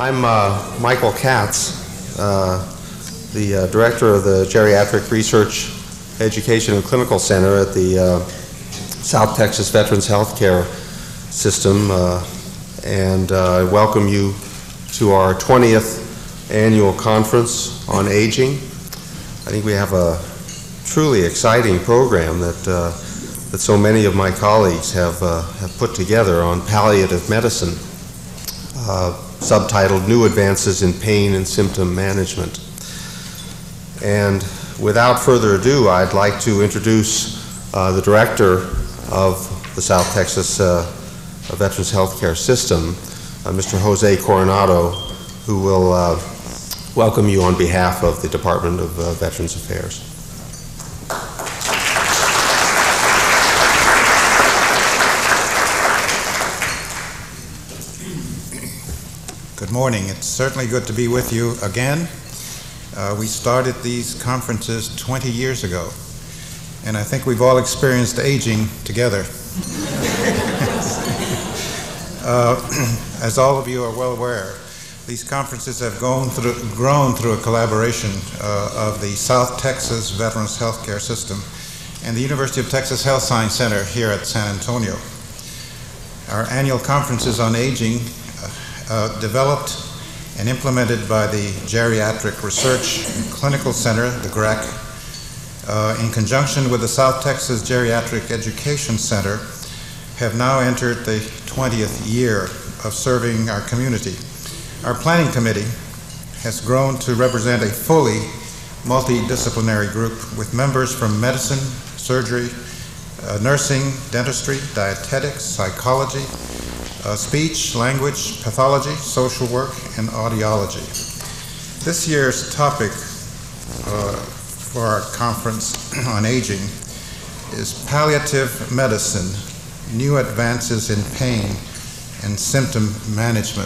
I'm Michael Katz, the director of the Geriatric Research, Education, and Clinical Center at the South Texas Veterans Healthcare System, and I welcome you to our 20th annual conference on aging. I think we have a truly exciting program that so many of my colleagues have put together on palliative medicine, subtitled New Advances in Pain and Symptom Management. And without further ado, I'd like to introduce the director of the South Texas Veterans Healthcare System, Mr. Jose Coronado, who will welcome you on behalf of the Department of Veterans Affairs. Good morning. It's certainly good to be with you again. We started these conferences 20 years ago, and I think we've all experienced aging together. As all of you are well aware, these conferences have grown through a collaboration of the South Texas Veterans Healthcare System and the University of Texas Health Science Center here at San Antonio. Our annual conferences on aging developed and implemented by the Geriatric Research and Clinical Center, the GREC, in conjunction with the South Texas Geriatric Education Center, have now entered the 20th year of serving our community. Our planning committee has grown to represent a fully multidisciplinary group with members from medicine, surgery, nursing, dentistry, dietetics, psychology, speech, language, pathology, social work, and audiology. This year's topic for our conference on aging is palliative medicine, new advances in pain and symptom management.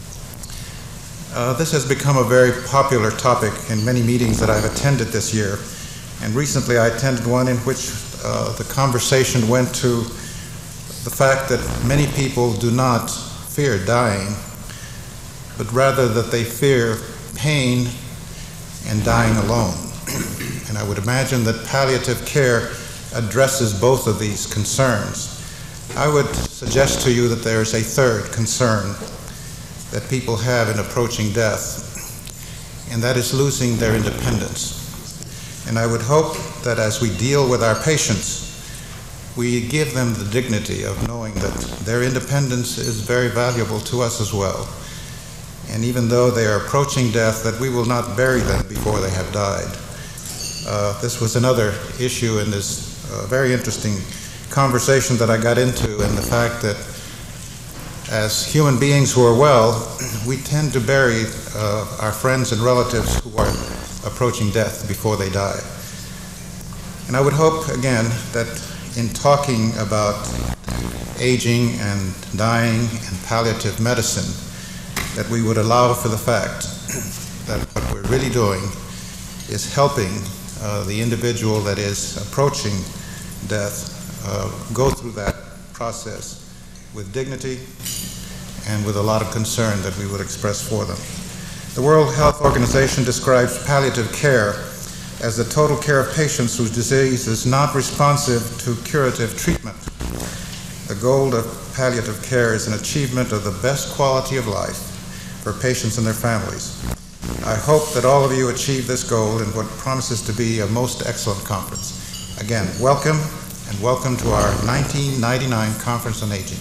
This has become a very popular topic in many meetings that I've attended this year, and recently I attended one in which the conversation went to the fact that many people do not fear dying, but rather that they fear pain and dying alone. And I would imagine that palliative care addresses both of these concerns. I would suggest to you that there's a third concern that people have in approaching death, and that is losing their independence. And I would hope that as we deal with our patients, we give them the dignity of knowing that their independence is very valuable to us as well. And even though they are approaching death, that we will not bury them before they have died. This was another issue in this very interesting conversation that I got into, and the fact that as human beings who are well, we tend to bury our friends and relatives who are approaching death before they die. And I would hope, again, that in talking about aging and dying and palliative medicine, that we would allow for the fact that what we're really doing is helping the individual that is approaching death go through that process with dignity and with a lot of concern that we would express for them. The World Health Organization describes palliative care as the total care of patients whose disease is not responsive to curative treatment. The goal of palliative care is an achievement of the best quality of life for patients and their families. I hope that all of you achieve this goal in what promises to be a most excellent conference. Again, welcome, and welcome to our 1999 Conference on Aging.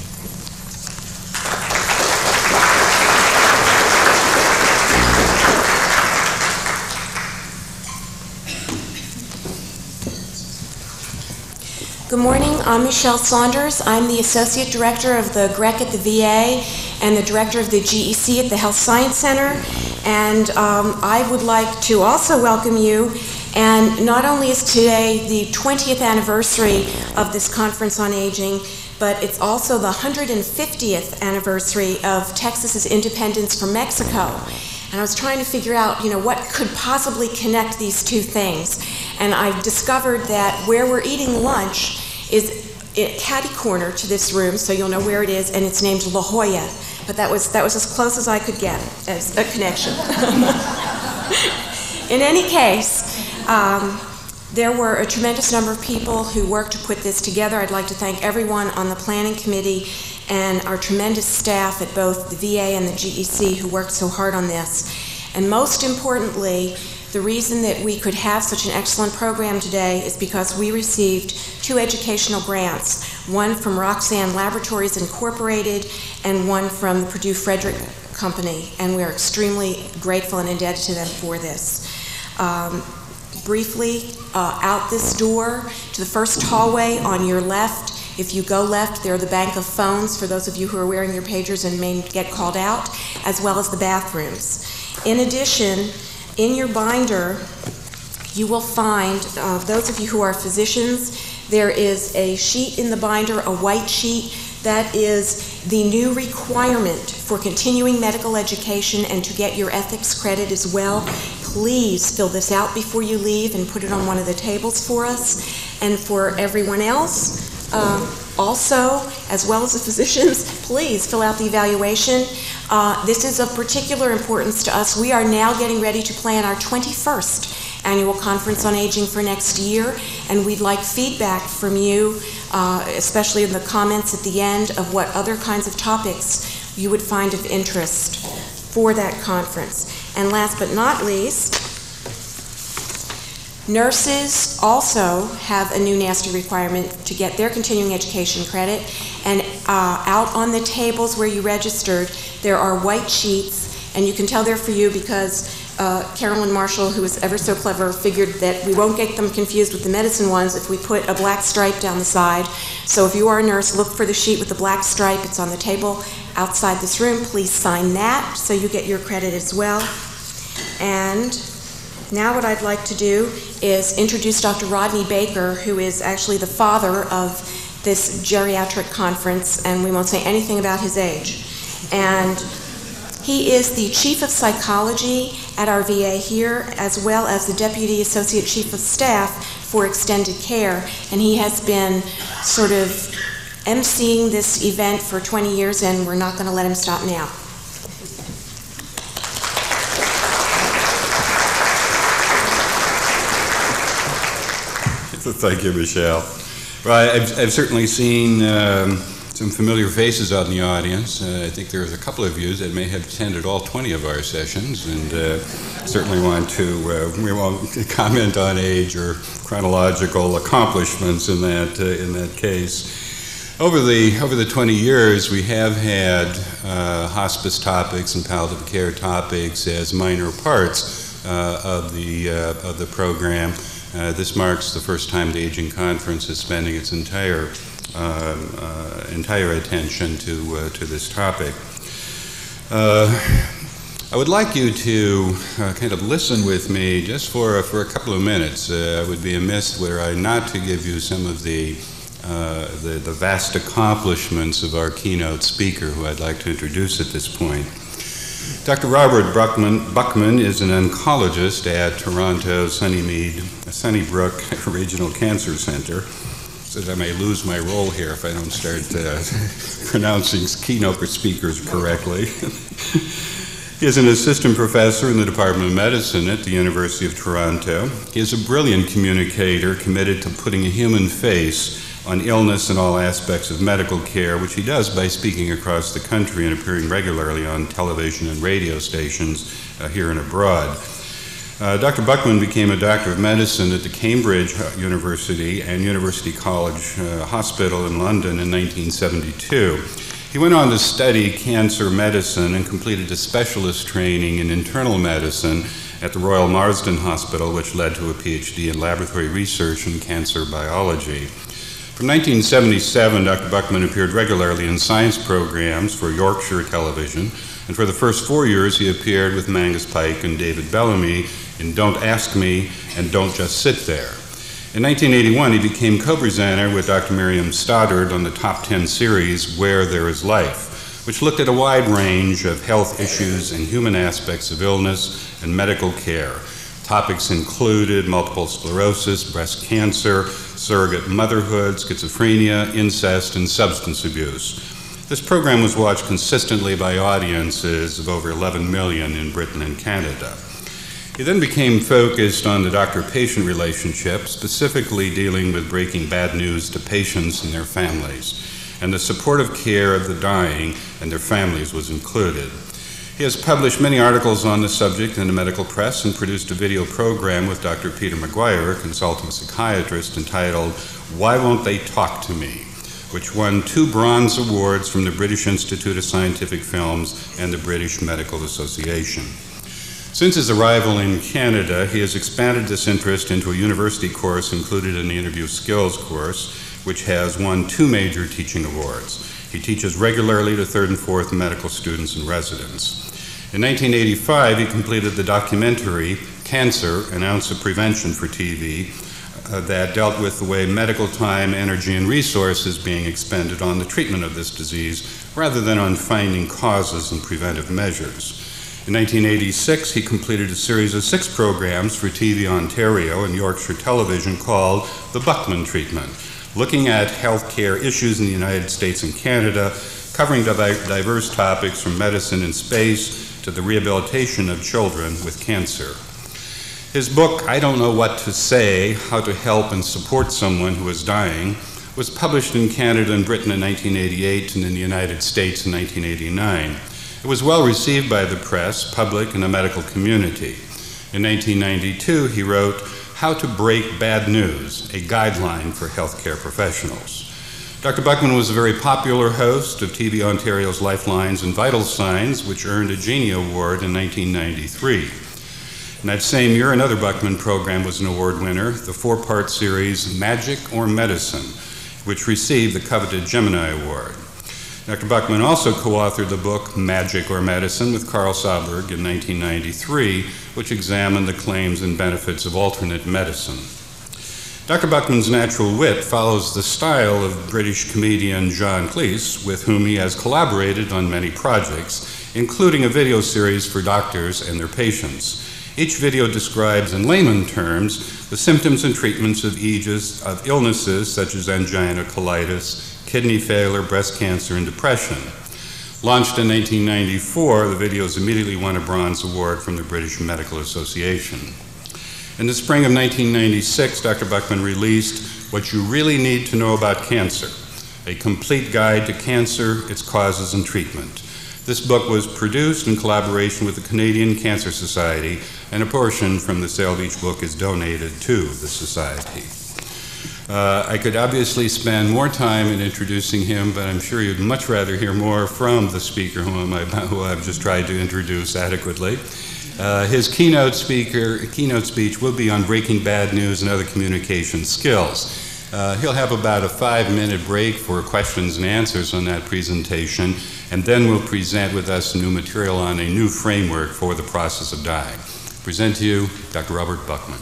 Good morning, I'm Michelle Saunders. I'm the Associate Director of the GREC at the VA and the Director of the GEC at the Health Science Center. And I would like to also welcome you. And not only is today the 20th anniversary of this conference on aging, but it's also the 150th anniversary of Texas's independence from Mexico. And I was trying to figure out, what could possibly connect these two things. And I discovered that where we're eating lunch is catty corner to this room, so you'll know where it is, and it's named La Jolla. but that was as close as I could get as a connection. In any case, there were a tremendous number of people who worked to put this together. I'd like to thank everyone on the planning committee and our tremendous staff at both the VA and the GEC who worked so hard on this. And most importantly, the reason that we could have such an excellent program today is because we received 2 educational grants, one from Roxanne Laboratories Incorporated and one from the Purdue Frederick Company, and we are extremely grateful and indebted to them for this. Briefly, out this door to the first hallway on your left. If you go left, there are the bank of phones for those of you who are wearing your pagers and may get called out, as well as the bathrooms. In addition, in your binder, you will find, those of you who are physicians, there is a sheet in the binder, a white sheet, that is the new requirement for continuing medical education and to get your ethics credit as well. Please fill this out before you leave and put it on one of the tables for us. And for everyone else, also, as well as the physicians, please fill out the evaluation. This is of particular importance to us. We are now getting ready to plan our 21st annual conference on aging for next year, and we'd like feedback from you, especially in the comments at the end, of what other kinds of topics you would find of interest for that conference. And last but not least, nurses also have a new nasty requirement to get their continuing education credit, and out on the tables where you registered, there are white sheets, and you can tell they're for you because Carolyn Marshall, who is ever so clever, figured that we won't get them confused with the medicine ones if we put a black stripe down the side. So if you are a nurse, look for the sheet with the black stripe. It's on the table outside this room. Please sign that so you get your credit as well. And now what I'd like to do is introduce Dr. Rodney Baker, who is actually the father of this geriatric conference, and we won't say anything about his age. And he is the Chief of Psychology at our VA here, as well as the Deputy Associate Chief of Staff for Extended Care, and he has been sort of emceeing this event for 20 years, and we're not going to let him stop now. Thank you, Michelle. Well, I've certainly seen some familiar faces out in the audience. I think there's a couple of you that may have attended all 20 of our sessions, and certainly want to, we won't comment on age or chronological accomplishments in that case. Over the 20 years, we have had hospice topics and palliative care topics as minor parts of the program. This marks the first time the Aging Conference is spending its entire attention to this topic. I would like you to kind of listen with me just for a couple of minutes. I would be amiss were I not to give you some of the vast accomplishments of our keynote speaker, who I'd like to introduce at this point. Dr. Robert Buckman is an oncologist at Toronto-Sunnybrook Regional Cancer Center. So that I may lose my role here if I don't start pronouncing keynote speakers correctly. He is an assistant professor in the Department of Medicine at the University of Toronto. He is a brilliant communicator committed to putting a human face on illness and all aspects of medical care, which he does by speaking across the country and appearing regularly on television and radio stations here and abroad. Dr. Buckman became a doctor of medicine at the Cambridge University and University College Hospital in London in 1972. He went on to study cancer medicine and completed a specialist training in internal medicine at the Royal Marsden Hospital, which led to a PhD in laboratory research in cancer biology. From 1977, Dr. Buckman appeared regularly in science programs for Yorkshire Television, and for the first 4 years he appeared with Mangus Pike and David Bellamy in Don't Ask Me and Don't Just Sit There. In 1981, he became co-presenter with Dr. Miriam Stoddard on the Top 10 series, Where There Is Life, which looked at a wide range of health issues and human aspects of illness and medical care. Topics included multiple sclerosis, breast cancer, surrogate motherhood, schizophrenia, incest, and substance abuse. This program was watched consistently by audiences of over 11 million in Britain and Canada. He then became focused on the doctor-patient relationship, specifically dealing with breaking bad news to patients and their families, and the supportive care of the dying and their families was included. He has published many articles on the subject in the medical press and produced a video program with Dr. Peter McGuire, a consultant psychiatrist, entitled Why Won't They Talk to Me?, which won 2 bronze awards from the British Institute of Scientific Films and the British Medical Association. Since his arrival in Canada, he has expanded this interest into a university course included in the interview skills course, which has won 2 major teaching awards. He teaches regularly to 3rd and 4th medical students and residents. In 1985, he completed the documentary Cancer, an Ounce of Prevention for TV, that dealt with the way medical time, energy, and resources being expended on the treatment of this disease rather than on finding causes and preventive measures. In 1986, he completed a series of 6 programs for TV Ontario and Yorkshire Television called The Buckman Treatment, looking at healthcare issues in the United States and Canada, covering diverse topics from medicine and space to the rehabilitation of children with cancer. His book, I Don't Know What to Say, How to Help and Support Someone Who is Dying, was published in Canada and Britain in 1988 and in the United States in 1989. It was well received by the press, public, and the medical community. In 1992, he wrote How to Break Bad News, a guideline for healthcare professionals. Dr. Buckman was a very popular host of TV Ontario's Lifelines and Vital Signs, which earned a Genie Award in 1993. In that same year, another Buckman program was an award winner, the 4-part series Magic or Medicine, which received the coveted Gemini Award. Dr. Buckman also co-authored the book Magic or Medicine with Carl Sauberg in 1993, which examined the claims and benefits of alternate medicine. Dr. Buckman's natural wit follows the style of British comedian John Cleese, with whom he has collaborated on many projects, including a video series for doctors and their patients. Each video describes in layman terms the symptoms and treatments of illnesses such as angina, colitis, kidney failure, breast cancer, and depression. Launched in 1994, the videos immediately won a bronze award from the British Medical Association. In the spring of 1996, Dr. Buckman released What You Really Need to Know About Cancer, a complete guide to cancer, its causes, and treatment. This book was produced in collaboration with the Canadian Cancer Society, and a portion from the sale of each book is donated to the Society. I could obviously spend more time in introducing him, but I'm sure you'd much rather hear more from the speaker who I've just tried to introduce adequately. His keynote speech will be on breaking bad news and other communication skills. He'll have about a 5-minute break for questions and answers on that presentation, and then we'll present with us new material on a new framework for the process of dying. Present to you, Dr. Robert Buckman.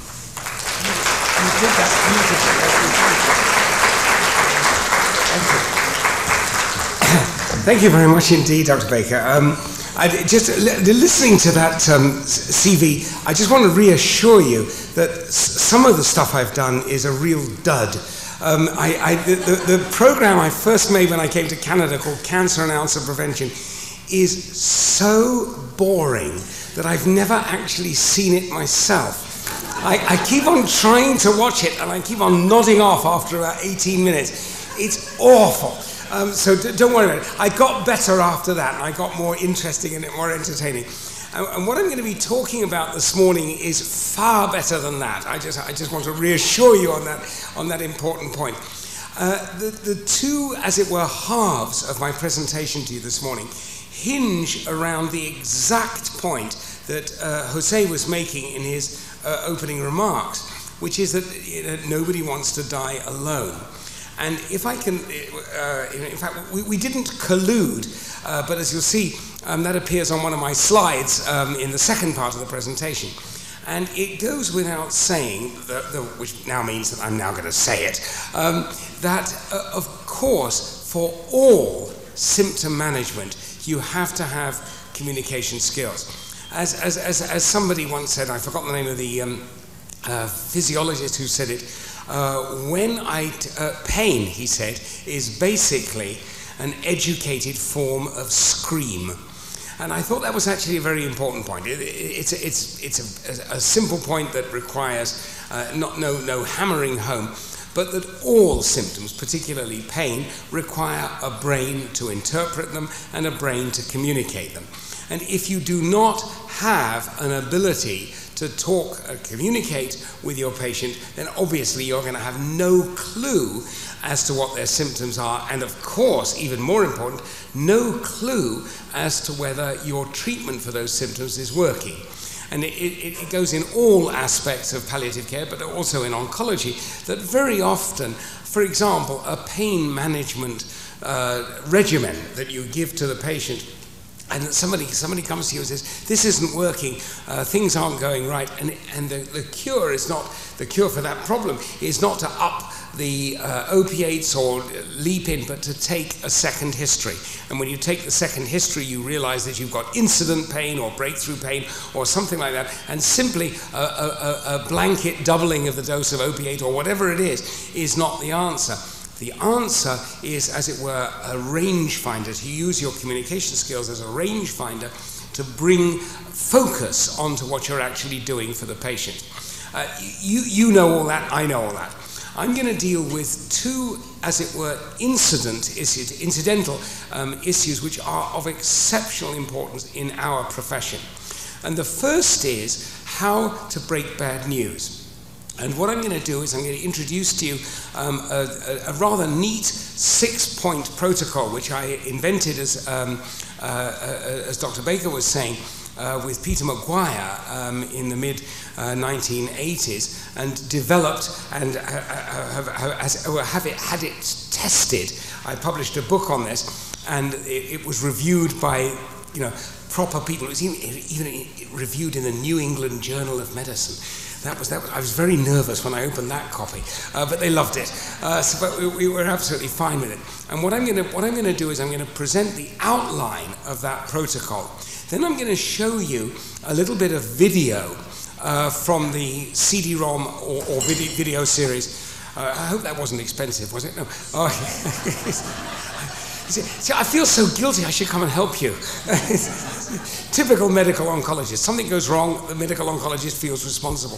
Thank you very much indeed, Dr. Baker. Listening to that CV, I just want to reassure you that some of the stuff I've done is a real dud. The program I first made when I came to Canada, called Cancer, an Ounce of Prevention, is so boring that I've never actually seen it myself. I keep on trying to watch it, and I keep on nodding off after about 18 minutes. It's awful. So don't worry about it. I got better after that, and I got more interesting and more entertaining. And what I'm going to be talking about this morning is far better than that. I just want to reassure you on that important point. The two, as it were, halves of my presentation to you this morning hinge around the exact point that Jose was making in his opening remarks, which is that nobody wants to die alone. And if I can, in fact, we didn't collude, but as you'll see, that appears on one of my slides in the second part of the presentation. And it goes without saying, which now means that I'm now going to say it, that of course, for all symptom management, you have to have communication skills. As somebody once said, I forgot the name of the physiologist who said it, pain, he said, is basically an educated form of scream. And I thought that was actually a very important point. It's a simple point that requires no hammering home, but that all symptoms, particularly pain, require a brain to interpret them and a brain to communicate them. And if you do not have an ability to talk and communicate with your patient, then obviously you're going to have no clue as to what their symptoms are, and of course, even more important, no clue as to whether your treatment for those symptoms is working. And it goes in all aspects of palliative care, but also in oncology, that very often, for example, a pain management regimen that you give to the patient, and somebody comes to you and says, this isn't working, things aren't going right, and the cure is not, the cure for that problem is not to up the opiates or leap in, but to take a second history. And when you take the second history, you realize that you've got incident pain or breakthrough pain or something like that, and simply a blanket doubling of the dose of opiate or whatever it is not the answer. The answer is, as it were, a rangefinder, to use your communication skills as a rangefinder to bring focus onto what you're actually doing for the patient. You know all that, I know all that. I'm going to deal with two, as it were, incidental issues which are of exceptional importance in our profession. And the first is how to break bad news. And what I'm going to do is I'm going to introduce to you a rather neat 6-point protocol which I invented, as Dr. Baker was saying, with Peter Maguire in the mid-1980s, and developed and had it tested. I published a book on this, and it was reviewed by proper people. It was even reviewed in the New England Journal of Medicine. That was, I was very nervous when I opened that copy, but they loved it. But we were absolutely fine with it. And what I'm going to do is I'm going to present the outline of that protocol. Then I'm going to show you a little bit of video from the CD-ROM or video series. I hope that wasn't expensive, was it? No. Oh, see, I feel so guilty I should come and help you. Typical medical oncologist. Something goes wrong, the medical oncologist feels responsible.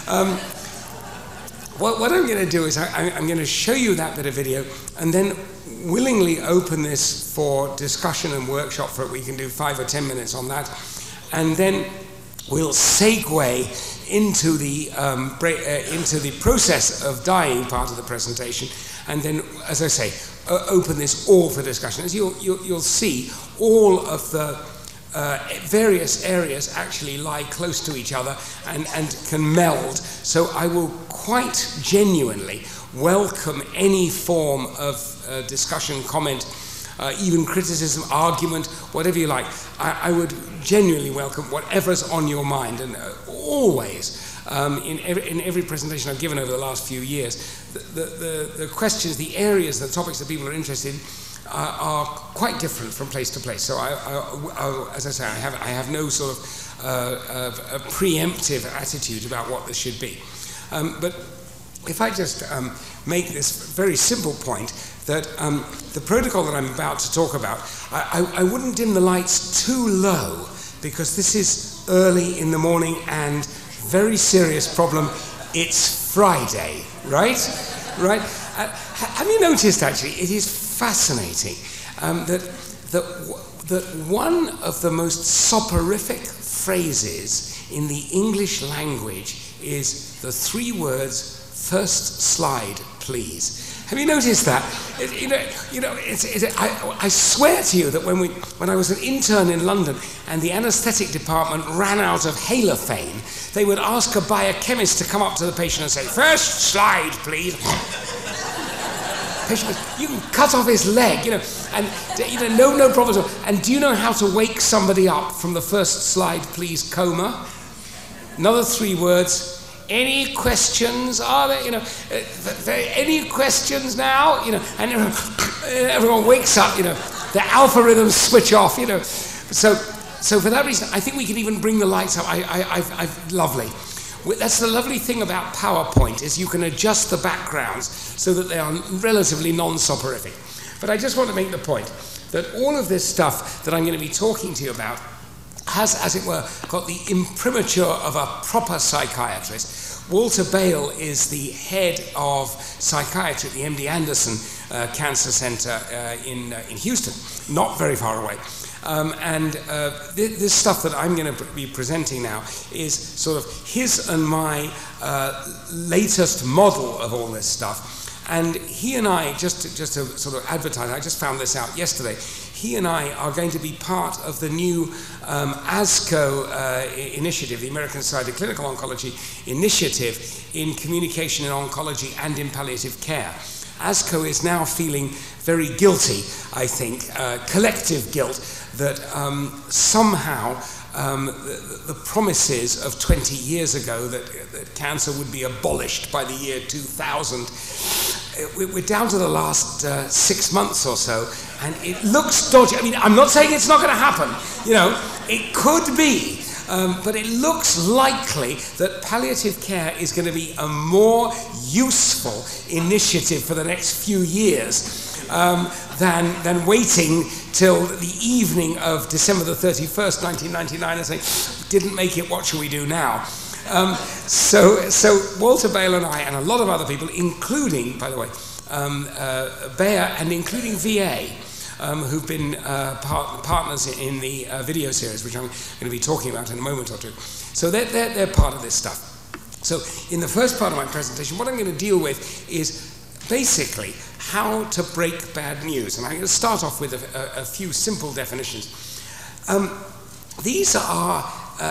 What I'm going to do is I'm going to show you that bit of video and then willingly open this for discussion and workshop for it. We can do 5 or 10 minutes on that. And then we'll segue into the process of dying part of the presentation. And then, as I say, open this all for discussion. As you'll see, all of the various areas actually lie close to each other and can meld. So I will quite genuinely welcome any form of discussion, comment, even criticism, argument, whatever you like. I would genuinely welcome whatever's on your mind. And always, in every presentation I've given over the last few years, the questions, the areas, the topics that people are interested in are quite different from place to place. So as I say, I have no sort of a preemptive attitude about what this should be. But if I just make this very simple point, that the protocol that I'm about to talk about, I wouldn't dim the lights too low, because this is early in the morning and very serious problem. It's Friday, right? Right? Have you noticed, actually, it is fascinating that one of the most soporific phrases in the English language is the 3 words, "First slide, please." Have you noticed that? I swear to you that when I was an intern in London and the anaesthetic department ran out of halophane, they would ask a biochemist to come up to the patient and say, "First slide, please." Patient goes, "You can cut off his leg, and no problem. And do you know how to wake somebody up from the first slide, please, coma? Another 3 words. Any questions? Are there, any questions now? And everyone wakes up, the alpha rhythms switch off, So for that reason, I think we can even bring the lights up. Lovely. That's the lovely thing about PowerPoint, is you can adjust the backgrounds so that they are relatively non-soporific. But I just want to make the point that all of this stuff that I'm going to be talking to you about has, as it were, got the imprimatur of a proper psychiatrist. Walter Bale is the head of psychiatry at the MD Anderson Cancer Center in Houston, not very far away. This stuff that I'm going to be presenting now is sort of his and my latest model of all this stuff. And he and I, just to sort of advertise, I just found this out yesterday, he and I are going to be part of the new ASCO initiative, the American Society of Clinical Oncology initiative in communication in oncology and in palliative care. ASCO is now feeling very guilty, I think, collective guilt, that somehow the promises of 20 years ago that cancer would be abolished by the year 2000, we're down to the last 6 months or so, and it looks dodgy. I mean, I'm not saying it's not going to happen, you know, it could be, but it looks likely that palliative care is going to be a more useful initiative for the next few years than waiting till the evening of December the 31st, 1999, and saying, didn't make it, what shall we do now? So Walter Bale and I, and a lot of other people, including, by the way, Bayer and including VA, who've been partners in the video series, which I'm going to be talking about in a moment or two. So they're part of this stuff. So in the first part of my presentation, what I'm going to deal with is basically how to break bad news. And I'm going to start off with a few simple definitions. These are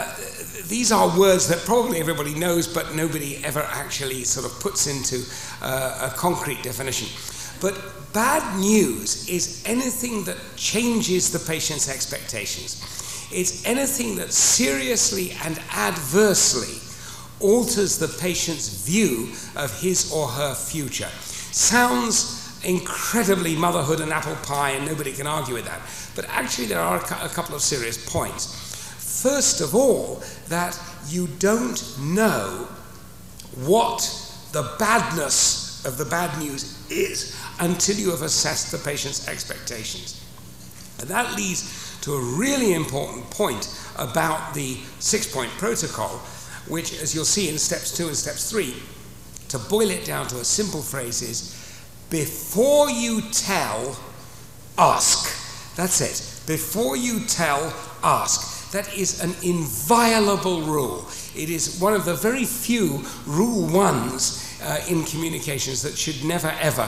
words that probably everybody knows, but nobody ever actually sort of puts into a concrete definition. But bad news is anything that changes the patient's expectations. It's anything that seriously and adversely alters the patient's view of his or her future. Sounds incredibly motherhood and apple pie, and nobody can argue with that. But actually there are a couple of serious points. First of all, that you don't know what the badness of the bad news is until you have assessed the patient's expectations. And that leads to a really important point about the 6-point protocol, which, as you'll see in steps 2 and steps 3, to boil it down to a simple phrase is, before you tell, ask. That's it. Before you tell, ask. That is an inviolable rule. It is one of the very few rule ones in communications that should never ever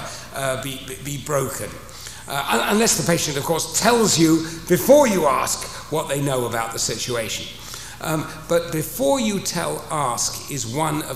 be broken. Unless the patient, of course, tells you before you ask what they know about the situation. But before you tell, ask is one of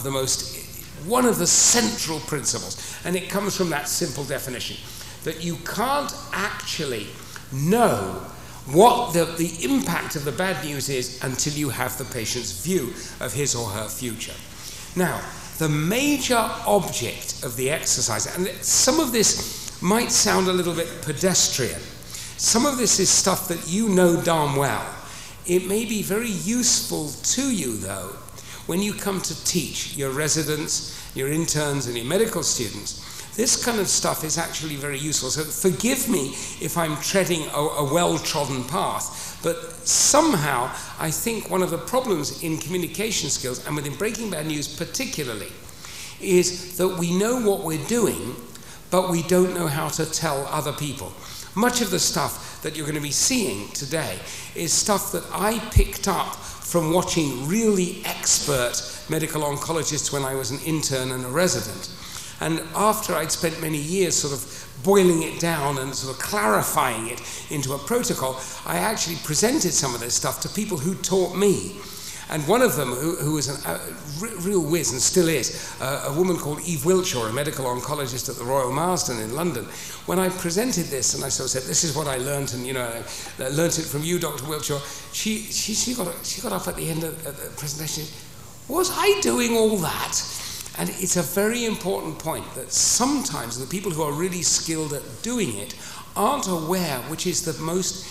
the central principles, and it comes from that simple definition that you can't actually know what the impact of the bad news is until you have the patient's view of his or her future. Now, the major object of the exercise, and some of this might sound a little bit pedestrian, some of this is stuff that you know darn well. It may be very useful to you, though, when you come to teach your residents, your interns, and your medical students. This kind of stuff is actually very useful. So forgive me if I'm treading a well-trodden path, but somehow I think one of the problems in communication skills, and within breaking bad news particularly, is that we know what we're doing, but we don't know how to tell other people. Much of the stuff that you're going to be seeing today is stuff that I picked up from watching really expert medical oncologists when I was an intern and a resident. And after I'd spent many years sort of boiling it down and sort of clarifying it into a protocol, I actually presented some of this stuff to people who taught me. And one of them, who was a real whiz and still is, a woman called Eve Wiltshire, a medical oncologist at the Royal Marsden in London, when I presented this and I sort of said, this is what I learned, and I learned it from you, Dr. Wiltshire, she got up at the end of the presentation, was I doing all that? And it's a very important point that sometimes the people who are really skilled at doing it aren't aware what is the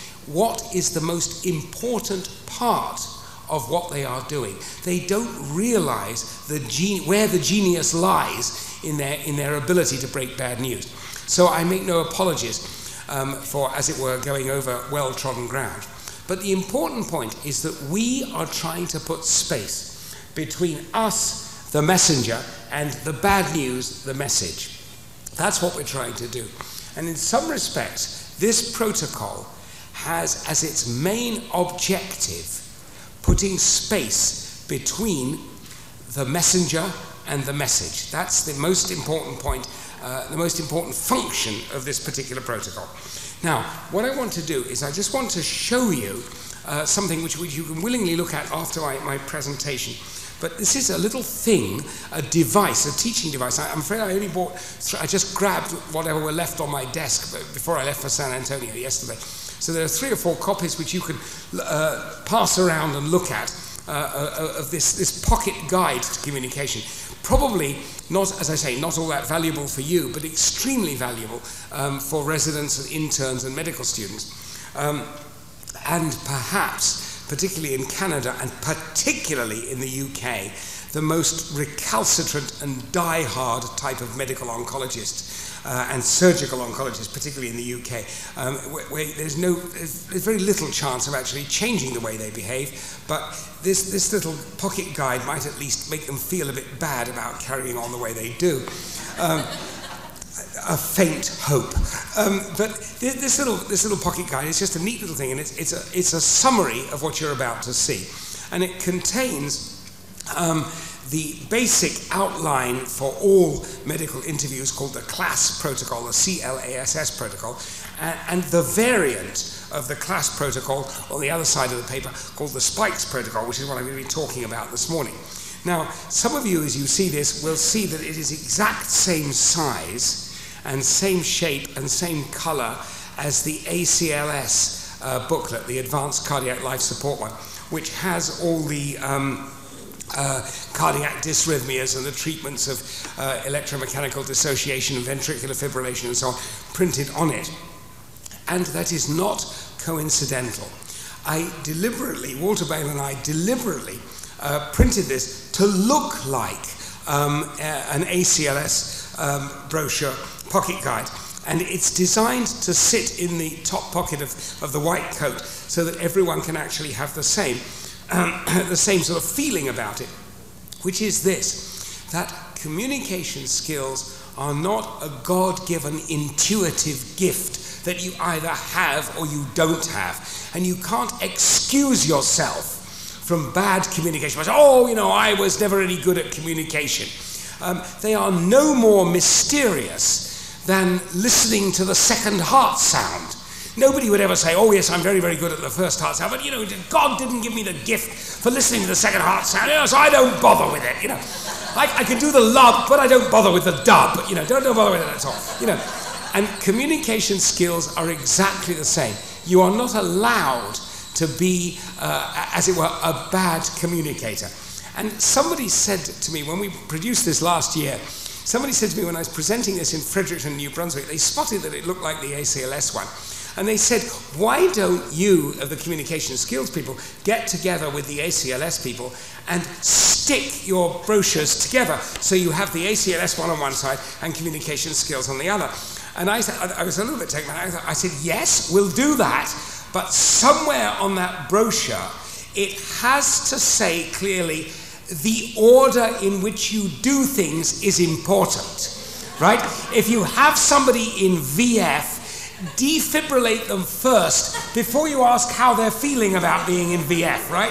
most important part of what they are doing. They don't realize where the genius lies in their ability to break bad news. So I make no apologies. for, as it were, going over well-trodden ground. But the important point is that we are trying to put space between us, the messenger, and the bad news, the message. That's what we're trying to do. And in some respects, this protocol has as its main objective putting space between the messenger and the message. That's the most important point, the most important function of this particular protocol. Now, what I want to do is I just want to show you something which you can willingly look at after my presentation. But this is a little thing, a device, a teaching device. I'm afraid I just grabbed whatever were left on my desk before I left for San Antonio yesterday. So there are 3 or 4 copies which you can pass around and look at of this pocket guide to communication. Probably not, as I say, not all that valuable for you, but extremely valuable for residents and interns and medical students. And perhaps, particularly in Canada and particularly in the UK, the most recalcitrant and die-hard type of medical oncologist and surgical oncologist, particularly in the UK, where there's very little chance of actually changing the way they behave, but this little pocket guide might at least make them feel a bit bad about carrying on the way they do. A faint hope. But this little pocket guide is just a neat little thing, and it's a summary of what you're about to see. And it contains the basic outline for all medical interviews called the CLASS protocol, the CLASS protocol, and the variant of the CLASS protocol on the other side of the paper called the SPIKES protocol, which is what I'm going to be talking about this morning. Now, some of you, as you see this, will see that it is exact same size and same shape and same color as the ACLS booklet, the Advanced Cardiac Life Support one, which has all the cardiac dysrhythmias and the treatments of electromechanical dissociation and ventricular fibrillation and so on printed on it. And that is not coincidental. Walter Bale and I deliberately printed this to look like an ACLS brochure pocket guide. And it's designed to sit in the top pocket of the white coat so that everyone can actually have the same sort of feeling about it, which is this, that communication skills are not a God-given intuitive gift that you either have or you don't have. And you can't excuse yourself from bad communication. Oh, I was never any good at communication. They are no more mysterious than listening to the second heart sound. Nobody would ever say, oh yes, I'm very, very good at the first heart sound, but God didn't give me the gift for listening to the second heart sound, so I don't bother with it, I can do the lub, but I don't bother with the dub, don't bother with it at all, And communication skills are exactly the same. You are not allowed to be, as it were, a bad communicator. And somebody said to me, when we produced this last year, somebody said to me when I was presenting this in Fredericton, New Brunswick, they spotted that it looked like the ACLS one. And they said, why don't you, of the communication skills people, get together with the ACLS people and stick your brochures together so you have the ACLS one on one side and communication skills on the other? And I was a little bit taken back. I said, yes, we'll do that, but somewhere on that brochure, it has to say clearly the order in which you do things is important, right? If you have somebody in VF, defibrillate them first before you ask how they're feeling about being in VF, right?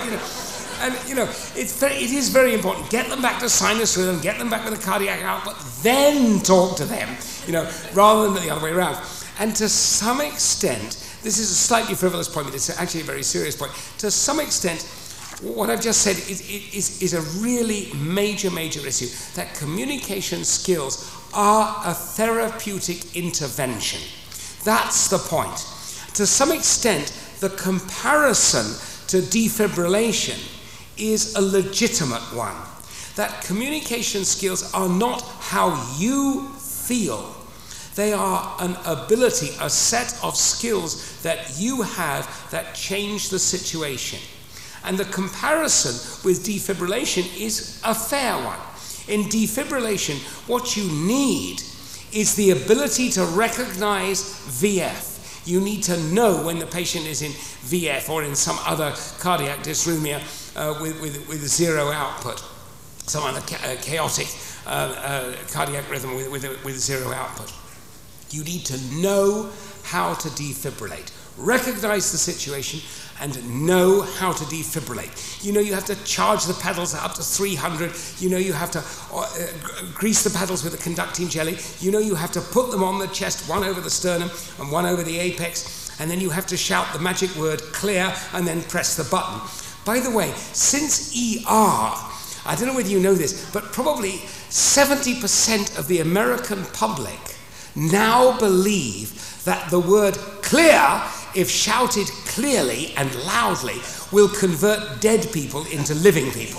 It is very important. Get them back to sinus rhythm, get them back with a cardiac output, then talk to them, rather than the other way around. And to some extent, this is a slightly frivolous point, but it's actually a very serious point. To some extent, what I've just said is a really major, major issue, that communication skills are a therapeutic intervention. That's the point. To some extent, the comparison to defibrillation is a legitimate one. That communication skills are not how you feel. They are an ability, a set of skills that you have that change the situation. And the comparison with defibrillation is a fair one. In defibrillation, what you need is the ability to recognize VF. You need to know when the patient is in VF or in some other cardiac dysrhythmia with zero output, some other chaotic cardiac rhythm with zero output. You need to know how to defibrillate. Recognize the situation and know how to defibrillate. You know you have to charge the pedals up to 300. You know you have to grease the pedals with a conducting jelly. You know you have to put them on the chest, one over the sternum and one over the apex. And then you have to shout the magic word clear and then press the button. By the way, since ER, I don't know whether you know this, but probably 70% of the American public now believe that the word clear, if shouted clearly and loudly, will convert dead people into living people.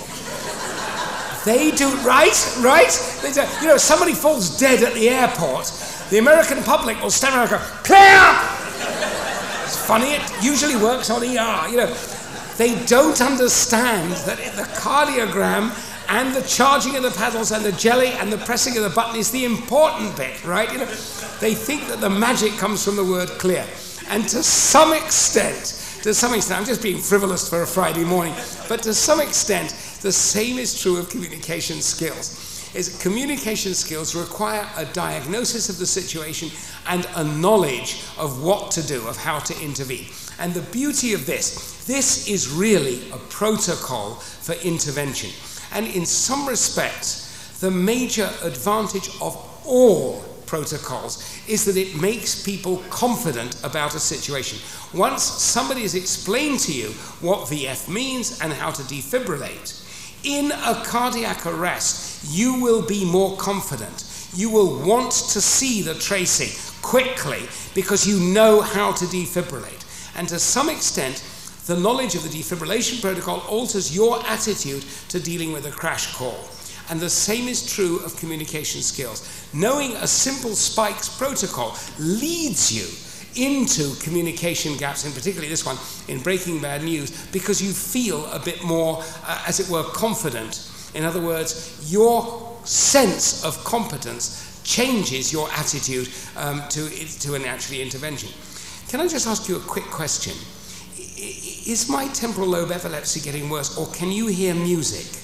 They do, right? They do. You know, if somebody falls dead at the airport, the American public will stand around and go, clear! It's funny, it usually works on ER. You know, they don't understand that the cardiogram and the charging of the pedals and the jelly and the pressing of the button is the important bit, right? You know, they think that the magic comes from the word clear. And to some extent, I'm just being frivolous for a Friday morning, but to some extent, the same is true of communication skills. Communication skills require a diagnosis of the situation and a knowledge of what to do, of how to intervene. And the beauty of this is really a protocol for intervention. And in some respects, the major advantage of all protocols is that it makes people confident about a situation. Once somebody has explained to you what VF means and how to defibrillate, in a cardiac arrest, you will be more confident. You will want to see the tracing quickly because you know how to defibrillate. And to some extent, the knowledge of the defibrillation protocol alters your attitude to dealing with a crash call. And the same is true of communication skills. Knowing a simple spikes protocol leads you into communication gaps, and particularly this one in breaking bad news, because you feel a bit more, as it were, confident. In other words, your sense of competence changes your attitude to an actually intervention. Can I just ask you a quick question? Is my temporal lobe epilepsy getting worse, or can you hear music?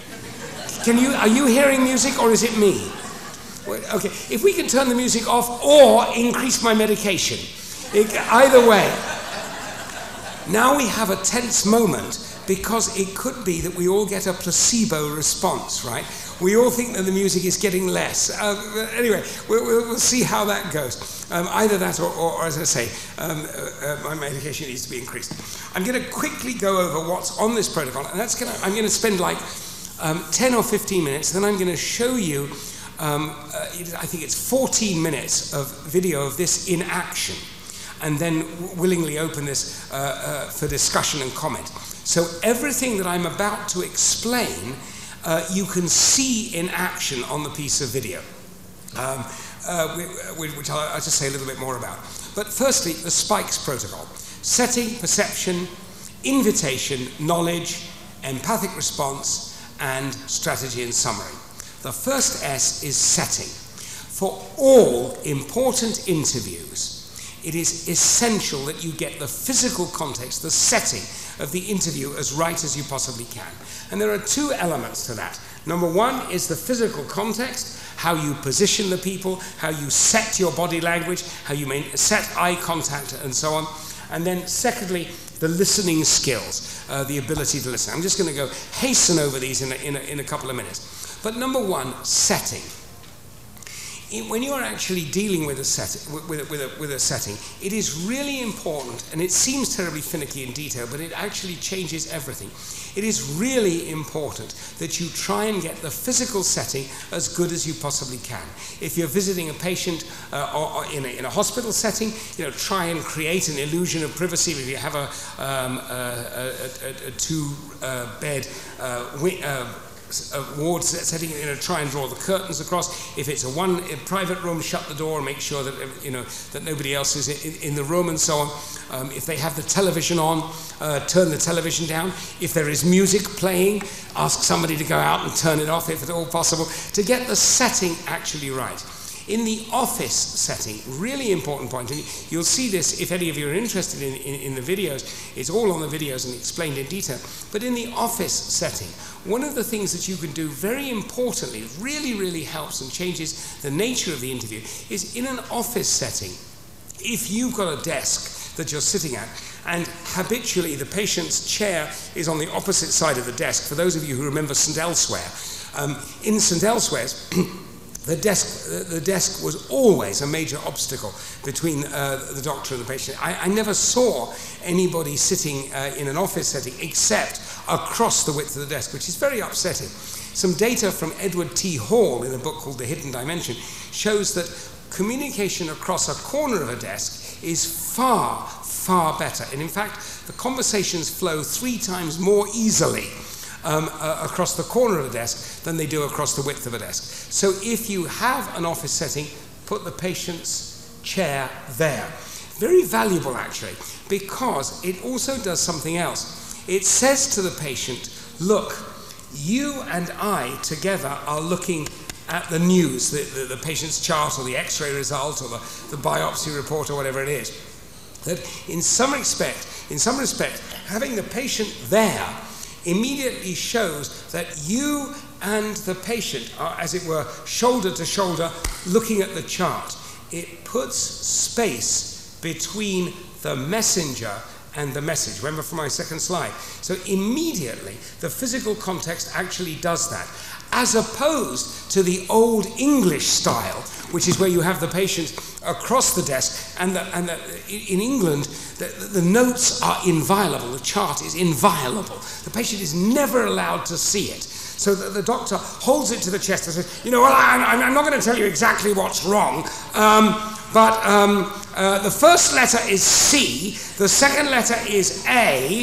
Are you hearing music, or is it me? Okay, if we can turn the music off or increase my medication, either way. Now we have a tense moment because it could be that we all get a placebo response, right? We all think that the music is getting less. Anyway, we'll see how that goes. Either that or as I say, my medication needs to be increased. I'm going to quickly go over what's on this protocol, and I'm going to spend like 10 or 15 minutes, then I'm going to show you, I think it's 14 minutes of video of this in action, and then willingly open this for discussion and comment. So everything that I'm about to explain, you can see in action on the piece of video, which I'll just say a little bit more about. But firstly, the spikes protocol. Setting, perception, invitation, knowledge, empathic response, and strategy and summary. The first S is setting. For all important interviews, it is essential that you get the physical context, the setting of the interview as right as you possibly can. And there are two elements to that. Number one is the physical context, how you position the people, how you set your body language, how you set eye contact, and so on. And then secondly, the listening skills, the ability to listen. I'm just going to go hasten over these in a couple of minutes. But number one, setting. When you're actually dealing with a setting, it is really important, and it seems terribly finicky in detail, but it actually changes everything. It is really important that you try and get the physical setting as good as you possibly can. If you're visiting a patient or in a hospital setting, try and create an illusion of privacy. If you have a two-bed ward setting, try and draw the curtains across. If it's a private room, shut the door and make sure that that nobody else is in the room, and so on. If they have the television on, turn the television down. If there is music playing, ask somebody to go out and turn it off if at all possible, to get the setting actually right. In the office setting, really important point, and you'll see this if any of you are interested in the videos. It's all on the videos and explained in detail. But in the office setting, one of the things that you can do very importantly, really helps and changes the nature of the interview, is in an office setting, if you've got a desk that you're sitting at, and habitually the patient's chair is on the opposite side of the desk. For those of you who remember St. Elsewhere, in St. Elsewhere's, the desk was always a major obstacle between the doctor and the patient. I never saw anybody sitting in an office setting except across the width of the desk, which is very upsetting. Some data from Edward T. Hall in a book called The Hidden Dimension shows that communication across a corner of a desk is far better. And in fact, the conversations flow 3 times more easily across the corner of a desk than they do across the width of a desk. So if you have an office setting, put the patient's chair there. Very valuable, actually, because it also does something else. It says to the patient, look, you and I together are looking at the news, the patient's chart or the x-ray result or the biopsy report or whatever it is. That in some respect, having the patient there immediately shows that you and the patient are, as it were, shoulder to shoulder looking at the chart. It puts space between the messenger and the message. Remember from my second slide. So immediately, the physical context actually does that, as opposed to the old English style, which is where you have the patient across the desk, and in England, the notes are inviolable, the chart is inviolable. The patient is never allowed to see it. So the doctor holds it to the chest and says, you know, well, I'm not going to tell you exactly what's wrong, but the first letter is C, the second letter is A,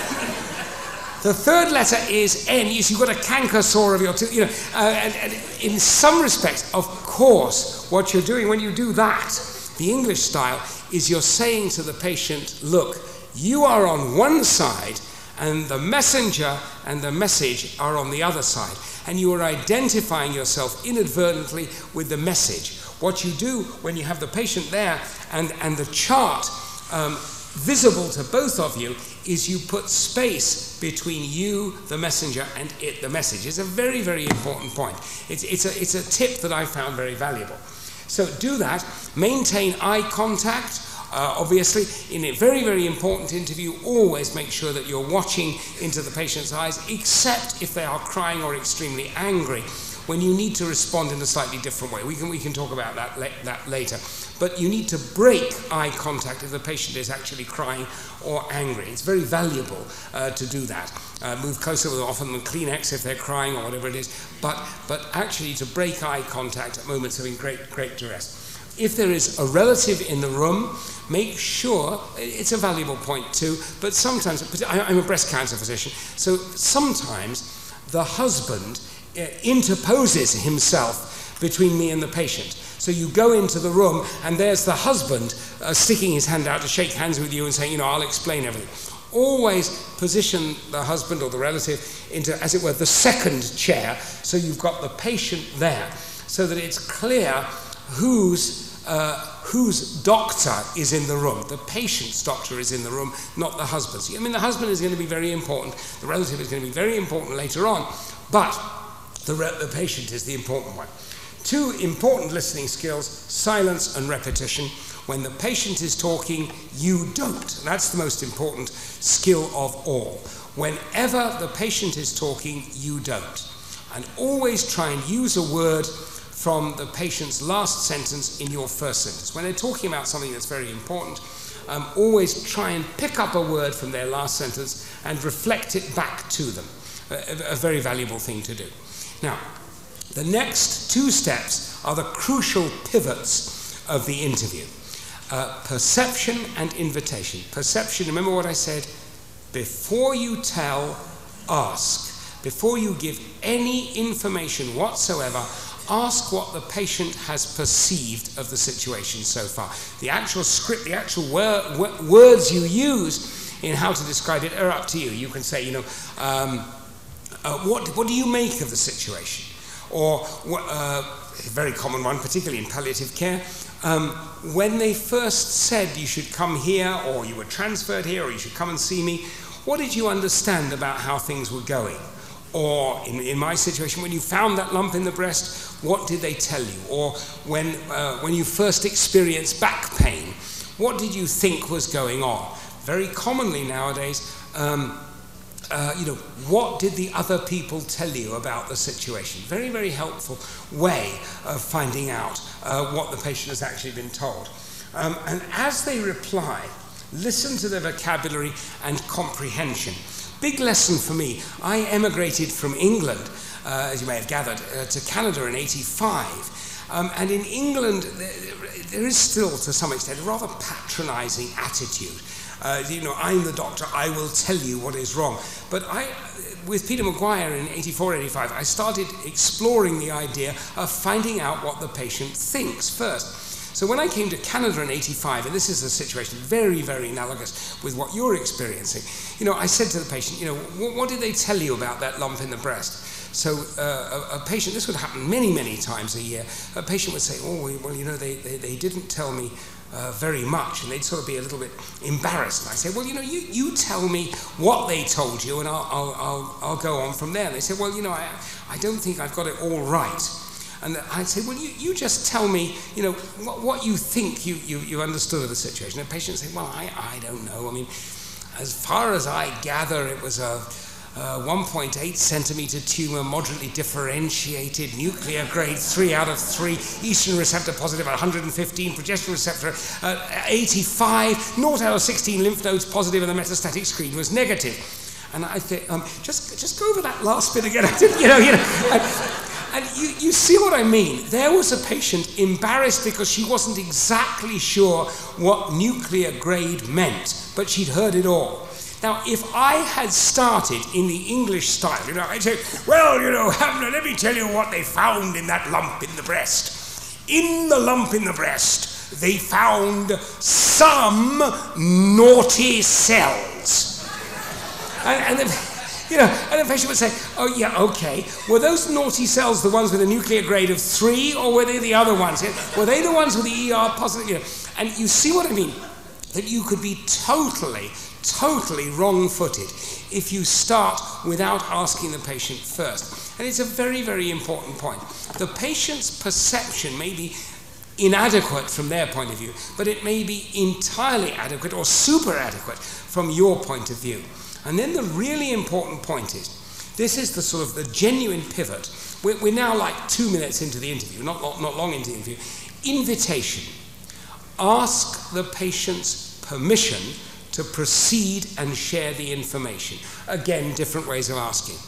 the third letter is N. You've got a canker sore of your tooth, you know, and in some respects, of course, what you're doing when you do that, the English style, is you're saying to the patient, look, you are on one side, and the messenger and the message are on the other side. And you are identifying yourself inadvertently with the message. What you do when you have the patient there and the chart visible to both of you is you put space between you, the messenger, and it, the message. It's a very, very important point. It's a tip that I found very valuable. So do that. Maintain eye contact. Obviously, in a very, very important interview, always make sure that you're watching into the patient's eyes, except if they are crying or extremely angry, when you need to respond in a slightly different way. We can talk about that later. But you need to break eye contact if the patient is actually crying or angry. It's very valuable to do that. Move closer with often the Kleenex if they're crying or whatever it is. But actually to break eye contact at moments of great duress. If there is a relative in the room, make sure, it's a valuable point too, but sometimes, I'm a breast cancer physician, so sometimes the husband interposes himself between me and the patient. So you go into the room and there's the husband sticking his hand out to shake hands with you and saying, you know, I'll explain everything. Always position the husband or the relative into, as it were, the second chair, so you've got the patient there, so that it's clear whose doctor is in the room. The patient's doctor is in the room, not the husband's. I mean, the husband is going to be very important, the relative is going to be very important later on, but the patient is the important one. 2 important listening skills, silence and repetition. When the patient is talking, you don't. That's the most important skill of all. Whenever the patient is talking, you don't. And always try and use a word from the patient's last sentence in your first sentence. When they're talking about something that's very important, always try and pick up a word from their last sentence and reflect it back to them. A very valuable thing to do. Now, the next 2 steps are the crucial pivots of the interview. Perception and invitation. Perception, remember what I said? Before you tell, ask. Before you give any information whatsoever, ask what the patient has perceived of the situation so far. The actual script, the actual words you use in how to describe it are up to you. You can say, you know, what do you make of the situation? Or a very common one, particularly in palliative care, when they first said you should come here, or you were transferred here, or you should come and see me, what did you understand about how things were going? Or in my situation, when you found that lump in the breast, what did they tell you? Or when you first experienced back pain, what did you think was going on? Very commonly nowadays, what did the other people tell you about the situation? Very, very helpful way of finding out what the patient has actually been told. And as they reply, listen to their vocabulary and comprehension. Big lesson for me. I emigrated from England, as you may have gathered, to Canada in '85. And in England, there is still, to some extent, a rather patronizing attitude. I'm the doctor, I will tell you what is wrong. But with Peter Maguire in '84, '85, I started exploring the idea of finding out what the patient thinks first. So when I came to Canada in '85, and this is a situation very, very analogous with what you're experiencing, I said to the patient, what did they tell you about that lump in the breast? So a patient, this would happen many, many times a year, a patient would say, they didn't tell me very much, and they'd sort of be a little bit embarrassed. And I say, you tell me what they told you, and I'll go on from there. And they say, I don't think I've got it all right. And I'd say, you just tell me, what you think you understood of the situation. And the patient would say, I don't know. I mean, as far as I gather, it was a 1.8 centimeter tumor, moderately differentiated, nuclear grade 3 out of 3, estrogen receptor positive at 115, progesterone receptor 85, 0 out of 16 lymph nodes positive, and the metastatic screen was negative. And I think, just go over that last bit again. And you see what I mean? There was a patient embarrassed because she wasn't exactly sure what nuclear grade meant, but she'd heard it all. Now, if I had started in the English style, I'd say, Hamner, let me tell you what they found in that lump in the breast. In the lump in the breast, they found some naughty cells. And the patient would say, oh, yeah, okay. Were those naughty cells the ones with a nuclear grade of 3, or were they the other ones? Were they the ones with the ER positive? And you see what I mean? That you could be totally wrong-footed if you start without asking the patient first. And it's a very, very important point. The patient's perception may be inadequate from their point of view, but it may be entirely adequate or super adequate from your point of view. And then the really important point is, this is the sort of the genuine pivot. We're now like 2 minutes into the interview, not long into the interview. Invitation. Ask the patient's permission to proceed and share the information. Again, different ways of asking.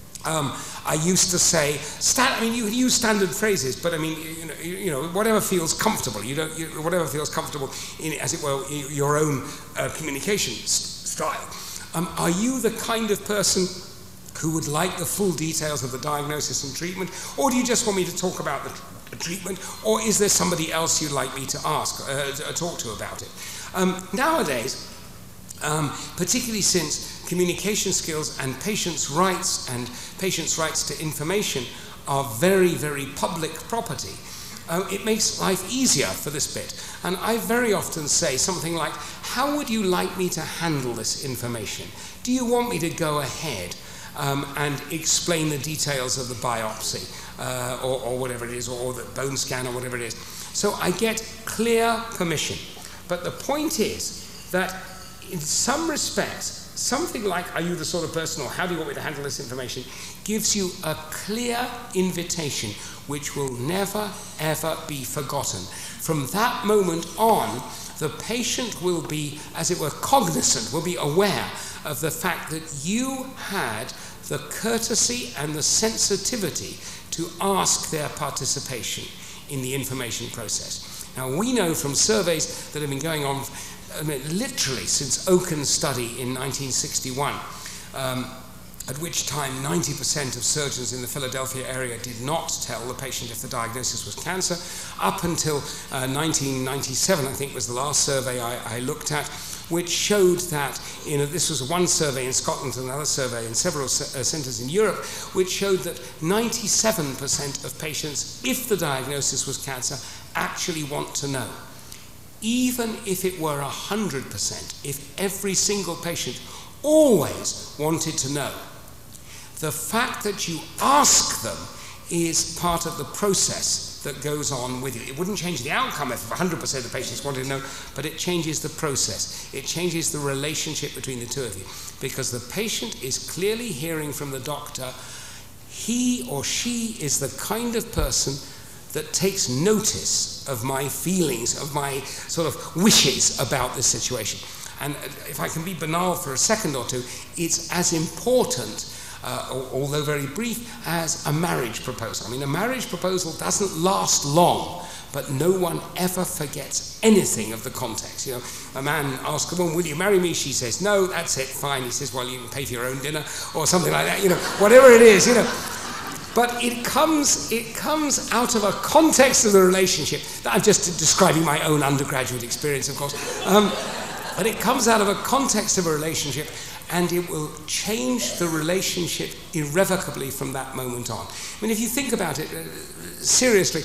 I used to say, you use standard phrases, but I mean, whatever feels comfortable. Whatever feels comfortable in, as it were, your own communication style. Are you the kind of person who would like the full details of the diagnosis and treatment, or do you just want me to talk about the treatment, or is there somebody else you'd like me to talk to about it? Nowadays, particularly since communication skills and patients' rights to information are very, very public property, it makes life easier for this bit. And I very often say something like, how would you like me to handle this information? Do you want me to go ahead and explain the details of the biopsy or whatever it is, or the bone scan or whatever it is? So I get clear permission. But the point is that in some respects, something like, are you the sort of person, or how do you want me to handle this information, gives you a clear invitation which will never, ever be forgotten. From that moment on, the patient will be, as it were, cognizant, will be aware of the fact that you had the courtesy and the sensitivity to ask their participation in the information process. Now, we know from surveys that have been going on literally since Oken's study in 1961, at which time 90% of surgeons in the Philadelphia area did not tell the patient if the diagnosis was cancer. Up until 1997, I think was the last survey I looked at, which showed that, this was one survey in Scotland and another survey in several centres in Europe, which showed that 97% of patients, if the diagnosis was cancer, actually want to know. Even if it were 100%, if every single patient always wanted to know, the fact that you ask them is part of the process that goes on with you. It wouldn't change the outcome if 100% of patients wanted to know, but it changes the process. It changes the relationship between the two of you, because the patient is clearly hearing from the doctor, he or she is the kind of person that takes notice of my feelings, of my sort of wishes about this situation. And if I can be banal for a second or two, it's as important, although very brief, as a marriage proposal. I mean, a marriage proposal doesn't last long, but no one ever forgets anything of the context. A man asks a woman, will you marry me? She says, no, that's it, fine. He says, well, you can pay for your own dinner, or something like that, whatever it is, But it comes out of a context of the relationship. I'm just describing my own undergraduate experience, of course. But it comes out of a context of a relationship, and it will change the relationship irrevocably from that moment on. I mean, if you think about it seriously,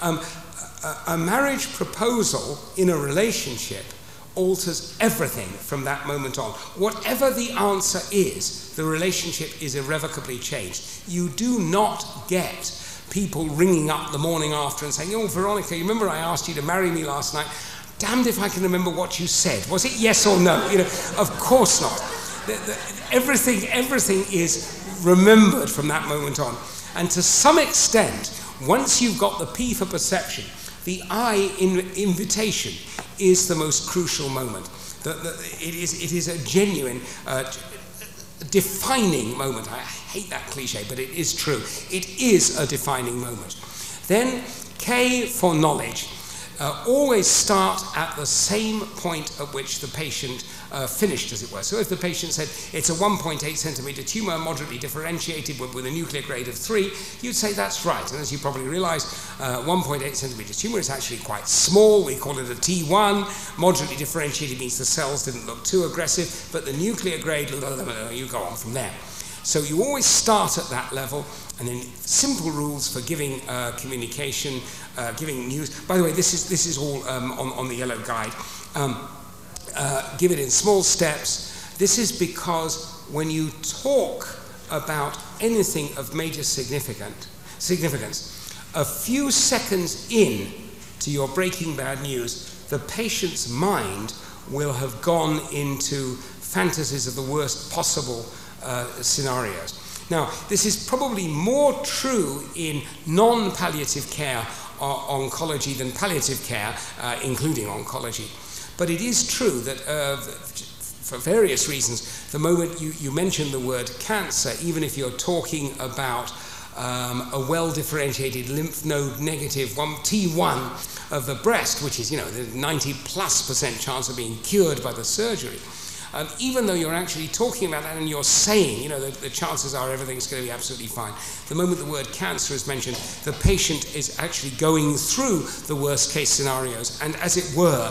a marriage proposal in a relationship alters everything from that moment on. Whatever the answer is, the relationship is irrevocably changed. You do not get people ringing up the morning after and saying, oh, Veronica, you remember I asked you to marry me last night? Damned if I can remember what you said. Was it yes or no? Of course not. Everything is remembered from that moment on. And to some extent, once you've got the P for perception, the I in invitation is the most crucial moment. It is a genuine, defining moment. I hate that cliche, but it is true. It is a defining moment. Then K for knowledge. Always start at the same point at which the patient finished, as it were. So if the patient said it's a 1.8 centimetre tumour, moderately differentiated with a nuclear grade of 3, you'd say that's right. And as you probably realise, 1.8 centimetre tumour is actually quite small. We call it a T1. Moderately differentiated means the cells didn't look too aggressive, but the nuclear grade, you go on from there. So you always start at that level, and then simple rules for giving communication, giving news. By the way, this is all on the yellow guide. Give it in small steps. This is because when you talk about anything of major significance, a few seconds in to your breaking bad news, the patient's mind will have gone into fantasies of the worst possible scenarios. Now, this is probably more true in non-palliative care oncology than palliative care, including oncology. But it is true that for various reasons, the moment you mention the word cancer, even if you're talking about a well-differentiated lymph node negative T1 of the breast, which is, the 90+% chance of being cured by the surgery, even though you're actually talking about that and you're saying, the chances are everything's going to be absolutely fine. The moment the word cancer is mentioned, the patient is actually going through the worst case scenarios and, as it were,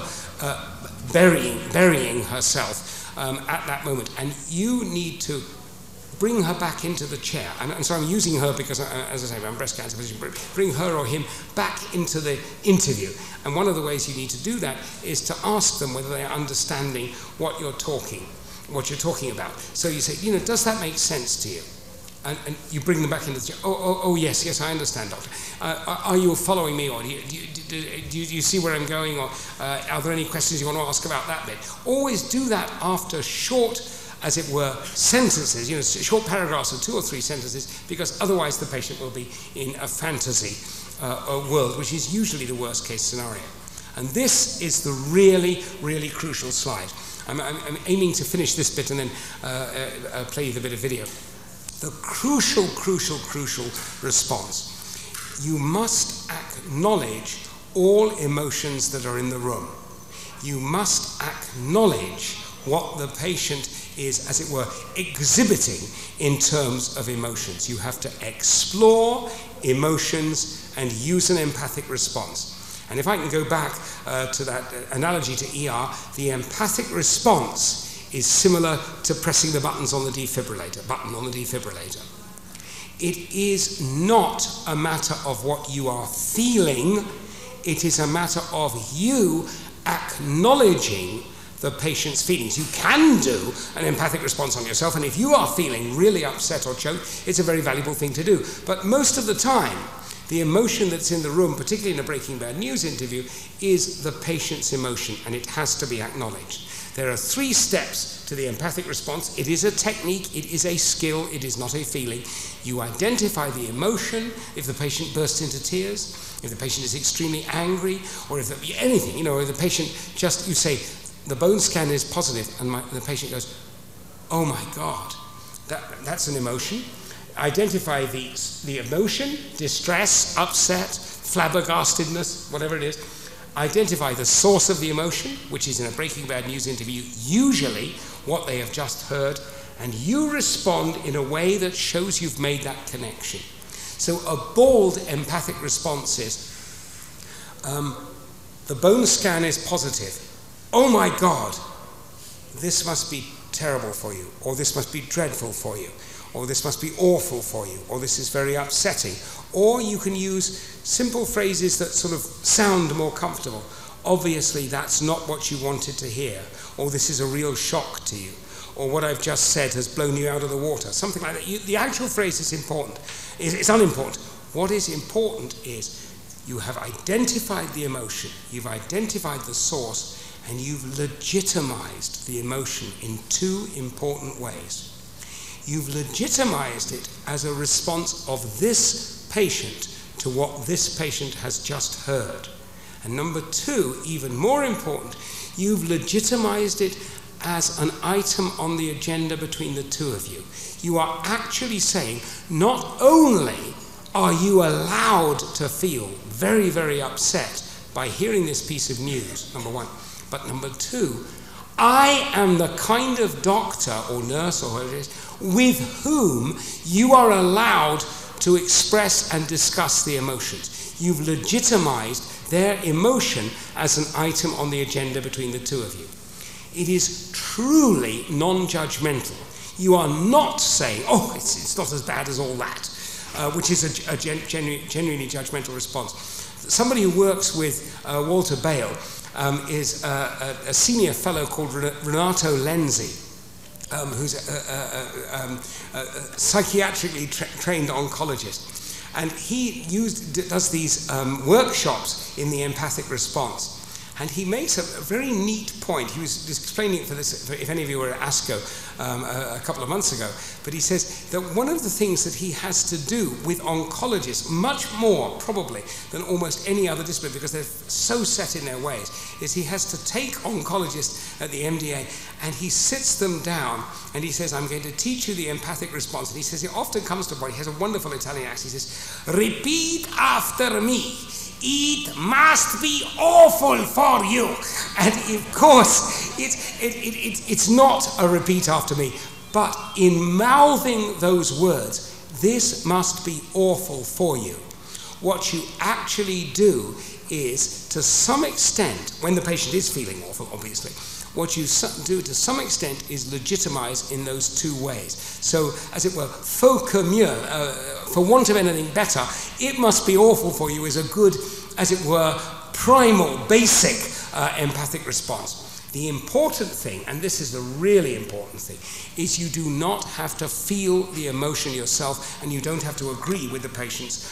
burying herself at that moment. And you need to bring her back into the chair. And so I'm using her because, as I say, I'm breast cancer physician, but bring her or him back into the interview. And one of the ways you need to do that is to ask them whether they are understanding what you're talking about. So you say, does that make sense to you? And you bring them back into the chair. Oh, yes, I understand, doctor. Are you following me, or do you see where I'm going, or are there any questions you want to ask about that bit? Always do that after short, as it were, sentences, short paragraphs of 2 or 3 sentences, because otherwise the patient will be in a fantasy world, which is usually the worst case scenario. And this is the really, really crucial slide. I'm aiming to finish this bit and then play you the bit of video. The crucial response. You must acknowledge all emotions that are in the room. You must acknowledge what the patient is, as it were, exhibiting in terms of emotions. You have to explore emotions and use an empathic response. And if I can go back to that analogy to ER, the empathic response is similar to pressing the buttons on the defibrillator, It is not a matter of what you are feeling, it is a matter of you acknowledging the patient's feelings. You can do an empathic response on yourself, and if you are feeling really upset or choked, it's a very valuable thing to do. But most of the time, the emotion that's in the room, particularly in a Breaking Bad News interview, is the patient's emotion, and it has to be acknowledged. There are 3 steps to the empathic response. It is a technique, it is a skill, it is not a feeling. You identify the emotion, if the patient bursts into tears, if the patient is extremely angry, or if anything, if the patient just, you say, the bone scan is positive, and the patient goes, oh my God, that's an emotion. Identify the emotion, distress, upset, flabbergastedness, whatever it is. Identify the source of the emotion, which is in a Breaking Bad News interview, usually what they have just heard, and you respond in a way that shows you've made that connection. So a bald empathic response is, the bone scan is positive. Oh my God, this must be terrible for you, or this must be dreadful for you, or this must be awful for you, or this is very upsetting. Or you can use simple phrases that sort of sound more comfortable. Obviously, that's not what you wanted to hear, or this is a real shock to you, or what I've just said has blown you out of the water, something like that. The actual phrase is important. It's unimportant. What is important is you have identified the emotion, you've identified the source, and you've legitimized the emotion in 2 important ways. You've legitimized it as a response of this patient to what this patient has just heard. And number 2, even more important, you've legitimized it as an item on the agenda between the 2 of you. You are actually saying, not only are you allowed to feel very, very upset by hearing this piece of news, number 1, but number 2, I am the kind of doctor or nurse or whoever it is with whom you are allowed to express and discuss the emotions. You've legitimized their emotion as an item on the agenda between the 2 of you. It is truly non-judgmental. You are not saying, oh, it's not as bad as all that, which is a genuinely judgmental response. Somebody who works with Walter Bale is a senior fellow called Renato Lenzi, who's a psychiatrically trained oncologist. And he does these workshops in the empathic response. And he makes a very neat point. He was just explaining it for this, if any of you were at ASCO a couple of months ago. But he says that one of the things that he has to do with oncologists, much more probably than almost any other discipline, because they're so set in their ways, is he has to take oncologists at the MDA and he sits them down and he says, I'm going to teach you the empathic response. And he says, it often comes to a point, he has a wonderful Italian accent, he says, repeat after me. It must be awful for you. And of course, it's not a repeat after me, but in mouthing those words, this must be awful for you. What you actually do is, to some extent, when the patient is feeling awful, obviously, what you do to some extent is legitimize in those 2 ways. So, as it were, faute mieux, for want of anything better, it must be awful for you is a good, as it were, primal, basic empathic response. The important thing, and this is the really important thing, is you do not have to feel the emotion yourself, and you don't have to agree with the patient's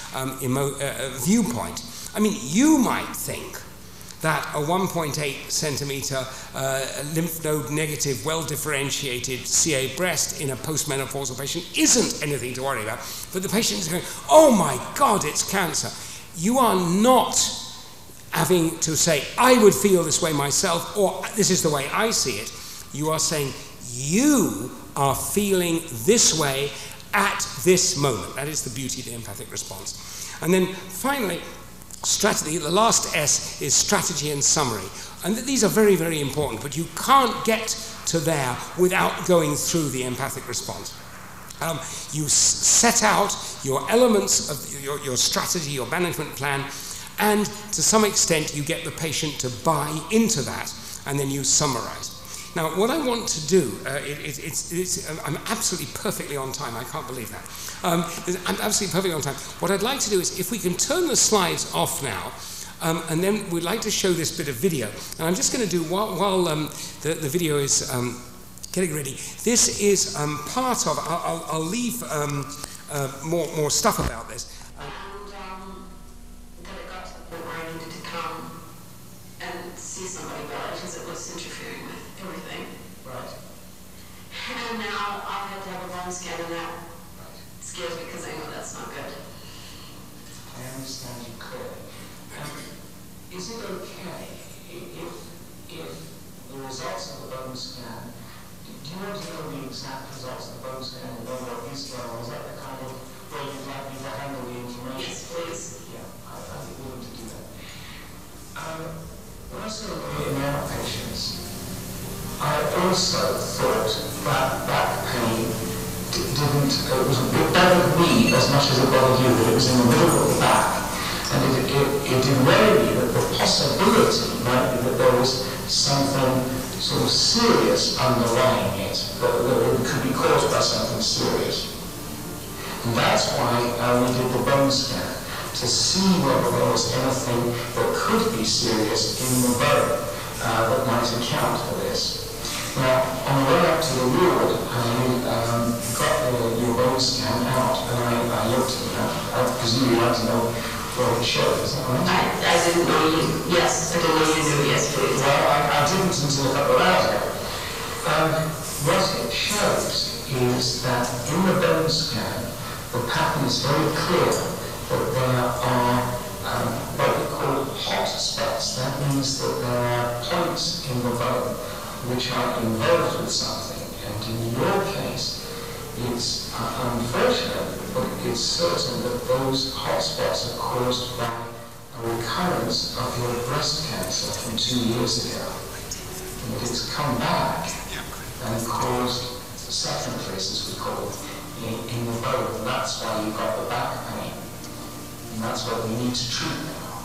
viewpoint. I mean, you might think that a 1.8 centimeter lymph node negative, well-differentiated CA breast in a postmenopausal patient isn't anything to worry about. But the patient is going, oh my God, it's cancer. You are not having to say, I would feel this way myself, or this is the way I see it. You are saying, you are feeling this way at this moment. That is the beauty of the empathic response. And then finally, strategy, the last S is strategy and summary. And these are very, very important, but you can't get to there without going through the empathic response. You set out your elements of your strategy, your management plan, And to some extent, you get the patient to buy into that, and then you summarize. Now, what I want to do, I'm absolutely perfectly on time, I can't believe that. I'm absolutely perfectly on time. What I'd like to do is, if we can turn the slides off now, and then we'd like to show this bit of video. And I'm just going to do, while the video is getting ready, this is part of, I'll leave more stuff about this. Then it got to the point where I needed to come and see somebody about it because it was interfering with everything. Right. And now I've had to have a bone scan, and that scares me because I know that's not good. I understand you clearly. Is it okay if the results of the bone scan, do you want to know the exact results of the bone scan and whether what is there, or is that the kind of way you'd like me to handle the information? Yes, please. Yeah, I'd be willing to do that. When I saw in our patients, I also thought that back pain it bothered me as much as it bothered you, that it was in the middle of the back. And it did worry me that the possibility might be that there was something sort of serious underlying it, that it could be caused by something serious. And that's why we did the bone scan, to see whether there was anything that could be serious in the bone that might account for this. Now, on the way up to the ward, I got your bone scan out, and I looked at it. I presume you'd like to know what it showed, is that right? I didn't know you. Yes, I didn't know you knew. Yes, please. Well, I didn't until a couple of hours ago. What it shows is that in the bone scan, the pattern is very clear that there are what we call hot spots. That means that there are points in the bone which are involved with something. And in your case, it's unfortunate, but it's certain that those hotspots are caused by a recurrence of your breast cancer from 2 years ago. And that it's come back and caused secondary, as we call it, in the bone. And that's why you've got the back pain. And that's what we need to treat now.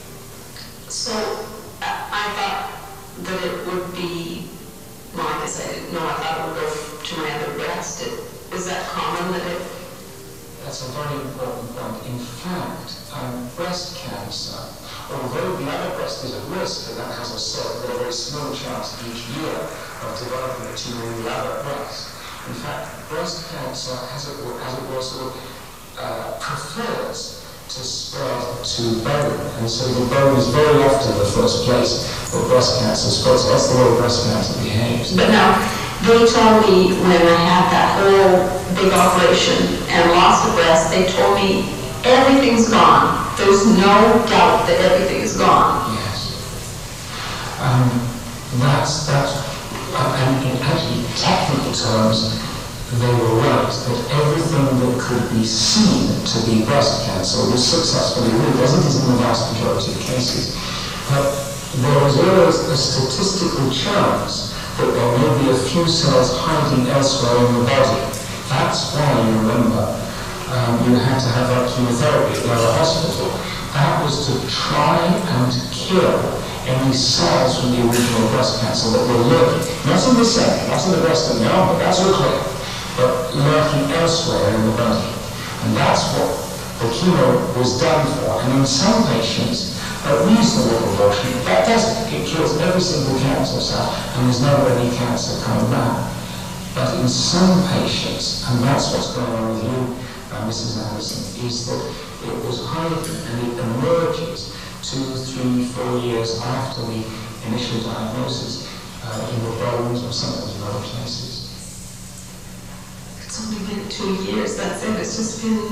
So I thought that it would be, well, I guess I didn't know. I thought it would go to my other breast. Is that common that it? That's a very important point. In fact, breast cancer, although the other breast is at risk, and that has a very small chance each year of developing a tumor in the other breast. In fact, breast cancer, as it were, sort of prefers to spread to bone, and so the bone is very often the first place where breast cancer spreads. That's the way breast cancer behaves. But now, they told me when I had that whole big operation and lost the breast, they told me everything's gone. There's no doubt that everything is gone. Yes. And in actually technical terms, they were right that everything that could be seen to be breast cancer was successfully removed, as it is in the vast majority of cases. But there is always a statistical chance that there may be a few cells hiding elsewhere in the body. That's why, you remember, you had to have that chemotherapy at the hospital. That was to try and kill any cells from the original breast cancer that were lurking. Not in the second, not in the breast and the arm, but that's all clear. But lurking elsewhere in the body. And that's what the chemo was done for. And in some patients, a reasonable proportion, that doesn't. It kills every single cancer cell, and there's never any cancer coming back. But in some patients, and that's what's going on with you, Mrs. Anderson, is that it was hiding and it emerges 2, 3, 4 years after the initial diagnosis in the bones or sometimes in other places. It's only been 2 years, that's it. It's just been...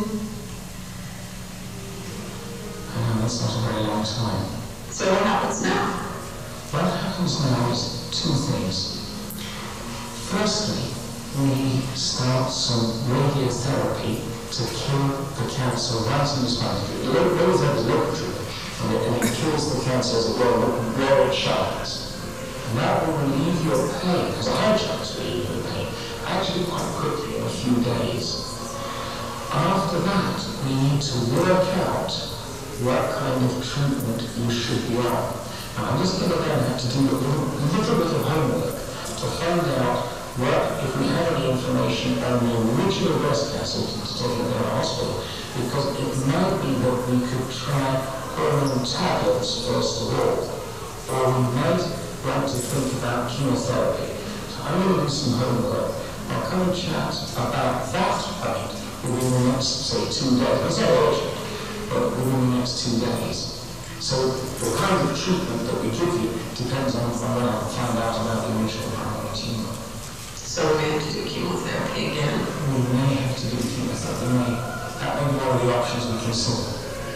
I know, that's not a very long time. So what happens now? What happens now is 2 things. Firstly, we start some radiotherapy to kill the cancer right in the spinal fluid. Radiotherapy is local treatment, and it kills the cancer as it were where it shines. And that will relieve your pain, because a high chance of relieving your pain, actually quite quickly, in a few days. After that, we need to work out what kind of treatment you should be on. Now, I'm just going to then have to do a little bit of homework to find out what, if we have any information on the original breast cancer taken in our hospital, because it might be that we could try hormone tablets first of all, or we might want to think about chemotherapy. So I'm going to do some homework. I'll come and chat about that point within the next, say, 2 days. It's not urgent, but within the next 2 days. So the kind of treatment that we give you depends on when I find out about the original primary tumor. So we may have to do chemotherapy again? We may have to do chemotherapy. That may be one of the options we consider.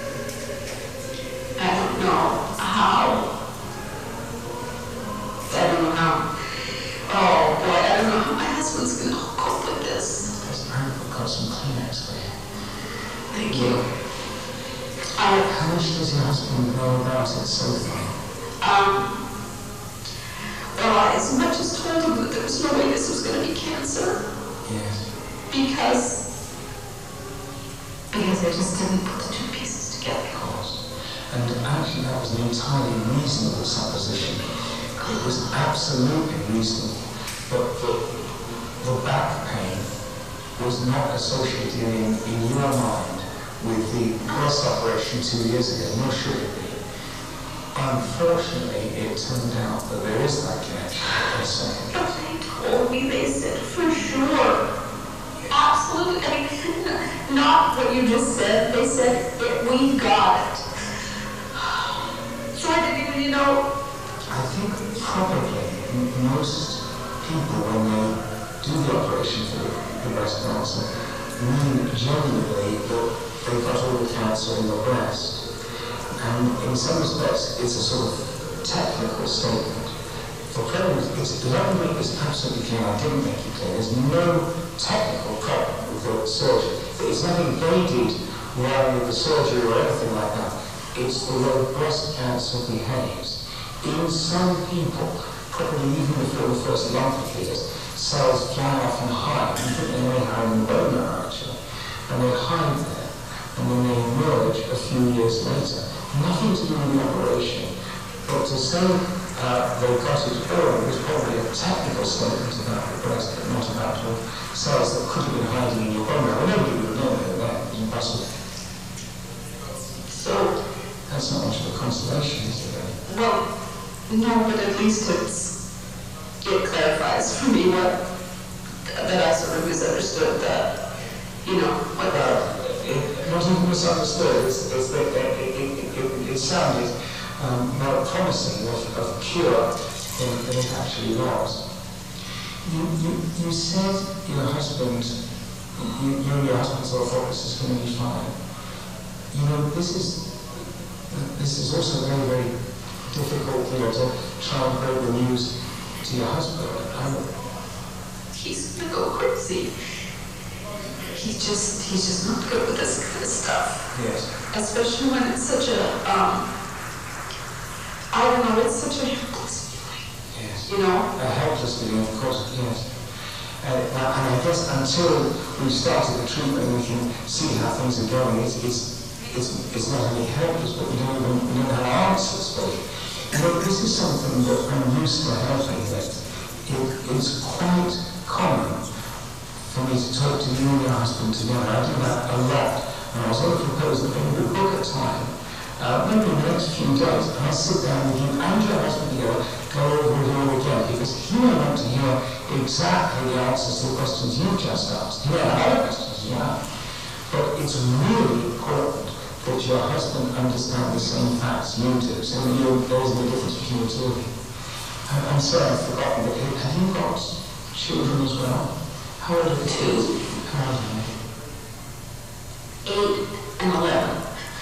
I don't know how. I don't know how. Oh boy, I don't know how my husband's going to cope with this. I've got some Kleenex for you. Thank you. How much does your husband know about it so far? Well, I as much as told him that there was no way this was going to be cancer. Yes. Because I just didn't put the 2 pieces together. Of course. And actually that was an entirely reasonable supposition. It was absolutely reasonable. But the back pain was not associated in your mind with the breast operation 2 years ago, nor should it be. Unfortunately, it turned out that there is that connection. But they told me, they said, for sure. Absolutely. I mean, not what you just said. They said, we got it. So I didn't even, I think probably most people, when they do the operation for the breast cancer, mean genuinely that they got all the cancer in the breast. And in some respects, it's a sort of technical statement. The problem is, let me make this absolutely clear, I didn't make it clear, there's no technical problem with the surgery. It's nothing they did wrong with the surgery or anything like that. It's the way breast cancer behaves. In some people, probably even before the first lump appears, cells fly off and hide. You think they may hide in the bone marrow, actually. And they hide there, and then they emerge a few years later. Nothing to do with the operation, but to say they got it early was probably a technical statement about the breast, but not about the cells that could have been hiding in your bone marrow. Nobody would have known they were there. It was impossible. So that's not much of a consolation, is it? Well, no, but at least it clarifies for me that I sort of misunderstood that, what not even misunderstood, it sounded more promising of a cure than it actually was. You said your husband, you and your husband sort of thought this is going to be fine. This is also very, very difficult, to try and break the news to your husband. He's going to go crazy. He's just not good with this kind of stuff. Yes. Especially when it's such a, I don't know, it's such a helpless feeling. Yes. A helpless feeling, of course, yes. And I guess until we've started the treatment and we can see how things are going, it's not only helpless, but we don't have answers for it. But this is something that I'm used to helping, that it's quite common for me to talk to you and your husband together. I do that a lot. And I was going to propose that maybe we book a time, maybe in the next few days, and I'll sit down with you and your husband together, go over it all again, because he may want to hear exactly the answers to the questions you've just asked. He may have other questions you have. But it's really important that your husband understands the same facts you do, so that there isn't a difference between the two of you. I'm sorry, I've forgotten, but have you got children as well? How old are the 2? How old are they? 8 and 11.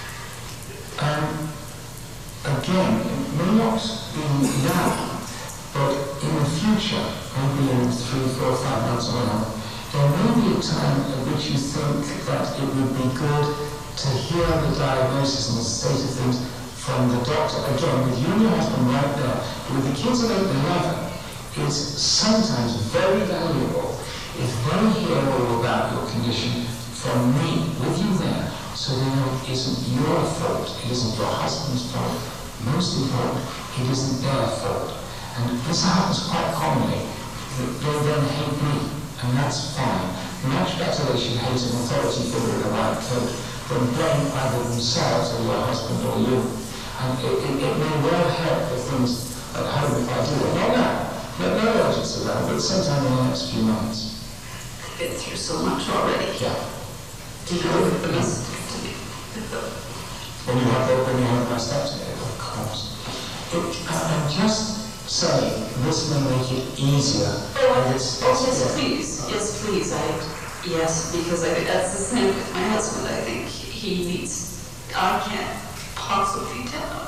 Again, it may not be now, but in the future, maybe in 3, 4, 5 months or whatever, there may be a time at which you think that it would be good to hear the diagnosis and the state of things from the doctor. Again, with you and your husband right there, with the kids at 8 and 11, it's sometimes very valuable if they hear all about your condition from me, with you there, so they know it isn't your fault, it isn't your husband's fault, most important, it isn't their fault. And this happens quite commonly. They then hate me, and that's fine. Much better they should hate an authority figure in a white coat than blame either themselves or your husband or you. And it may well help with things at home if I do it. Not now. No urgency around, but sometime in the next few months. I've been through so much already. Yeah. Do you know the message to me? When you have my steps, of course. I'm just saying, this may make it easier. Yes, please. Yes, please. Yes, because I think that's the same with my husband. I think he needs, I can't possibly tell him.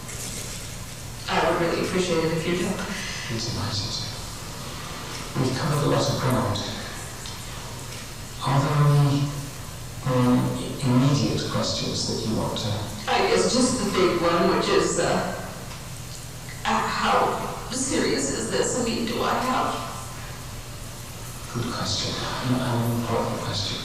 I would really appreciate it if you did. It's nice. We've covered a lot of ground. Are there any immediate questions that you want to? I guess just the big one, which is how serious is this? I mean, do I have? Good question. An important question.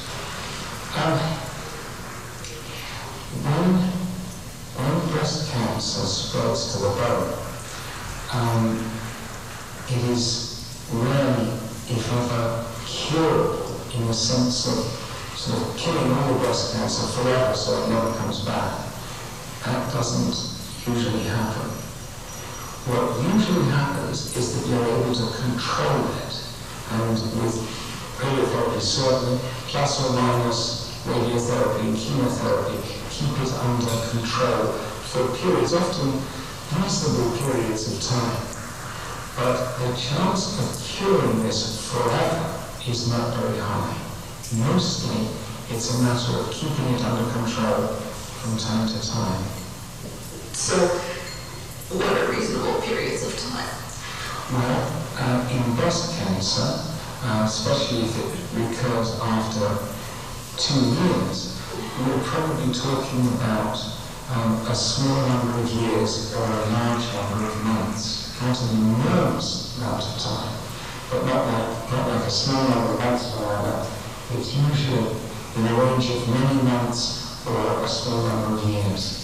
When breast cancer spreads to the bone, it is rarely, if ever, curable in the sense of sort of killing all breast cancer forever so it never comes back. That doesn't usually happen. What usually happens is that you're able to control it, and with radiotherapy certainly, plus or minus radiotherapy and chemotherapy, keep it under control for periods, often reasonable periods of time. But the chance of curing this forever is not very high. Mostly, it's a matter of keeping it under control from time to time. So, what are reasonable periods of time? Well, in breast cancer, especially if it recurs after 2 years, we're probably talking about a small number of years or a large number of months. Not an enormous amount of time, but not like a small number of months or whatever. It's usually in the range of many months or a small number of years.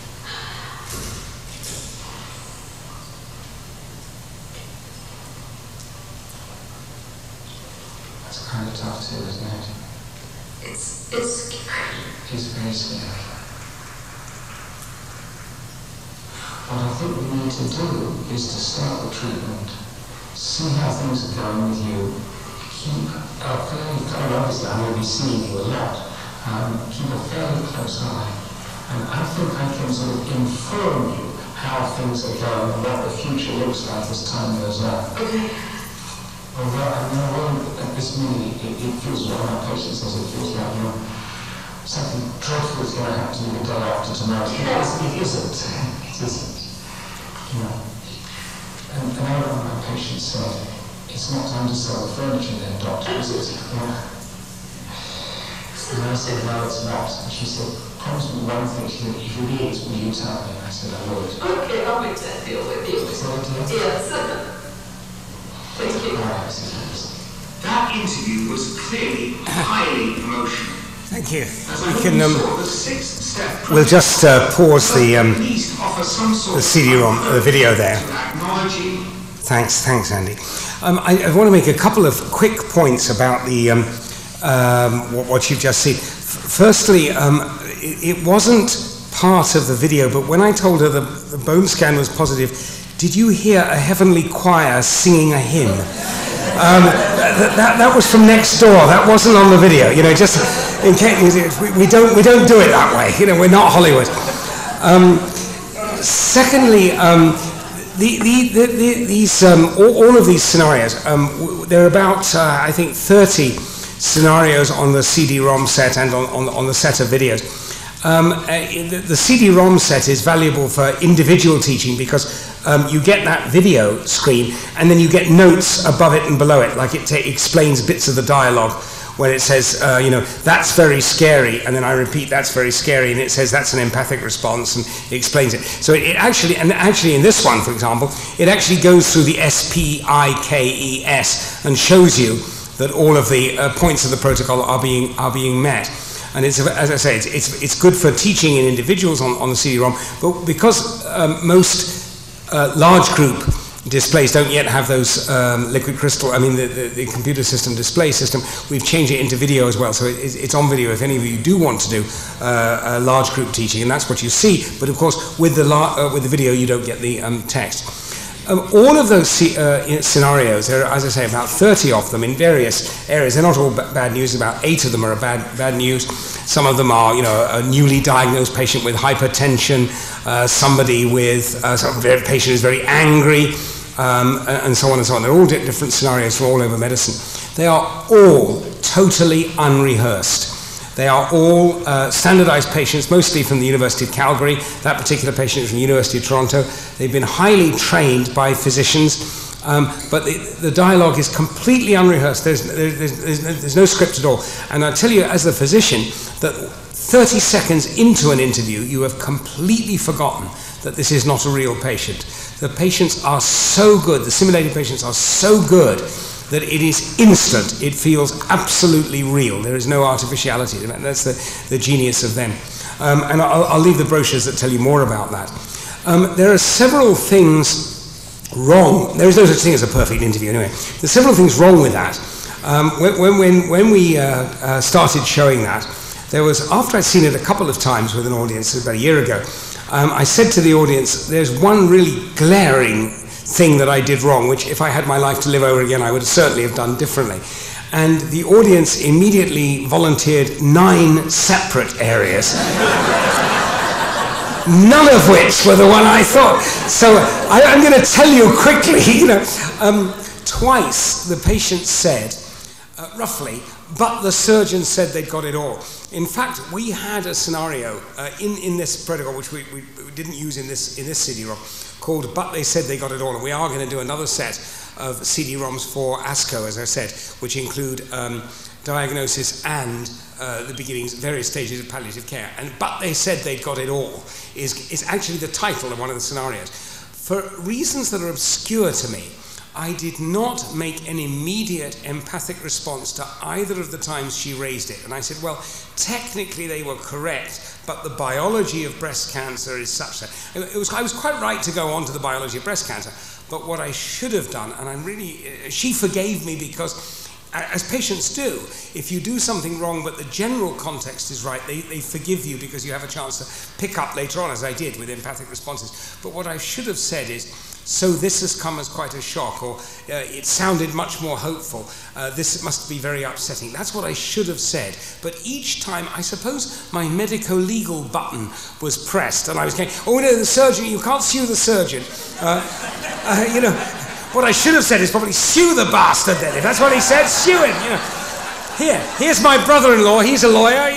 That's kind of tough too, isn't it? It's scary. It's very scary. What I think we need to do is to start the treatment, see how things are going with you, keep a fairly, obviously I'm going to be seeing you a lot, keep a fairly close eye, and I think I can sort of inform you how things are going and what the future looks like as time goes on. Okay. Although I know at this minute it feels like my patient says it feels like something dreadful is going to happen to you the day after tomorrow. It isn't. It isn't. You know. And one of my patients said, "It's not time to sell the furniture then, doctor, is it?" Yeah. And I said, "No, it's not." And she said, "Promise me one thing." She said, "If it is, will you tell me?" And I said, "I would." Okay, I'll make that deal with you. Is that okay? Yes. Thank you. All right, that interview was clearly highly emotional. Thank you. We can, we'll just pause the CD-ROM, the video there. Thanks, Andy. I want to make a couple of quick points about the what you've just seen. Firstly, it wasn't part of the video, but when I told her the bone scan was positive, did you hear a heavenly choir singing a hymn? That was from next door. That wasn't on the video. You know, just in case we don't do it that way. You know, we're not Hollywood. Secondly, these all of these scenarios. There are about I think 30 scenarios on the CD-ROM set and on the set of videos. The CD-ROM set is valuable for individual teaching because you get that video screen and then you get notes above it and below it, like it explains bits of the dialogue when it says, you know, that's very scary, and then I repeat, that's very scary, and it says that's an empathic response, and it explains it. So it actually in this one, for example, it actually goes through the SPIKES and shows you that all of the points of the protocol are being met. And it's, as I say, it's good for teaching in individuals on the CD-ROM, but because most large group displays don't yet have those liquid crystal, the computer system display system, we've changed it into video as well, so it's on video if any of you do want to do a large group teaching, and that's what you see, but of course with the video you don't get the text. All of those scenarios, there are, as I say, about 30 of them in various areas. They're not all bad news. About 8 of them are bad news. Some of them are, a newly diagnosed patient with hypertension, somebody with, a patient is very angry, and so on and so on. They're all different scenarios from all over medicine. They are all totally unrehearsed. They are all standardized patients, mostly from the University of Calgary. That particular patient is from the University of Toronto. They've been highly trained by physicians, but the dialogue is completely unrehearsed. There's no script at all. And I tell you, as a physician, that 30 seconds into an interview, you have completely forgotten that this is not a real patient. The patients are so good, the simulated patients are so good, that it is instant. It feels absolutely real. There is no artificiality. That's the genius of them. And I'll leave the brochures that tell you more about that. There are several things wrong. There is no such thing as a perfect interview anyway. There's several things wrong with that. When we started showing that, there was, after I'd seen it a couple of times with an audience about a year ago, I said to the audience, there's one really glaring thing that I did wrong, which if I had my life to live over again, I would certainly have done differently. And the audience immediately volunteered 9 separate areas, none of which were the one I thought. So I'm going to tell you quickly, twice the patient said, roughly, but the surgeon said they'd got it all. In fact, we had a scenario in this protocol, which we didn't use in this CD-ROM, called But They Said They Got It All, and we are going to do another set of CD-ROMs for ASCO, as I said, which include diagnosis and the beginnings, various stages of palliative care. And But They Said They'd Got It All is actually the title of one of the scenarios. For reasons that are obscure to me, I did not make an immediate empathic response to either of the times she raised it. And I said, well, technically they were correct, but the biology of breast cancer is such that... I was quite right to go on to the biology of breast cancer, but what I should have done, and I'm really... she forgave me because, as patients do, if you do something wrong but the general context is right, they forgive you because you have a chance to pick up later on, as I did with empathic responses. But what I should have said is, so this has come as quite a shock, or it sounded much more hopeful, this must be very upsetting. That's what I should have said. But each time, I suppose my medico-legal button was pressed, and I was going, oh no, the surgeon, you can't sue the surgeon. What I should have said is probably sue the bastard then. If that's what he said, sue him. Here's my brother-in-law, he's a lawyer,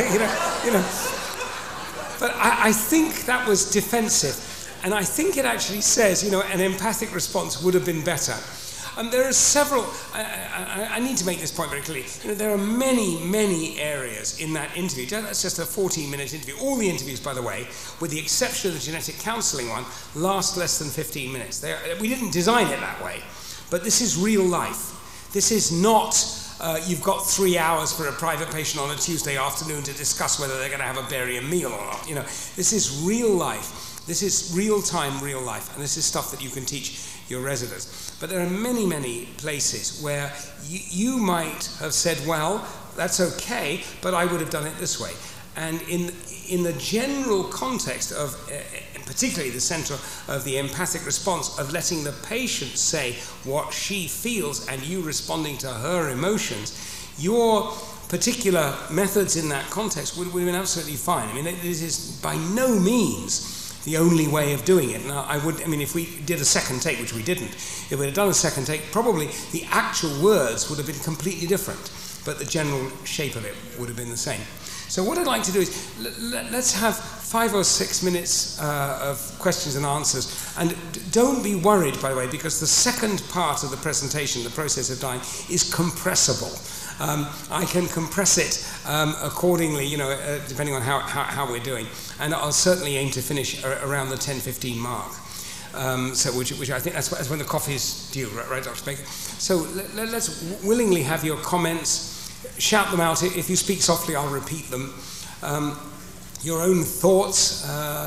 But I think that was defensive. And I think it actually says, an empathic response would have been better. There are several, I need to make this point very clearly, there are many, many areas in that interview. That's just a 14-minute interview. All the interviews, by the way, with the exception of the genetic counselling one, last less than 15 minutes. We didn't design it that way, but this is real life. This is not, you've got 3 hours for a private patient on a Tuesday afternoon to discuss whether they're going to have a barium meal or not. This is real life. This is real-time, real life, and this is stuff that you can teach your residents. But there are many, many places where you might have said, well, that's okay, but I would have done it this way. And in the general context of, particularly the center of the empathic response, of letting the patient say what she feels and you responding to her emotions, your particular methods in that context would have been absolutely fine. This is by no means the only way of doing it. Now, if we did a second take, which we didn't, if we had done a second take, probably the actual words would have been completely different, but the general shape of it would have been the same. So what I'd like to do is, let's have 5 or 6 minutes of questions and answers, and don't be worried, by the way, because the second part of the presentation, the process of dying, is compressible. I can compress it accordingly, depending on how we're doing. And I'll certainly aim to finish around the 10:15 mark. Which I think that's when the coffee is due, right, Dr. Baker? So let's willingly have your comments, shout them out. If you speak softly, I'll repeat them. Your own thoughts,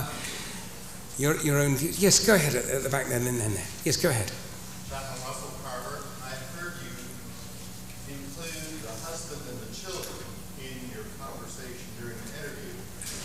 your own views. Yes, go ahead at the back then and then there. Yes, go ahead. Dr. Russell Carver, I heard you include the husband and the children in your conversation during the interview.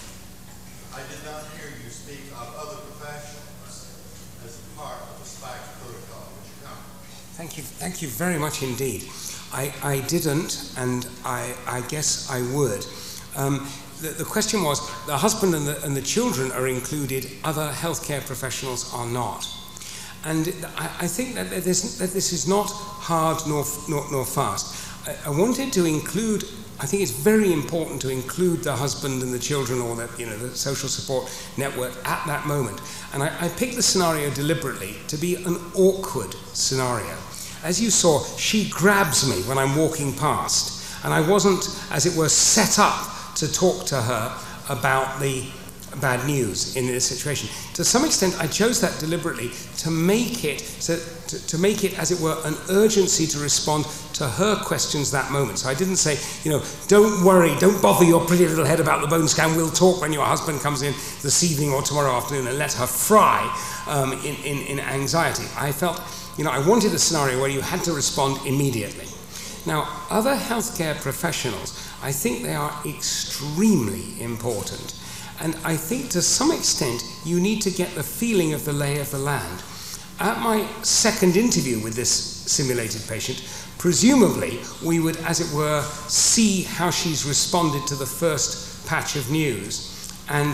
I did not hear you speak of other professionals as a part of the SPAC protocol. Would you comment? Thank you very much indeed. I didn't, and I guess I would. The question was, the husband and the children are included, other healthcare professionals are not. And I think that this is not hard nor fast. I wanted to include, I think it's very important to include the husband and the children, or the social support network at that moment. And I picked the scenario deliberately to be an awkward scenario. As you saw, she grabs me when I'm walking past, and I wasn't, as it were, set up to talk to her about the bad news in this situation. To some extent, I chose that deliberately to make it, to make it, as it were, an urgency to respond to her questions that moment. So I didn't say, don't worry, don't bother your pretty little head about the bone scan, we'll talk when your husband comes in this evening or tomorrow afternoon, and let her fry in anxiety. I felt, I wanted a scenario where you had to respond immediately. Now, other healthcare professionals, I think they are extremely important. And I think to some extent, you need to get the feeling of the lay of the land. At my second interview with this simulated patient, presumably we would, as it were, see how she's responded to the first patch of news and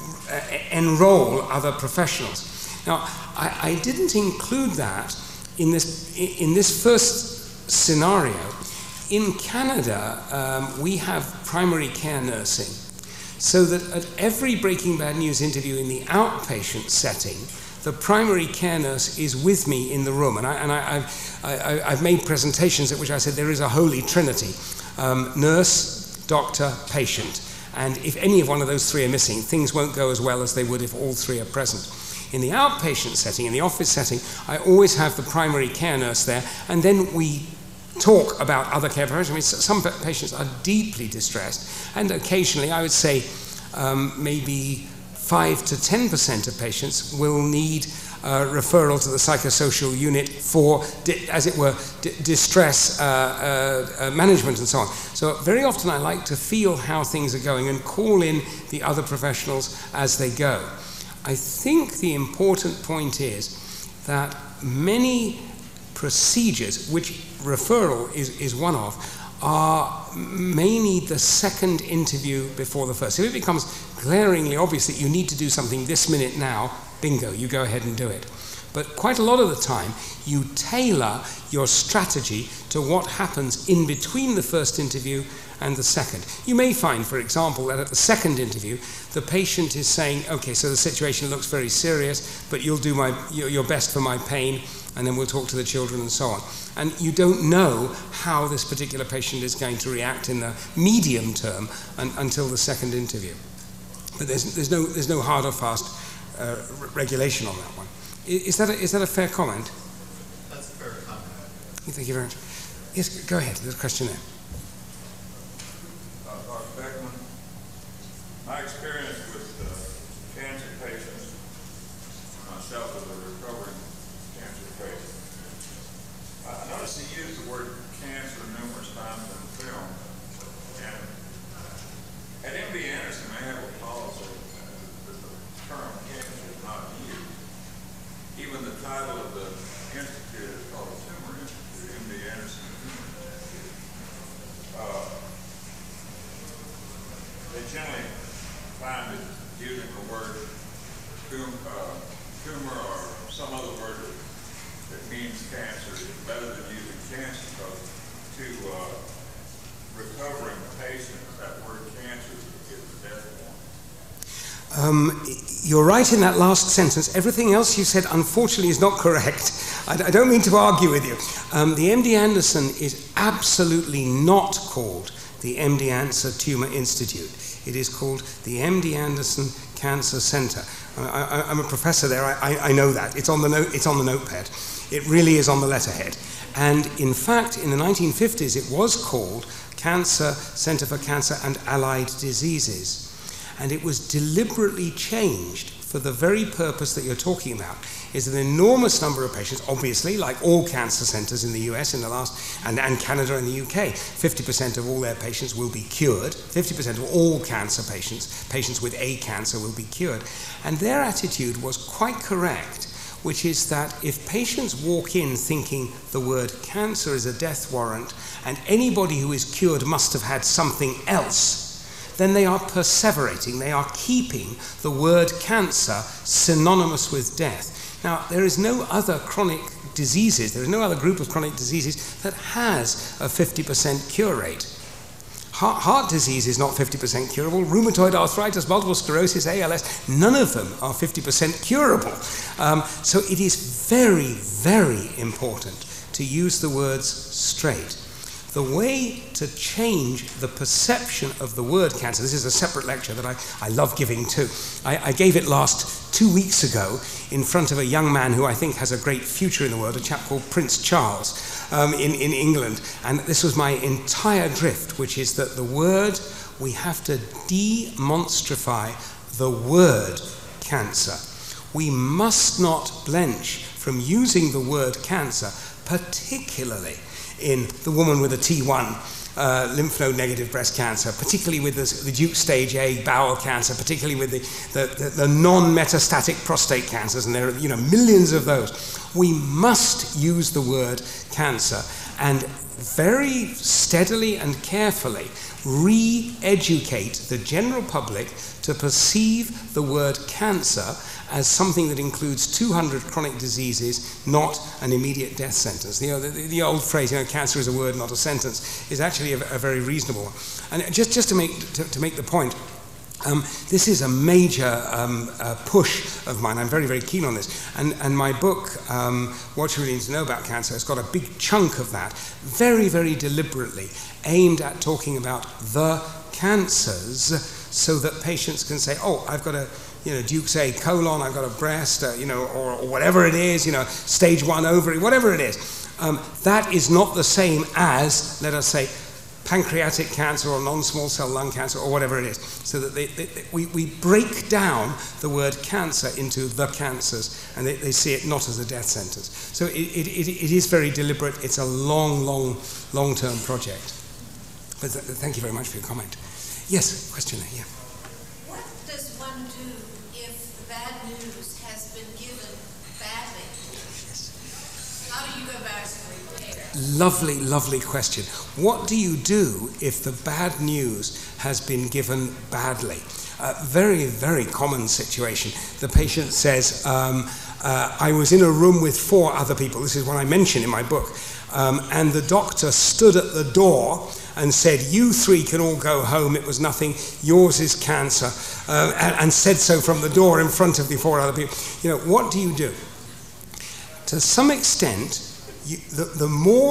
enroll other professionals. Now, I didn't include that in this first scenario. In Canada, we have primary care nursing, so that at every Breaking Bad News interview in the outpatient setting, the primary care nurse is with me in the room. And I've made presentations at which I said there is a holy trinity, nurse, doctor, patient. And if any of one of those three are missing, things won't go as well as they would if all three are present. In the outpatient setting, in the office setting, I always have the primary care nurse there, and then we talk about other care professionals. I mean, some patients are deeply distressed, and occasionally, I would say, maybe 5 to 10% of patients will need referral to the psychosocial unit for, as it were, distress management and so on. So very often I like to feel how things are going and call in the other professionals as they go. I think the important point is that many procedures, which referral is one of, may need the second interview before the first. If it becomes glaringly obvious that you need to do something this minute now, bingo, you go ahead and do it. But quite a lot of the time, you tailor your strategy to what happens in between the first interview and the second. You may find, for example, that at the second interview, the patient is saying, okay, so the situation looks very serious, but you'll do your best for my pain, and then we'll talk to the children and so on. And you don't know how this particular patient is going to react in the medium term until the second interview. But there's no hard or fast regulation on that one. Is that a fair comment? That's a fair comment. Thank you very much. Yes, go ahead. There's a question there. Dr. Buckman, my experience with cancer patients, myself as a recovering cancer patient, I noticed he used the word cancer numerous times in the film. And at MD Anderson, they have a policy that the term cancer is not used. Even the title of the institute is called Tumor Institute, MD Anderson Tumor Institute. They generally find that using the word tumor or some other word that means cancer is better than using cancer, because to recovering patients, that word cancer is the death warrant. You're right in that last sentence. Everything else you said, unfortunately, is not correct. I don't mean to argue with you. The MD Anderson is absolutely not called the MD Anderson Tumor Institute. It is called the MD Anderson Cancer Center. I'm a professor there. I know that. It's on the notepad. It really is on the letterhead. And in fact, in the 1950s, it was called Cancer, Center for Cancer and Allied Diseases. And it was deliberately changed for the very purpose that you're talking about, is an enormous number of patients, obviously, like all cancer centers in the US in the last, and Canada and the UK, 50% of all their patients will be cured, 50% of all cancer patients with a cancer will be cured. And their attitude was quite correct, which is that if patients walk in thinking the word cancer is a death warrant, and anybody who is cured must have had something else, then they are perseverating, they are keeping the word cancer synonymous with death. Now, there is no other chronic diseases, there is no other group of chronic diseases that has a 50% cure rate. Heart disease is not 50% curable, rheumatoid arthritis, multiple sclerosis, ALS, none of them are 50% curable. So it is very, very important to use the words straight. The way to change the perception of the word cancer, this is a separate lecture that I love giving too. I gave it last 2 weeks ago in front of a young man who I think has a great future in the world, a chap called Prince Charles in England. And this was my entire drift, which is that the word, we have to demonstrify the word cancer. We must not blench from using the word cancer, particularly in the woman with a T1 lymph node negative breast cancer, particularly with the Duke stage A bowel cancer, particularly with the non-metastatic prostate cancers, and there are millions of those. We must use the word cancer and very steadily and carefully re-educate the general public to perceive the word cancer as something that includes 200 chronic diseases, not an immediate death sentence. The old phrase, cancer is a word, not a sentence, is actually a very reasonable one. And just to make the point, this is a major push of mine. I'm very, very keen on this. And my book, What You Really Need to Know About Cancer, has got a big chunk of that, very, very deliberately aimed at talking about the cancers so that patients can say, oh, I've got a Duke's A colon, I've got a breast, or whatever it is, stage 1 ovary, whatever it is. That is not the same as, let us say, pancreatic cancer or non-small cell lung cancer or whatever it is. So that we break down the word cancer into the cancers, and they see it not as a death sentence. So it is very deliberate. It's a long-term project. But thank you very much for your comment. Yes, question there, yeah. What does one do if the bad news has been given badly? Yes. How do you go back and repair? Lovely, lovely question. What do you do if the bad news has been given badly? Very, very common situation. The patient says, I was in a room with 4 other people. This is what I mention in my book. And the doctor stood at the door and said, you 3 can all go home, it was nothing, yours is cancer, and said so from the door in front of the 4 other people. What do you do? To some extent, the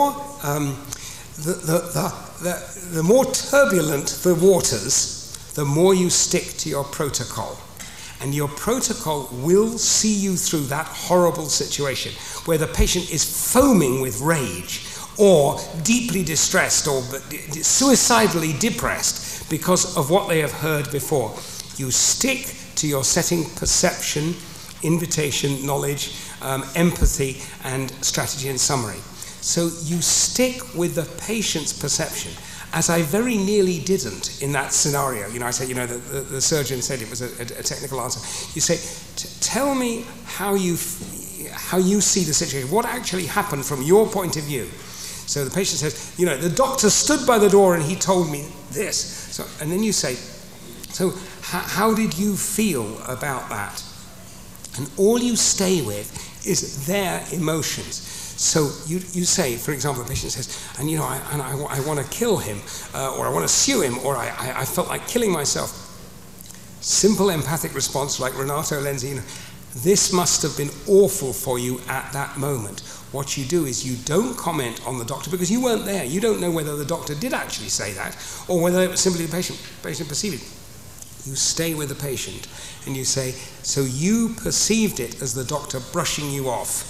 more turbulent the waters, the more you stick to your protocol. And your protocol will see you through that horrible situation where the patient is foaming with rage or deeply distressed or suicidally depressed because of what they have heard before. You stick to your setting, perception, invitation, knowledge, empathy, and strategy and summary. So you stick with the patient's perception, as I very nearly didn't in that scenario. I said, the surgeon said it was a technical answer. You say, tell me how you see the situation. What actually happened from your point of view? So the patient says, the doctor stood by the door and he told me this. So, and then you say, so how did you feel about that? And all you stay with is their emotions. So you say, for example, the patient says, and I want to kill him, or I want to sue him, or I felt like killing myself. Simple empathic response like Renato Lenzi, this must have been awful for you at that moment. What you do is you don't comment on the doctor because you weren't there. You don't know whether the doctor did actually say that or whether it was simply the patient perceived it. You stay with the patient and you say, so you perceived it as the doctor brushing you off.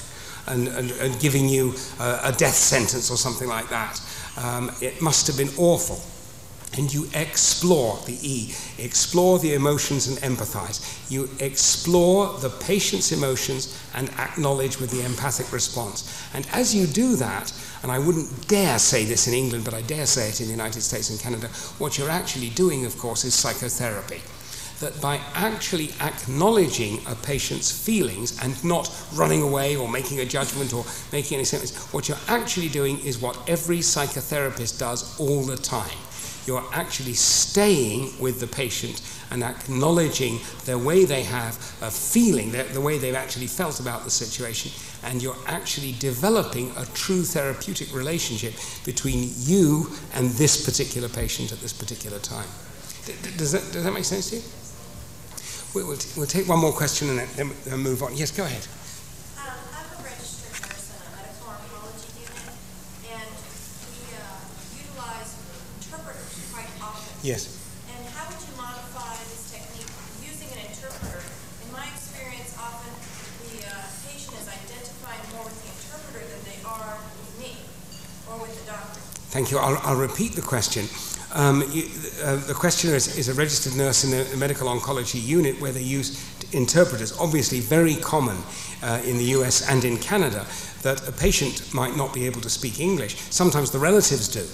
and giving you a death sentence or something like that. It must have been awful. And you explore the E, explore the emotions and empathize. You explore the patient's emotions and acknowledge with the empathic response. And as you do that, and I wouldn't dare say this in England, but I dare say it in the United States and Canada, what you're actually doing, of course, is psychotherapy. That by actually acknowledging a patient's feelings and not running away or making a judgment or making any statements, what you're actually doing is what every psychotherapist does all the time. You're actually staying with the patient and acknowledging the way they have a feeling, the way they've actually felt about the situation, and you're actually developing a true therapeutic relationship between you and this particular patient at this particular time. Does that make sense to you? We'll take one more question and then move on. Yes, go ahead. I'm a registered nurse in a medical oncology unit, and we utilize interpreters quite often. Yes. And how would you modify this technique using an interpreter? In my experience, often the patient is identifying more with the interpreter than they are with me or with the doctor. Thank you. I'll repeat the question. The questioner is a registered nurse in the medical oncology unit where they use interpreters, obviously very common in the US and in Canada, that a patient might not be able to speak English. Sometimes the relatives do.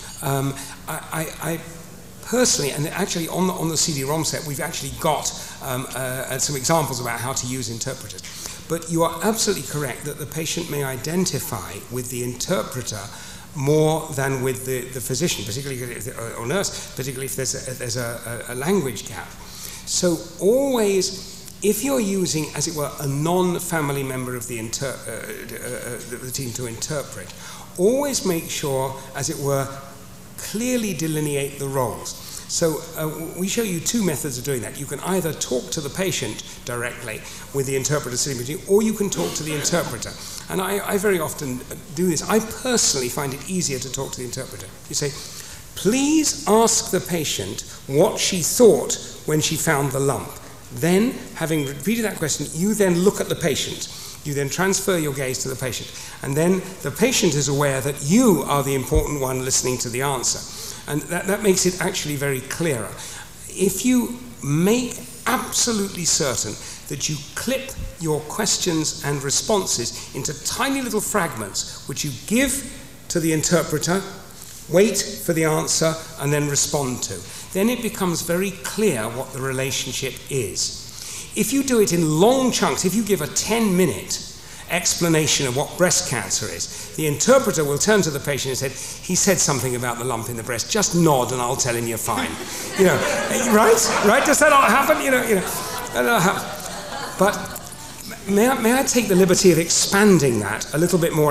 I personally, and actually on the CD-ROM set, we've actually got some examples about how to use interpreters. But you are absolutely correct that the patient may identify with the interpreter more than with the physician, particularly or nurse, particularly if there's a language gap. So always, if you're using, as it were, a non-family member of the team to interpret, always make sure, as it were, clearly delineate the roles. So we show you two methods of doing that. You can either talk to the patient directly with the interpreter sitting between you, or you can talk to the interpreter. And I very often do this. I personally find it easier to talk to the interpreter. You say, please ask the patient what she thought when she found the lump. Then, having repeated that question, you then look at the patient. You then transfer your gaze to the patient. And then the patient is aware that you are the important one listening to the answer. And that makes it actually very clearer. If you make absolutely certain that you clip your questions and responses into tiny little fragments, which you give to the interpreter, wait for the answer, and then respond to, then it becomes very clear what the relationship is. If you do it in long chunks, if you give a 10-minute explanation of what breast cancer is, the interpreter will turn to the patient and say, he said something about the lump in the breast, just nod and I'll tell him you're fine. You know, right? Does that not happen? You know, that not happen. But may I take the liberty of expanding that a little bit more?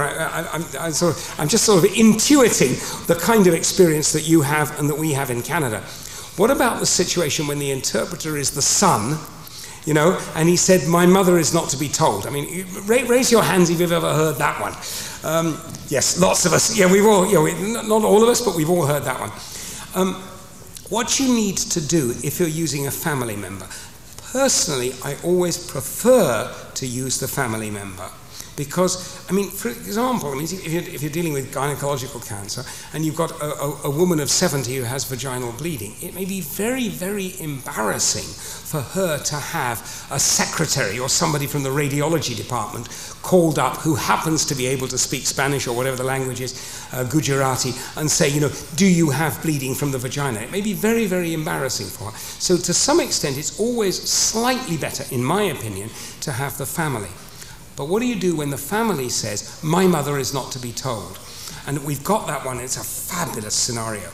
I'm just sort of intuiting the kind of experience that you have and that we have in Canada. What about the situation when the interpreter is the son, you know, and he said, my mother is not to be told? I mean, raise your hands if you've ever heard that one. Yes, lots of us. Yeah, we've all, not all of us, but we've all heard that one. What you need to do if you're using a family member, personally, I always prefer to use the family member because, I mean, for example, I mean, if you're dealing with gynecological cancer and you've got a woman of 70 who has vaginal bleeding, it may be very, very embarrassing for her to have a secretary or somebody from the radiology department called up who happens to be able to speak Spanish or whatever the language is, Gujarati, and say, you know, do you have bleeding from the vagina? It may be very, very embarrassing for her. So to some extent, it's always slightly better, in my opinion, to have the family. But what do you do when the family says, my mother is not to be told? And we've got that one. It's a fabulous scenario.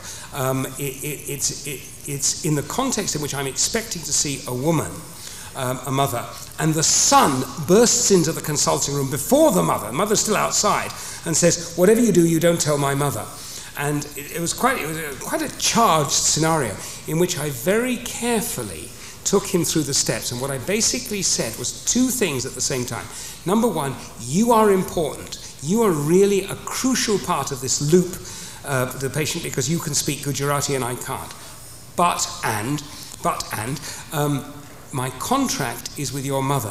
It's in the context in which I'm expecting to see a woman, a mother, and the son bursts into the consulting room before the mother's still outside, and says, whatever you do, you don't tell my mother. And it was quite a charged scenario in which I very carefully took him through the steps. And what I basically said was two things at the same time. Number one, you are important. You are really a crucial part of this loop, the patient, because you can speak Gujarati and I can't. But my contract is with your mother.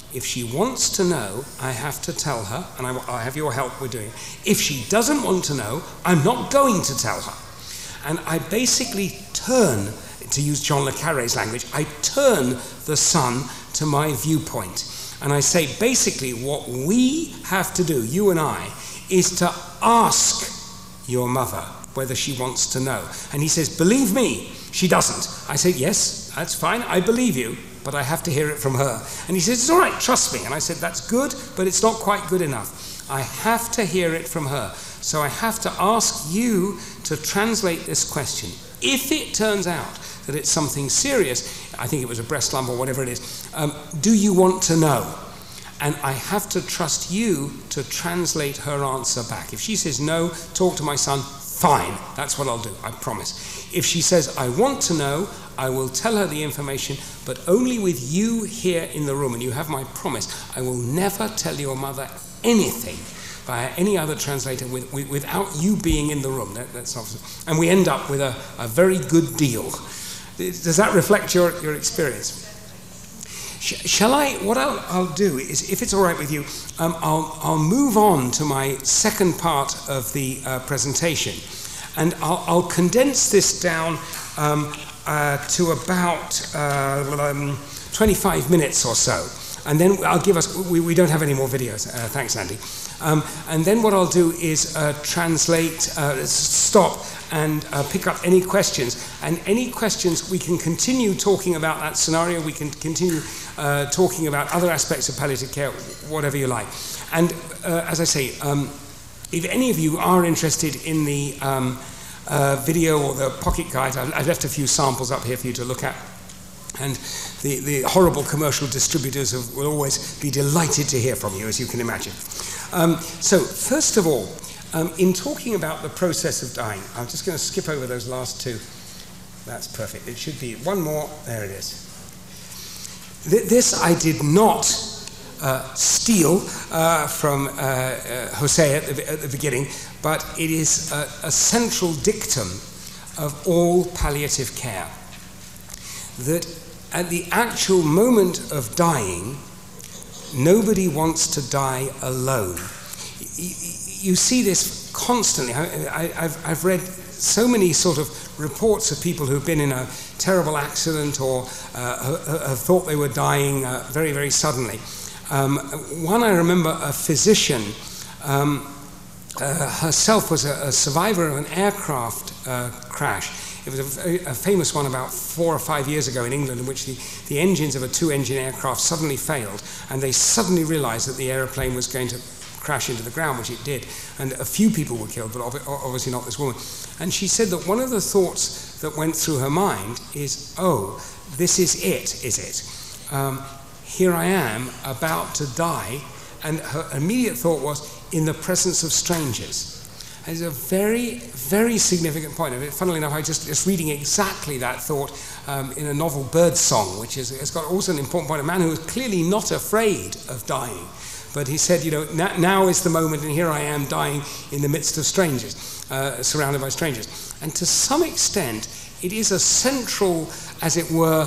If she wants to know, I have to tell her, and I have your help with doing it. If she doesn't want to know, I'm not going to tell her. And I basically turn, to use John le Carré's language, I turn the son to my viewpoint. And I say, basically, what we have to do, you and I, is to ask your mother whether she wants to know. And he says, believe me, she doesn't. I say, yes, that's fine, I believe you, but I have to hear it from her. And he says, it's all right, trust me. And I said, that's good, but it's not quite good enough. I have to hear it from her. So I have to ask you to translate this question. If it turns out that it's something serious, I think it was a breast lump or whatever it is, do you want to know? And I have to trust you to translate her answer back. If she says no, talk to my son, fine, that's what I'll do, I promise. If she says, I want to know, I will tell her the information, but only with you here in the room, and you have my promise. I will never tell your mother anything by any other translator without you being in the room. That's obviously, and we end up with a very good deal. Does that reflect your experience? Shall I, what I'll do is, if it's all right with you, I'll move on to my second part of the presentation, and I'll condense this down to about 25 minutes or so, and then I'll give us, we don't have any more videos, thanks Andy, and then what I'll do is translate, stop and pick up any questions, and any questions we can continue talking about that scenario, we can continue talking about other aspects of palliative care, whatever you like. And as I say, if any of you are interested in the video or the pocket guide, I've left a few samples up here for you to look at. And the horrible commercial distributors will always be delighted to hear from you, as you can imagine. So first of all, in talking about the process of dying, I'm just going to skip over those last two. That's perfect. It should be one more. There it is. This I did not steal from Jose at the beginning, but it is a central dictum of all palliative care, that at the actual moment of dying, nobody wants to die alone. You see this constantly. I've read so many sort of reports of people who've been in a terrible accident or have thought they were dying very, very suddenly. One, I remember a physician, herself was a survivor of an aircraft crash. It was a famous one about 4 or 5 years ago in England, in which the engines of a 2-engine aircraft suddenly failed, and they suddenly realized that the aeroplane was going to crash into the ground, which it did, and a few people were killed, but obviously not this woman. And she said that one of the thoughts that went through her mind is, oh, this is it, is it? Here I am about to die, and her immediate thought was, in the presence of strangers. And it's a very, very significant point. Funnily enough, I just reading exactly that thought in a novel, Birdsong, which has got also an important point. A man who was clearly not afraid of dying, but he said, you know, now is the moment, and here I am dying in the midst of strangers, surrounded by strangers. And to some extent, it is a central, as it were,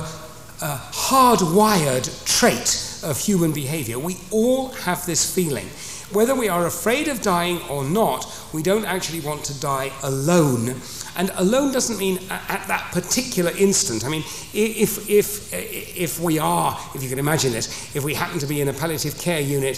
hardwired trait of human behavior. We all have this feeling. Whether we are afraid of dying or not, we don't actually want to die alone. And alone doesn't mean at that particular instant. I mean, if we are, if you can imagine this, if we happen to be in a palliative care unit,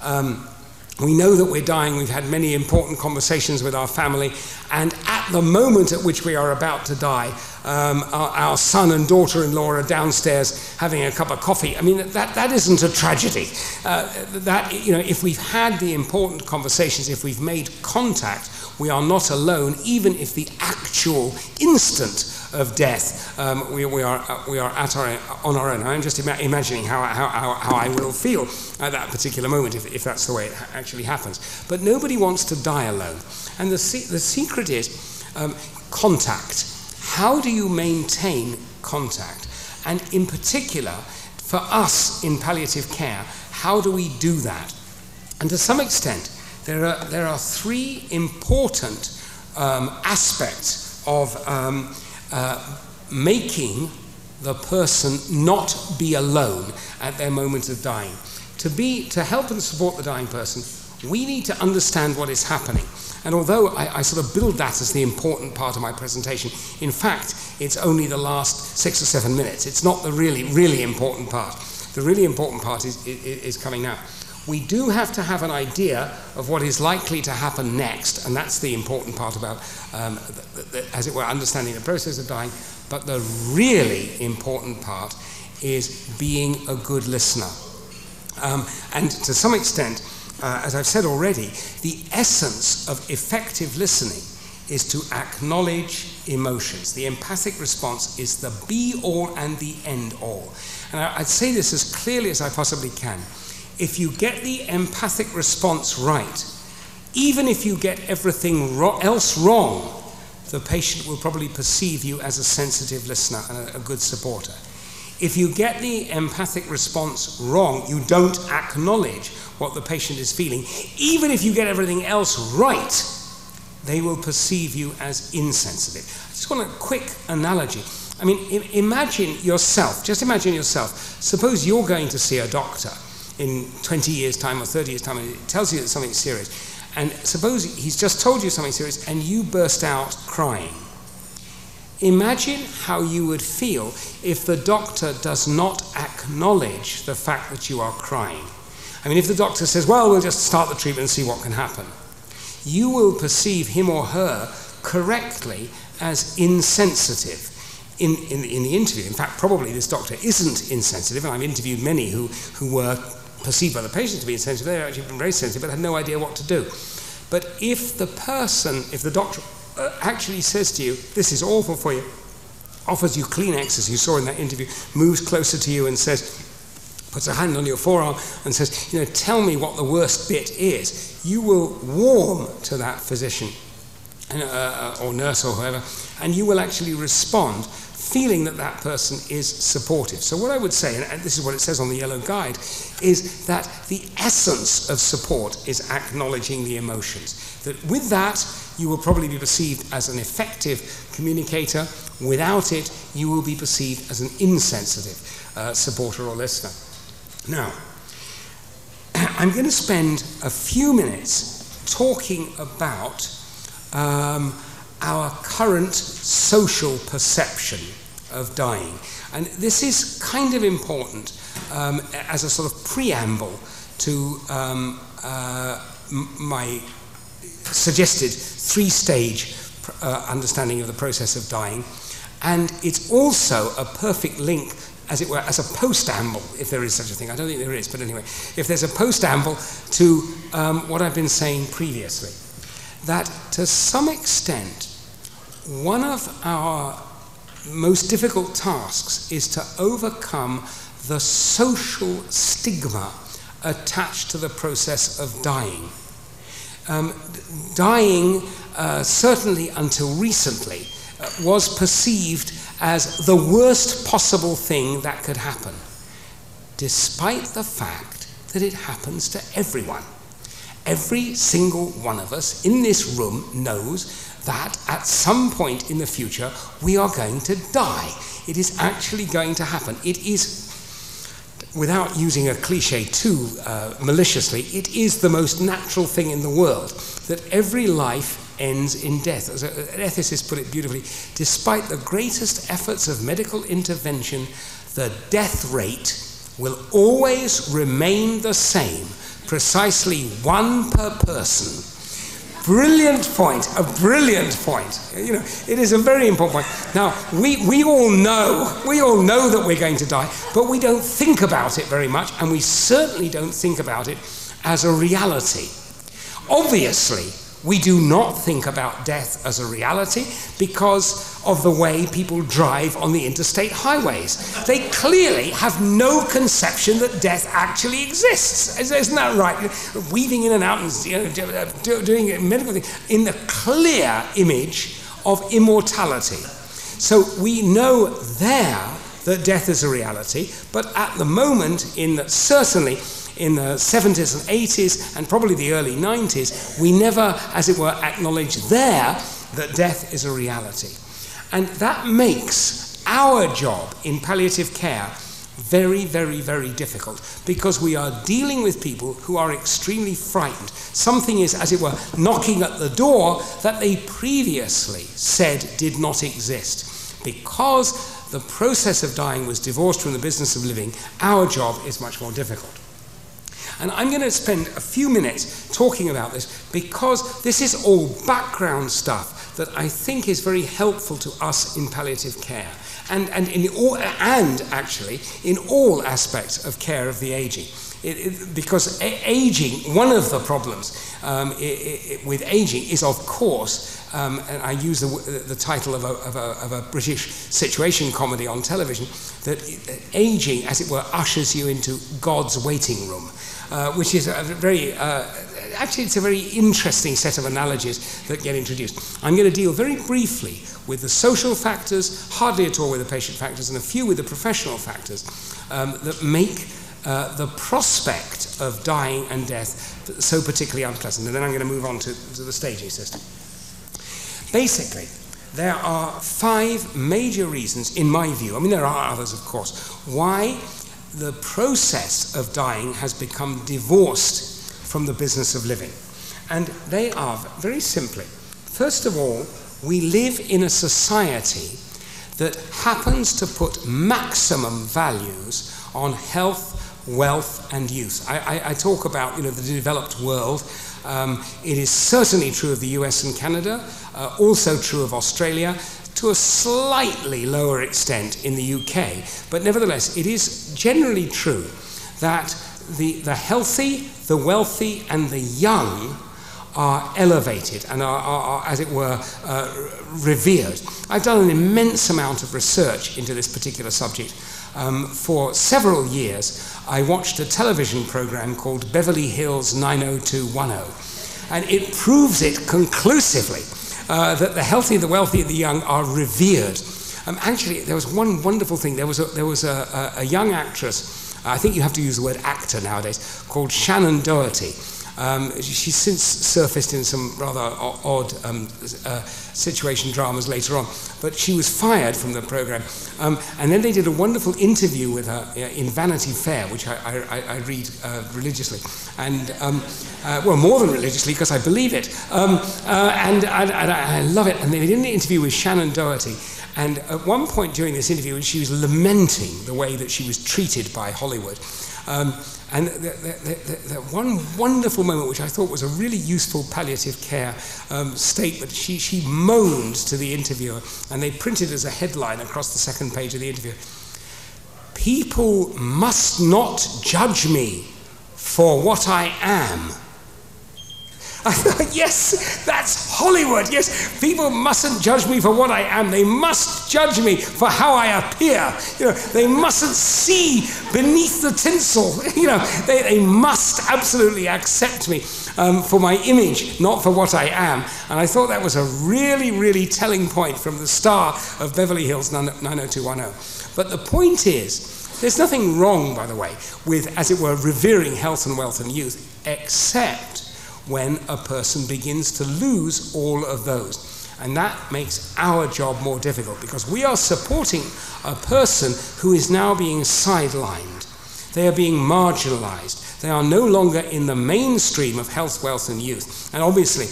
we know that we're dying, we've had many important conversations with our family, and at the moment at which we are about to die, our son and daughter-in-law are downstairs having a cup of coffee. I mean, that isn't a tragedy. That, you know, if we've had the important conversations, if we've made contact, we are not alone, even if the actual instant of death we are on our own. I'm just imagining how I will feel at that particular moment if that's the way it actually happens. But nobody wants to die alone. And the secret is contact. How do you maintain contact? And in particular, for us in palliative care, how do we do that? And to some extent, there are three important aspects of making the person not be alone at their moment of dying. To help and support the dying person, we need to understand what is happening. And although I sort of build that as the important part of my presentation, in fact, it's only the last 6 or 7 minutes. It's not the really, really important part. The really important part is coming now. We do have to have an idea of what is likely to happen next, and that's the important part about, as it were, understanding the process of dying. But the really important part is being a good listener. And to some extent, as I've said already, the essence of effective listening is to acknowledge emotions. The empathic response is the be-all and the end-all. And I'd say this as clearly as I possibly can. If you get the empathic response right, even if you get everything else wrong, the patient will probably perceive you as a sensitive listener and a good supporter. If you get the empathic response wrong, you don't acknowledge what the patient is feeling. Even if you get everything else right, they will perceive you as insensitive. I just want a quick analogy. I mean, imagine yourself, just imagine yourself. Suppose you're going to see a doctor in 20 years' time or 30 years' time, and it tells you that something's serious. And suppose he's just told you something serious, and you burst out crying. Imagine how you would feel if the doctor does not acknowledge the fact that you are crying. I mean, if the doctor says, well, we'll just start the treatment and see what can happen, you will perceive him or her correctly as insensitive in the interview. In fact, probably this doctor isn't insensitive, and I've interviewed many who were perceived by the patient to be insensitive. They've actually been very sensitive, but had no idea what to do. But if the doctor actually says to you, this is awful for you, offers you Kleenex, as you saw in that interview, moves closer to you and says, puts a hand on your forearm and says, you know, tell me what the worst bit is, you will warm to that physician or nurse or whoever, and you will actually respond feeling that that person is supportive. So what I would say, and this is what it says on the yellow guide, is that the essence of support is acknowledging the emotions. That with that, you will probably be perceived as an effective communicator. Without it, you will be perceived as an insensitive supporter or listener. Now, I'm going to spend a few minutes talking about our current social perception of dying. And this is kind of important as a sort of preamble to my suggested three-stage understanding of the process of dying. And it's also a perfect link, as it were, as a postamble, if there is such a thing. I don't think there is, but anyway, if there's a postamble to what I've been saying previously, that to some extent, one of our most difficult tasks is to overcome the social stigma attached to the process of dying. Dying, certainly until recently, was perceived as the worst possible thing that could happen, despite the fact that it happens to everyone. Every single one of us in this room knows that at some point in the future we are going to die. It is actually going to happen. It is, without using a cliche too maliciously, it is the most natural thing in the world that every life ends in death. As an ethicist put it beautifully, despite the greatest efforts of medical intervention, the death rate will always remain the same, precisely 1 per person. Brilliant point, a brilliant point. You know, it is a very important point. Now, we all know that we're going to die, but we don't think about it very much, and we certainly don't think about it as a reality. Obviously, we do not think about death as a reality because of the way people drive on the interstate highways. They clearly have no conception that death actually exists. Isn't that right? Weaving in and out and doing medical things in the clear image of immortality. So we know there that death is a reality, but at the moment, certainly in the 70s and 80s and probably the early 90s, we never, as it were, acknowledged there that death is a reality. And that makes our job in palliative care very, very, very difficult, because we are dealing with people who are extremely frightened. Something is, as it were, knocking at the door that they previously said did not exist. Because the process of dying was divorced from the business of living, our job is much more difficult. And I'm going to spend a few minutes talking about this, because this is all background stuff that I think is very helpful to us in palliative care. And actually in all aspects of care of the aging. Because aging, one of the problems with aging is, of course, and I use the title of a British situation comedy on television, that aging, as it were, ushers you into God's waiting room, which is a very, actually it's a very interesting set of analogies that get introduced. I'm going to deal very briefly with the social factors, hardly at all with the patient factors, and a few with the professional factors that make the prospect of dying and death so particularly unpleasant. And then I'm going to move on to the staging system. Basically, there are 5 major reasons, in my view, I mean there are others of course, why the process of dying has become divorced from the business of living. And they are, very simply, first of all, we live in a society that happens to put maximum values on health, wealth, and youth. I talk about, the developed world. It is certainly true of the US and Canada, also true of Australia, to a slightly lower extent in the UK. But nevertheless, it is generally true that the healthy, the wealthy, and the young are elevated and are, as it were, revered. I've done an immense amount of research into this particular subject. For several years, I watched a television program called Beverly Hills 90210, and it proves it conclusively that the healthy, the wealthy, and the young are revered. Actually, there was one wonderful thing. There was a young actress, I think you have to use the word actor nowadays, called Shannon Doherty. She's since surfaced in some rather odd situation dramas later on, but she was fired from the program. And then they did a wonderful interview with her in Vanity Fair, which I read religiously, and well, more than religiously, because I believe it. And I love it. And they did an interview with Shannon Doherty. And at one point during this interview, she was lamenting the way that she was treated by Hollywood. And the one wonderful moment, which I thought was a really useful palliative care statement, she moaned to the interviewer, and they printed as a headline across the second page of the interview, "People must not judge me for what I am." I thought, yes, that's Hollywood. Yes, people mustn't judge me for what I am. They must judge me for how I appear. They mustn't see beneath the tinsel. They must absolutely accept me for my image, not for what I am. And I thought that was a really, really telling point from the star of Beverly Hills 90210. But the point is, there's nothing wrong, by the way, with, as it were, revering health and wealth and youth, except when a person begins to lose all of those. And that makes our job more difficult, because we are supporting a person who is now being sidelined. They are being marginalized. They are no longer in the mainstream of health, wealth, and youth. And obviously,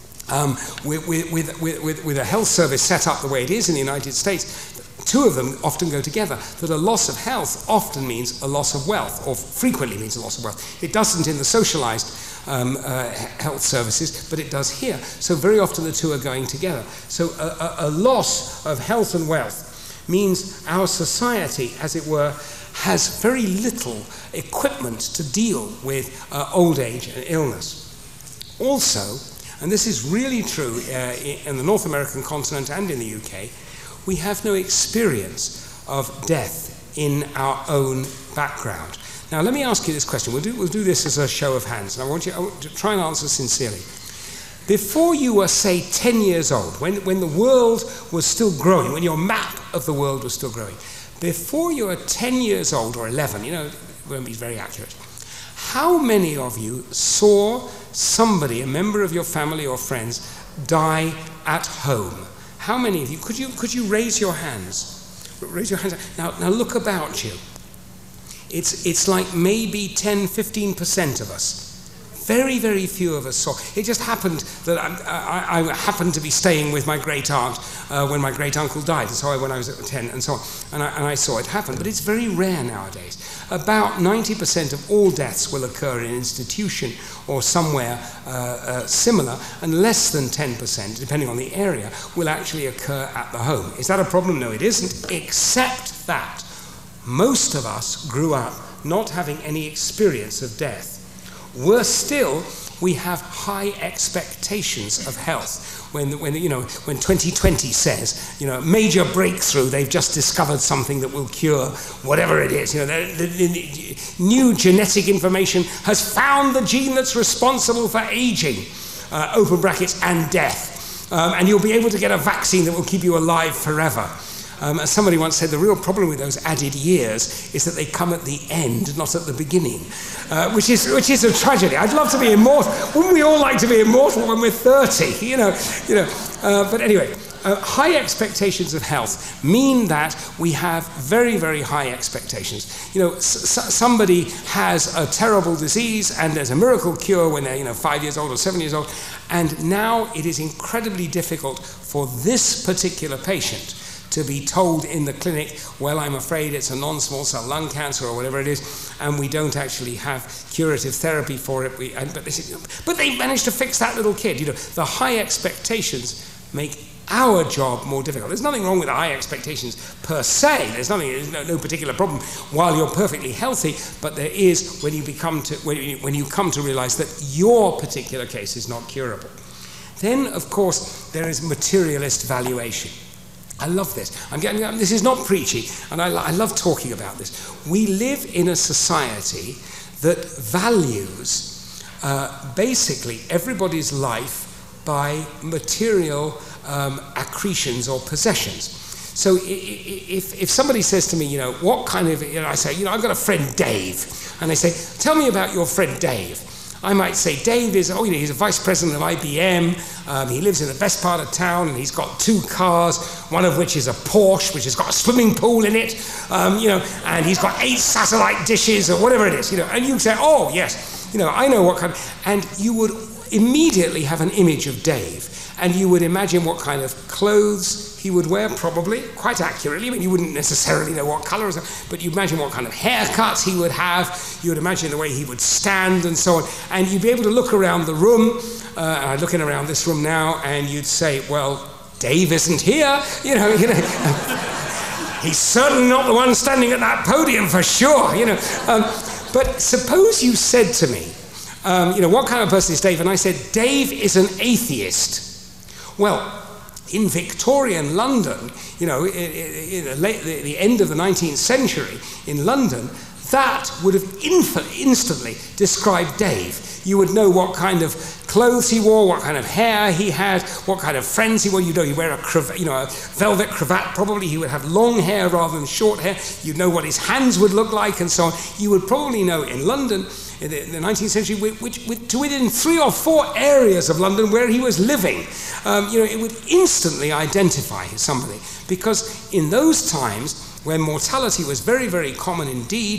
with a health service set up the way it is in the United States, two of them often go together, that a loss of health often means a loss of wealth, or frequently means a loss of wealth. It doesn't in the socialized health services, but it does here. So very often the two are going together. So a loss of health and wealth means our society, as it were, has very little equipment to deal with old age and illness. Also, and this is really true in the North American continent and in the UK, we have no experience of death in our own background. Now, let me ask you this question. We'll do this as a show of hands, and I want you to try and answer sincerely. Before you were, say, 10 years old, when the world was still growing, when your map of the world was still growing, before you were 10 years old, or 11, it won't be very accurate, how many of you saw somebody, a member of your family or friends, die at home? How many of you? Could you raise your hands? Raise your hands. Now look about you. It's like maybe 10, 15% of us. Very, very few of us saw. It just happened that I happened to be staying with my great aunt when my great uncle died, and so when I was 10, and so on, and I saw it happen. But it's very rare nowadays. About 90% of all deaths will occur in an institution or somewhere similar, and less than 10%, depending on the area, will actually occur at the home. Is that a problem? No, it isn't, except that most of us grew up not having any experience of death. Worse still, we have high expectations of health. When 2020 says, major breakthrough, they've just discovered something that will cure whatever it is. The new genetic information has found the gene that's responsible for aging, open brackets, and death. And you'll be able to get a vaccine that will keep you alive forever. As somebody once said, the real problem with those added years is that they come at the end, not at the beginning, which is a tragedy. I'd love to be immortal. Wouldn't we all like to be immortal when we're 30? But anyway, high expectations of health mean that we have very, very high expectations. Somebody has a terrible disease and there's a miracle cure when they're 5 years old or 7 years old, and now it is incredibly difficult for this particular patient to be told in the clinic, well, I'm afraid it's a non-small cell lung cancer or whatever it is, and we don't actually have curative therapy for it. But they managed to fix that little kid. The high expectations make our job more difficult. There's nothing wrong with high expectations per se. There's no particular problem while you're perfectly healthy, but there is when you come to realize that your particular case is not curable. Then, of course, there is materialist valuation. I love this. This is not preachy, and I love talking about this. We live in a society that values basically everybody's life by material accretions or possessions. So if somebody says to me, what kind of, I say, I've got a friend Dave, and they say, tell me about your friend Dave. I might say, Dave is, he's a vice president of IBM, he lives in the best part of town, and he's got 2 cars, one of which is a Porsche, which has got a swimming pool in it, and he's got 8 satellite dishes, or whatever it is, and you say, oh, yes, I know what kind of, and you would immediately have an image of Dave, and you would imagine what kind of clothes he would wear, probably, quite accurately. I mean, you wouldn't necessarily know what colour, but you imagine what kind of haircut he would have, you would imagine the way he would stand and so on, and you'd be able to look around the room, and I'm looking around this room now, and you'd say, well, Dave isn't here, he's certainly not the one standing at that podium for sure, but suppose you said to me, what kind of person is Dave? And I said, Dave is an atheist. Well, in Victorian London, in the end of the 19th century in London, that would have instantly described Dave. You would know what kind of clothes he wore, what kind of hair he had, what kind of friends he wore. He'd wear a velvet cravat. Probably he would have long hair rather than short hair. You'd know what his hands would look like and so on. You would probably know in London in the 19th century, to within 3 or 4 areas of London where he was living. It would instantly identify somebody, because in those times, when mortality was very, very common indeed,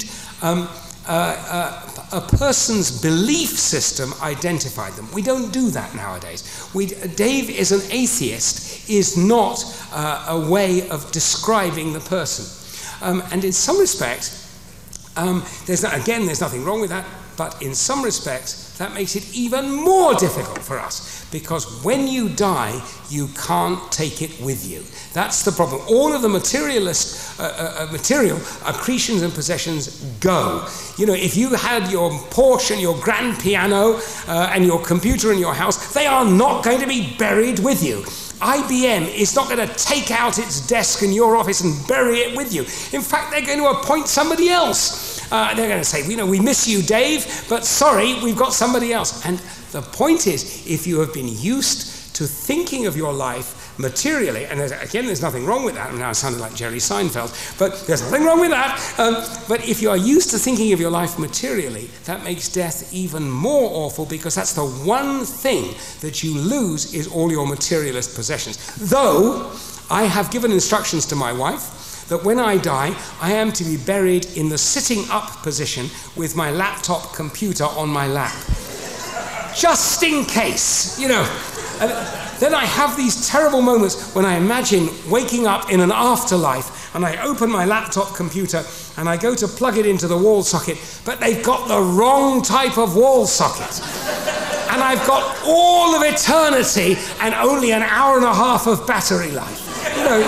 a person's belief system identified them. We don't do that nowadays. Dave is an atheist is not a way of describing the person. And in some respects, there's nothing wrong with that, but in some respects, that makes it even more difficult for us, because when you die, you can't take it with you. That's the problem. All of the material accretions and possessions go. If you had your Porsche and your grand piano and your computer in your house, they are not going to be buried with you. IBM is not going to take out its desk in your office and bury it with you. In fact, they're going to appoint somebody else. They're going to say, we miss you, Dave, but sorry, we've got somebody else. And the point is, if you have been used to thinking of your life materially, and there's nothing wrong with that. Now I sounded like Jerry Seinfeld, but there's nothing wrong with that. But if you are used to thinking of your life materially, that makes death even more awful, because that's the one thing that you lose is all your materialist possessions. Though I have given instructions to my wife that when I die, I am to be buried in the sitting up position with my laptop computer on my lap. Just in case, you know. And then I have these terrible moments when I imagine waking up in an afterlife and I open my laptop computer and I go to plug it into the wall socket, but they've got the wrong type of wall socket. And I've got all of eternity and only an hour and a half of battery life. You know,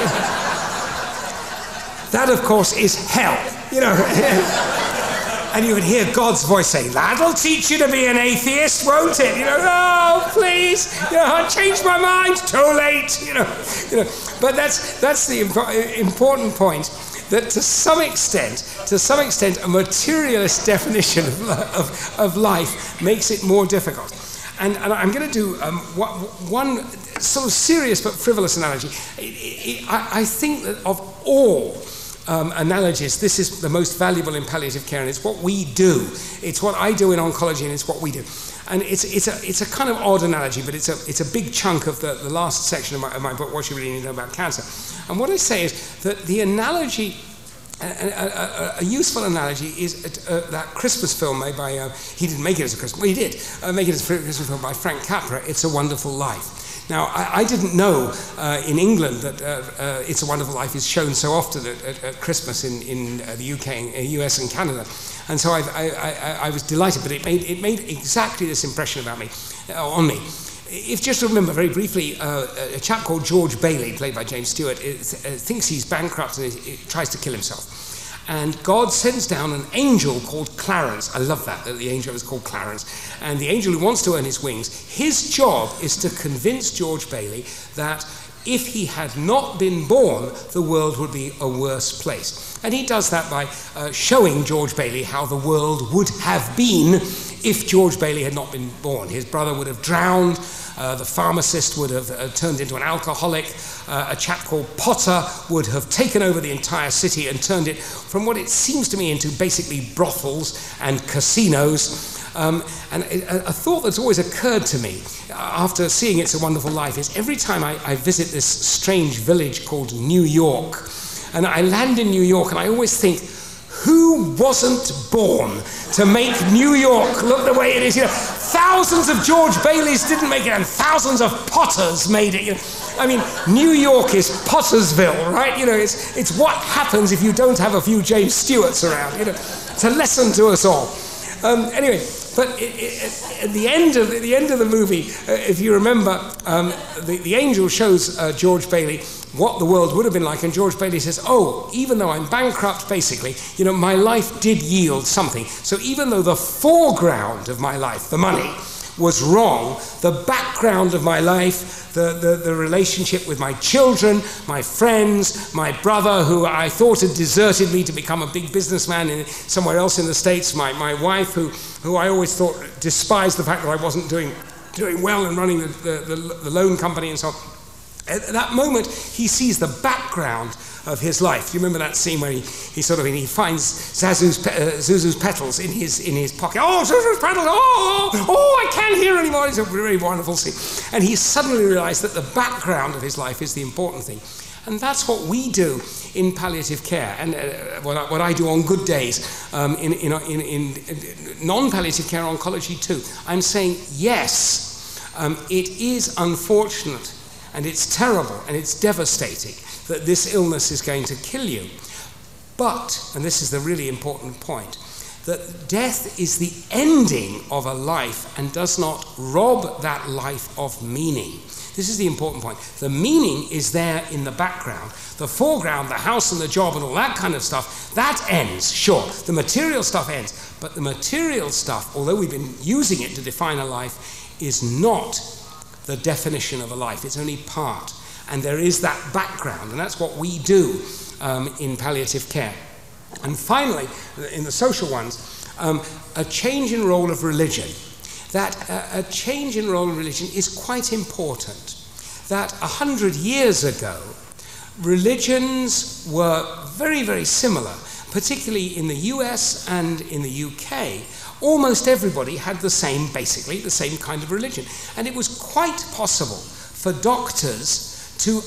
that of course is hell, you know. And you would hear God's voice saying, that'll teach you to be an atheist, won't it? You know, oh, please, you know, I changed my mind, too late, you know. But that's the important point, that to some extent, a materialist definition of life makes it more difficult. And I'm going to do one sort of serious but frivolous analogy. I think that of all analogies, this is the most valuable in palliative care, and it's what we do. It's what I do in oncology, and it's what we do. And it's a kind of odd analogy, but it's a big chunk of the last section of my book, What You Really Need to Know About Cancer. And what I say is that the analogy, a useful analogy, is that Christmas film made by, he didn't make it as a Christmas, well, he did make it as a Christmas film by Frank Capra, It's a Wonderful Life. Now, I didn't know in England that It's a Wonderful Life is shown so often at Christmas in the UK, US and Canada. And so I was delighted, but it made exactly this impression about me, on me. If just remember very briefly, a chap called George Bailey, played by James Stewart, thinks he's bankrupt and he tries to kill himself. And God sends down an angel called Clarence. I love that the angel is called Clarence. And the angel who wants to earn his wings, his job is to convince George Bailey that if he had not been born, the world would be a worse place. And he does that by showing George Bailey how the world would have been if George Bailey had not been born. His brother would have drowned, the pharmacist would have turned into an alcoholic, a chap called Potter would have taken over the entire city and turned it from what it seems to me into basically brothels and casinos. And a thought that's always occurred to me after seeing It's a Wonderful Life is every time I visit this strange village called New York, and I land in New York and I always think, who wasn't born to make New York look the way it is? You know, thousands of George Baileys didn't make it, and thousands of Potters made it. You know, I mean, New York is Pottersville, right? You know, it's what happens if you don't have a few James Stewarts around. You know, it's a lesson to us all. Anyway, but at the end of the movie, if you remember, the angel shows George Bailey what the world would have been like, and George Bailey says, oh, even though I'm bankrupt, basically, you know, my life did yield something. So even though the foreground of my life, the money, was wrong, the background of my life, the relationship with my children, my friends, my brother, who I thought had deserted me to become a big businessman somewhere else in the States, my wife, who I always thought despised the fact that I wasn't doing well in running the loan company and so on. At that moment, he sees the background of his life. Do you remember that scene where he finds Zuzu's petals in his pocket? Oh, Zuzu's petals! Oh, I can't hear anymore. It's a really wonderful scene. And he suddenly realized that the background of his life is the important thing. And that's what we do in palliative care, and what I do on good days in non-palliative care oncology too. I'm saying, yes, it is unfortunate, and it's terrible, and it's devastating that this illness is going to kill you. But, and this is the really important point, that death is the ending of a life and does not rob that life of meaning. This is the important point. The meaning is there in the background. The foreground, the house and the job and all that kind of stuff, that ends, sure. The material stuff ends. But the material stuff, although we've been using it to define a life, is not the definition of a life. It's only part. And there is that background, and that's what we do in palliative care. And finally, in the social ones, a change in role of religion. That a change in role of religion is quite important. That 100 years ago, religions were very, very similar, particularly in the US and in the UK. Almost everybody had basically the same kind of religion. And it was quite possible for doctors to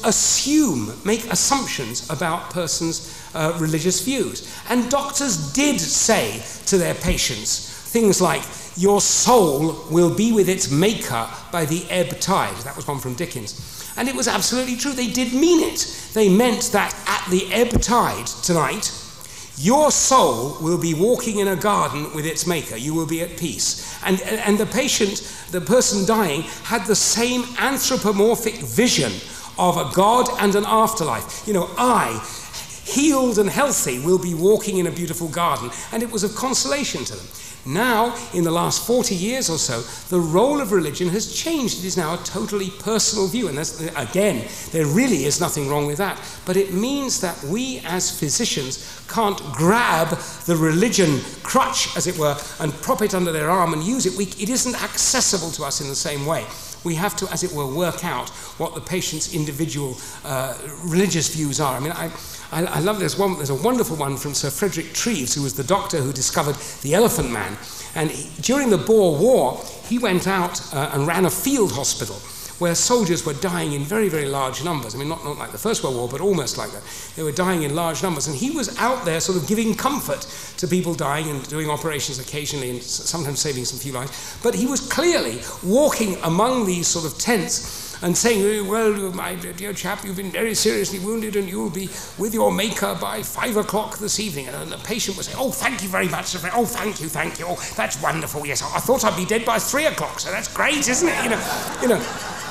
make assumptions about persons' religious views. And doctors did say to their patients things like, your soul will be with its maker by the ebb tide. That was one from Dickens. And it was absolutely true. They did mean it. They meant that at the ebb tide tonight, your soul will be walking in a garden with its maker. You will be at peace. And the patient, the person dying, had the same anthropomorphic vision of a God and an afterlife. You know, I, healed and healthy, will be walking in a beautiful garden. And it was of consolation to them. Now, in the last 40 years or so, the role of religion has changed. It is now a totally personal view. And again, there really is nothing wrong with that. But it means that we as physicians can't grab the religion crutch, as it were, and prop it under their arm and use it. It isn't accessible to us in the same way. We have to, as it were, work out what the patient's individual religious views are. I mean, I love this one. There's a wonderful one from Sir Frederick Treves, who was the doctor who discovered the Elephant Man. And during the Boer War, he went out and ran a field hospital where soldiers were dying in very, very large numbers. I mean, not like the First World War, but almost like that. They were dying in large numbers. And he was out there sort of giving comfort to people dying and doing operations occasionally and sometimes saving some few lives. But he was clearly walking among these sort of tents and saying, well, my dear chap, you've been very seriously wounded and you'll be with your maker by 5 o'clock this evening. And the patient would say, oh, thank you very much. Oh, thank you. Oh, that's wonderful. Yes, I thought I'd be dead by 3 o'clock, so that's great, isn't it? You know.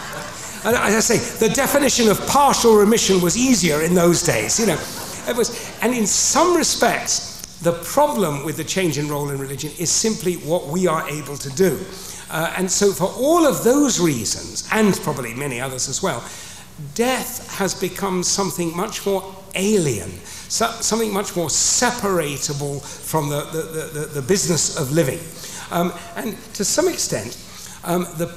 And as I say, the definition of partial remission was easier in those days, you know. And in some respects, the problem with the change in role in religion is simply what we are able to do. And so for all of those reasons, and probably many others as well, death has become something much more alien, something much more separatable from the business of living. And to some extent, the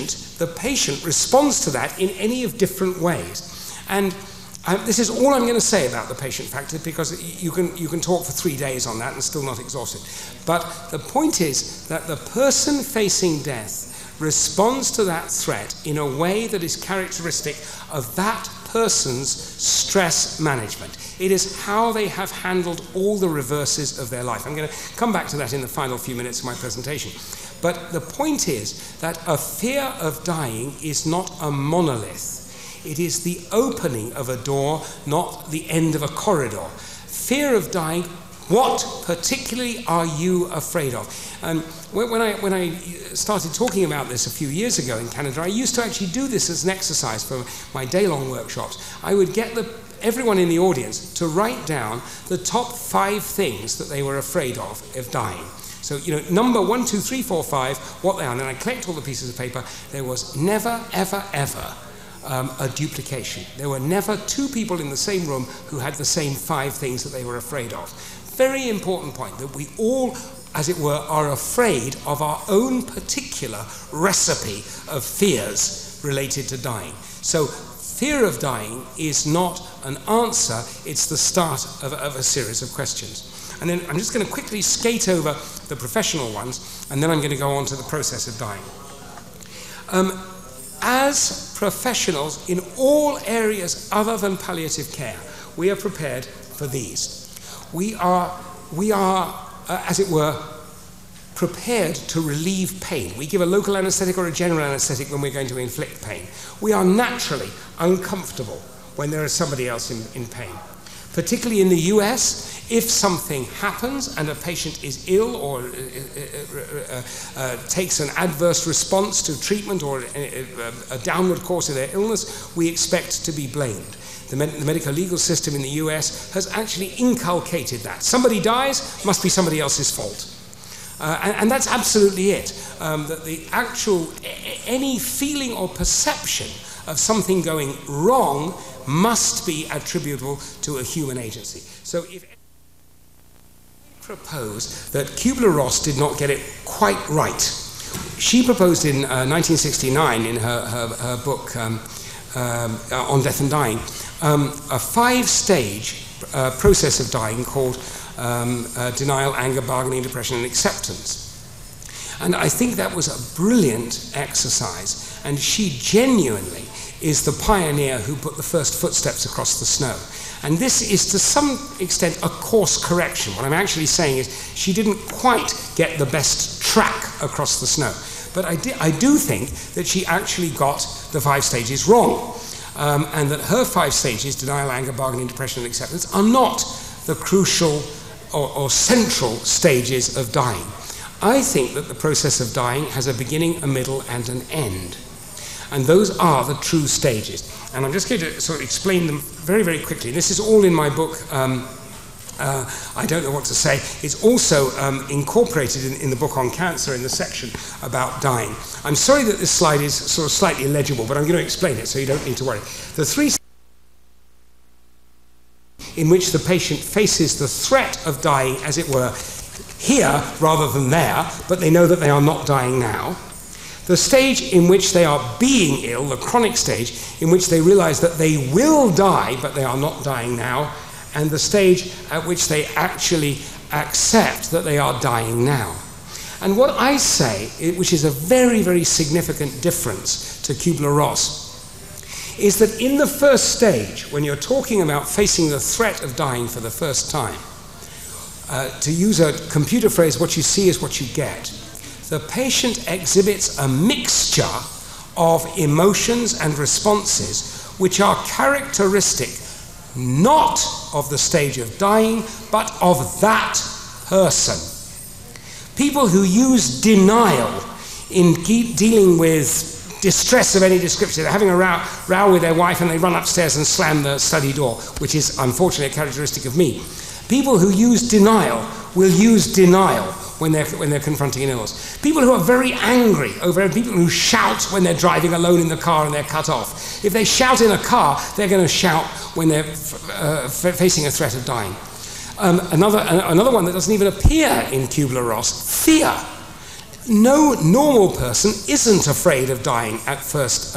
patient responds to that in any of different ways. And this is all I'm going to say about the patient factor, because you can talk for 3 days on that and still not exhaust it. But the point is that the person facing death responds to that threat in a way that is characteristic of that person's stress management. It is how they have handled all the reverses of their life. I'm going to come back to that in the final few minutes of my presentation. But the point is that a fear of dying is not a monolith. It is the opening of a door, not the end of a corridor. Fear of dying, what particularly are you afraid of? And when I started talking about this a few years ago in Canada, I used to actually do this as an exercise for my day-long workshops. I would get everyone in the audience to write down the top 5 things that they were afraid of dying. So, you know, number 1, 2, 3, 4, 5, what they are. And then I collect all the pieces of paper. There was never, ever, ever a duplication. There were never 2 people in the same room who had the same 5 things that they were afraid of. Very important point, that we all, as it were, are afraid of our own particular recipe of fears related to dying. So fear of dying is not an answer, it's the start of a series of questions. And then I'm just going to quickly skate over the professional ones, and then I'm going to go on to the process of dying. As professionals in all areas other than palliative care, we are prepared for these. We are, as it were, prepared to relieve pain. We give a local anesthetic or a general anesthetic when we're going to inflict pain. We are naturally uncomfortable when there is somebody else in pain. Particularly in the US, if something happens and a patient is ill or takes an adverse response to treatment or a downward course of their illness, we expect to be blamed. The medico-legal system in the US has actually inculcated that. Somebody dies, must be somebody else's fault. And that's absolutely it. That the actual, any feeling or perception of something going wrong must be attributable to a human agency. So if I propose that Kubler-Ross did not get it quite right, she proposed in 1969 in her book on death and dying, a 5-stage process of dying called denial, anger, bargaining, depression, and acceptance. And I think that was a brilliant exercise, and she genuinely is the pioneer who put the first footsteps across the snow. And this is to some extent a course correction. What I'm actually saying is she didn't quite get the best track across the snow. But I do think that she actually got the 5 stages wrong. And that her 5 stages, denial, anger, bargaining, depression, and acceptance, are not the crucial or central stages of dying. I think that the process of dying has a beginning, a middle, and an end. And those are the true stages. And I'm just going to sort of explain them very, very quickly. This is all in my book, I Don't Know What to Say. It's also incorporated in the book on cancer in the section about dying. I'm sorry that this slide is sort of slightly illegible, but I'm going to explain it so you don't need to worry. The 3 in which the patient faces the threat of dying, as it were, here rather than there, but they know that they are not dying now. The stage in which they are being ill, the chronic stage, in which they realize that they will die, but they are not dying now, and the stage at which they actually accept that they are dying now. And what I say, which is a very, very significant difference to Kubler-Ross, is that in the first stage, when you're talking about facing the threat of dying for the first time, to use a computer phrase, what you see is what you get. The patient exhibits a mixture of emotions and responses which are characteristic not of the stage of dying, but of that person. People who use denial in dealing with distress of any description, they're having a row with their wife and they run upstairs and slam the study door, which is unfortunately a characteristic of me. People who use denial will use denial when they're confronting an illness. People who are very angry over people who shout when they're driving alone in the car and they're cut off. If they shout in a car, they're going to shout when they're facing a threat of dying. Another one that doesn't even appear in Kubler-Ross, fear. No normal person isn't afraid of dying at first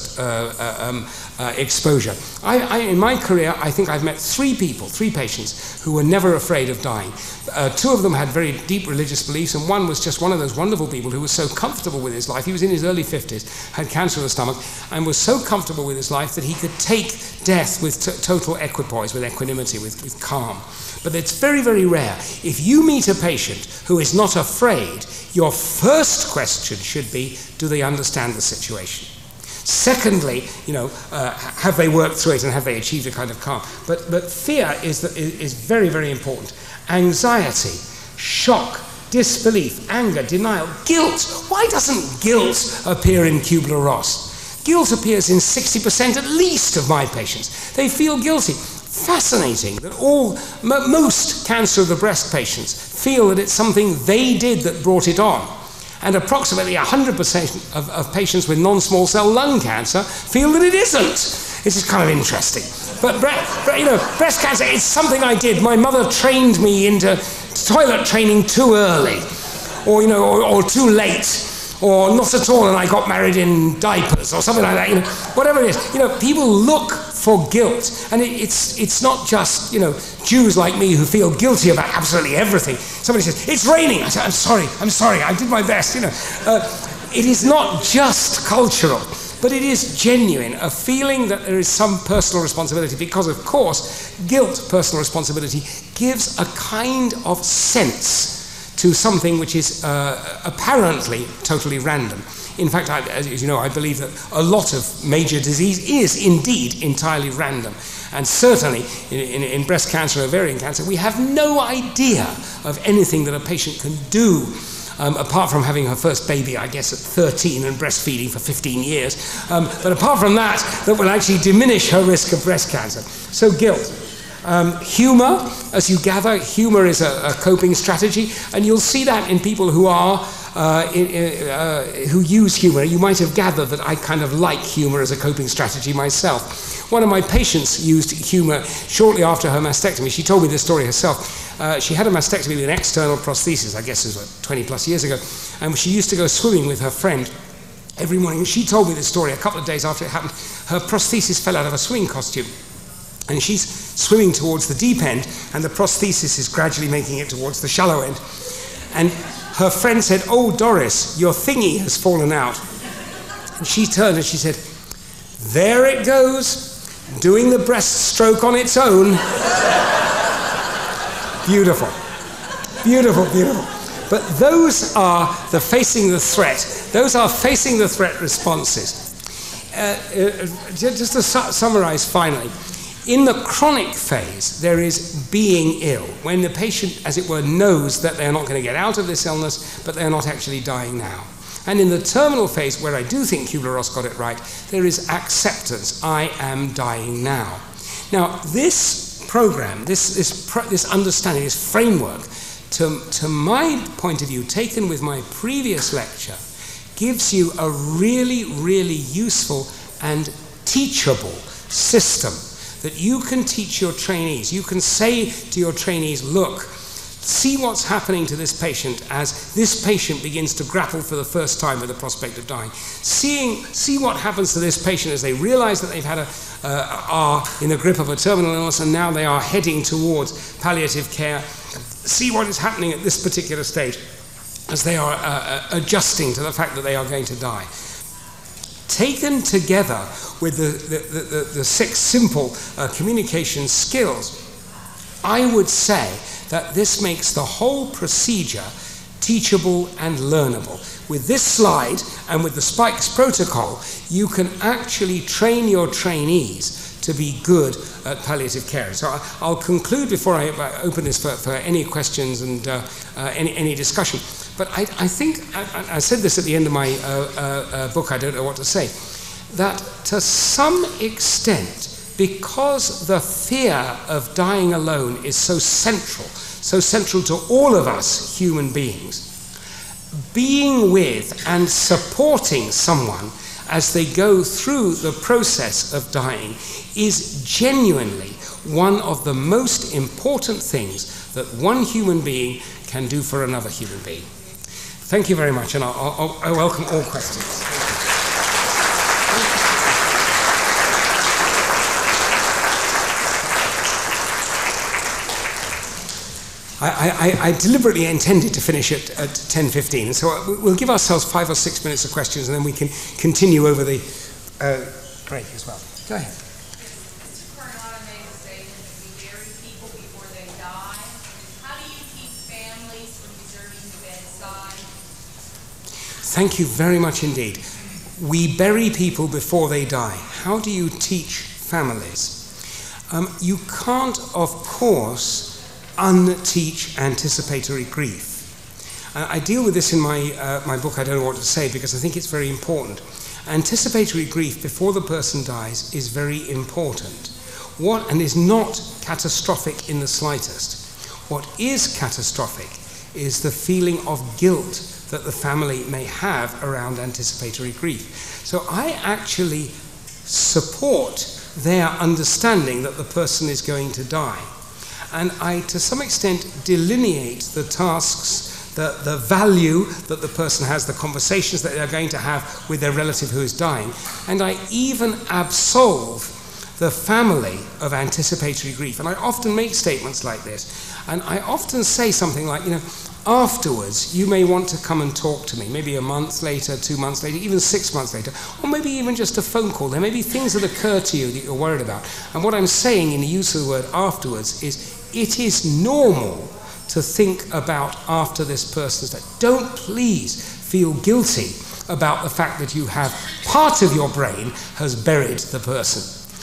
exposure. In my career, I think I've met 3 patients who were never afraid of dying. 2 of them had very deep religious beliefs, and one was just one of those wonderful people who was so comfortable with his life. He was in his early 50s, had cancer of the stomach, and was so comfortable with his life that he could take death with total equipoise, with equanimity, with calm. But it's very, very rare. If you meet a patient who is not afraid, your first question should be, do they understand the situation? Secondly, have they worked through it and have they achieved a kind of calm? But fear is very, very important. Anxiety, shock, disbelief, anger, denial, guilt. Why doesn't guilt appear in Kubler-Ross? Guilt appears in 60% at least of my patients. They feel guilty. Fascinating that most cancer of the breast patients feel that it's something they did that brought it on. And approximately 100% of patients with non-small cell lung cancer feel that it isn't. This is kind of interesting. But breast cancer, it's something I did. My mother trained me into toilet training too early, or too late, or not at all, and I got married in diapers, or something like that. Whatever it is. People look for guilt, and it's not just Jews like me who feel guilty about absolutely everything. Somebody says it's raining. I say I'm sorry, I did my best. It is not just cultural, but it is genuine, a feeling that there is some personal responsibility, because of course guilt, personal responsibility, gives a kind of sense to something which is apparently totally random. In fact, as you know, I believe that a lot of major disease is indeed entirely random. And certainly in breast cancer, ovarian cancer, we have no idea of anything that a patient can do, apart from having her first baby, I guess, at 13 and breastfeeding for 15 years. But apart from that will actually diminish her risk of breast cancer. So guilt. Humor, as you gather, humor is a coping strategy, and you'll see that in people who who use humor. You might have gathered that I kind of like humor as a coping strategy myself. One of my patients used humor shortly after her mastectomy. She told me this story herself. She had a mastectomy with an external prosthesis, I guess it was 20 plus years ago, and she used to go swimming with her friend every morning. She told me this story a couple of days after it happened. Her prosthesis fell out of a swimming costume. And she's swimming towards the deep end, and the prosthesis is gradually making it towards the shallow end. And her friend said, "Oh, Doris, your thingy has fallen out." And she turned and she said, There it goes, doing the breaststroke on its own. Beautiful. Beautiful, beautiful. But those are the facing the threat. Those are facing the threat responses. Just to summarize finally, in the chronic phase, there is being ill, when the patient, as it were, knows that they're not going to get out of this illness, but they're not actually dying now. And in the terminal phase, where I do think Kubler-Ross got it right, there is acceptance. I am dying now. Now, this program, this understanding, this framework, to my point of view, taken with my previous lecture, gives you a really, really useful and teachable system that you can teach your trainees. You can say to your trainees, look, see what's happening to this patient as this patient begins to grapple for the first time with the prospect of dying. See what happens to this patient as they realize that they've had are in the grip of a terminal illness and now they are heading towards palliative care. See what is happening at this particular stage as they are adjusting to the fact that they are going to die. Taken together with the 6 simple communication skills, I would say that this makes the whole procedure teachable and learnable. With this slide and with the Spikes protocol, you can actually train your trainees to be good at palliative care. So I'll conclude before I open this for any questions and any discussion. But I think, I said this at the end of my book, I don't know what to say, that to some extent, because the fear of dying alone is so central to all of us human beings, being with and supporting someone as they go through the process of dying is genuinely one of the most important things that one human being can do for another human being. Thank you very much, and I welcome all questions. I deliberately intended to finish at 10:15, so we'll give ourselves 5 or 6 minutes of questions, and then we can continue over the break as well. Go ahead. Thank you very much indeed. We bury people before they die. How do you teach families? You can't, of course, unteach anticipatory grief. I deal with this in my book, I don't know what to say, because I think it's very important. Anticipatory grief before the person dies is very important. And is not catastrophic in the slightest. What is catastrophic is the feeling of guilt that the family may have around anticipatory grief. So I actually support their understanding that the person is going to die. And I, to some extent, delineate the tasks, the value that the person has, the conversations that they're going to have with their relative who is dying. And I even absolve the family of anticipatory grief. And I often make statements like this. And I often say something like, afterwards, you may want to come and talk to me, maybe a month later, 2 months later, even 6 months later, or maybe even just a phone call. There may be things that occur to you that you're worried about. And what I'm saying in the use of the word afterwards is, it is normal to think about after this person's death. Don't please feel guilty about the fact that you have part of your brain has buried the person.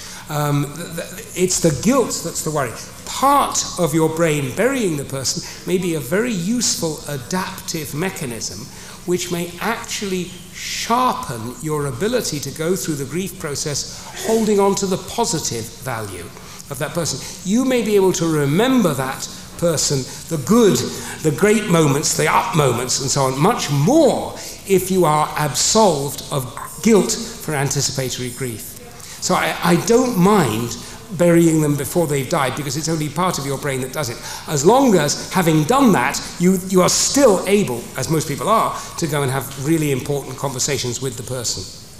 It's the guilt that's the worry. Part of your brain burying the person may be a very useful adaptive mechanism which may actually sharpen your ability to go through the grief process holding on to the positive value of that person. You may be able to remember that person, the good, the great moments, the up moments and so on, much more if you are absolved of guilt for anticipatory grief. So I don't mind burying them before they've died because it's only part of your brain that does it. As long as, having done that, you are still able, as most people are, to go and have really important conversations with the person.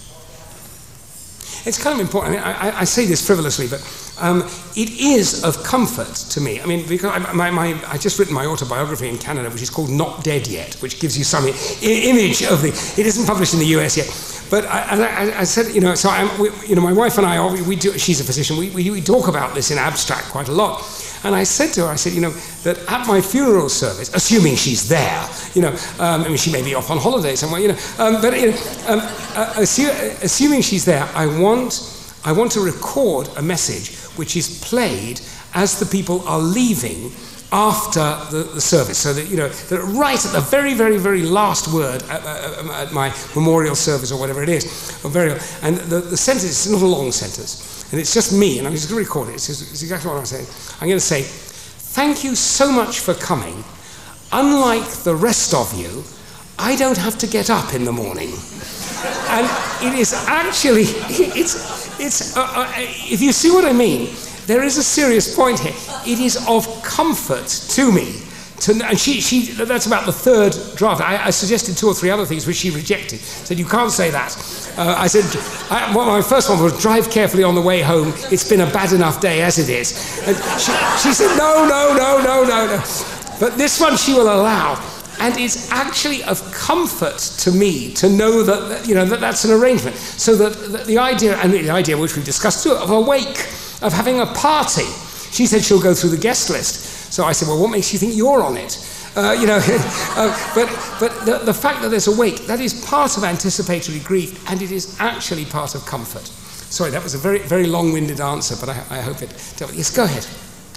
It's kind of important. I say this frivolously, but it is of comfort to me. I mean, because I just written my autobiography in Canada, which is called Not Dead Yet, which gives you some image of the... It isn't published in the US yet, But I said, you know, so my wife and I, we do, she's a physician, we talk about this in abstract quite a lot. And I said to her, you know, that at my funeral service, assuming she's there, you know, I mean, she may be off on holiday somewhere, you know, but you know, assuming she's there, I want to record a message which is played as the people are leaving after the service, so that, you know, that right at the very, very, very last word at my memorial service or whatever it is, or burial, and the sentence is not a long sentence, and it's just me, and I'm just going to record it. It's exactly what I'm saying. I'm going to say, thank you so much for coming. Unlike the rest of you, I don't have to get up in the morning. And it is actually, if you see what I mean, there is a serious point here. It is of comfort to me. And that's about the third draft. I suggested 2 or 3 other things which she rejected. Said, you can't say that. I said, my first one was drive carefully on the way home. It's been a bad enough day as it is. And she said, no. But this one she will allow. And it's actually of comfort to me to know that, you know, that's an arrangement. So that the idea, and the idea which we discussed too, of a wake, of having a party. She said she'll go through the guest list. So I said, well, what makes you think you're on it? You know, but the fact that there's a wake, that is part of anticipatory grief, and it is actually part of comfort. Sorry, that was a very, very long-winded answer, but I hope it dealt with. Yes, go ahead.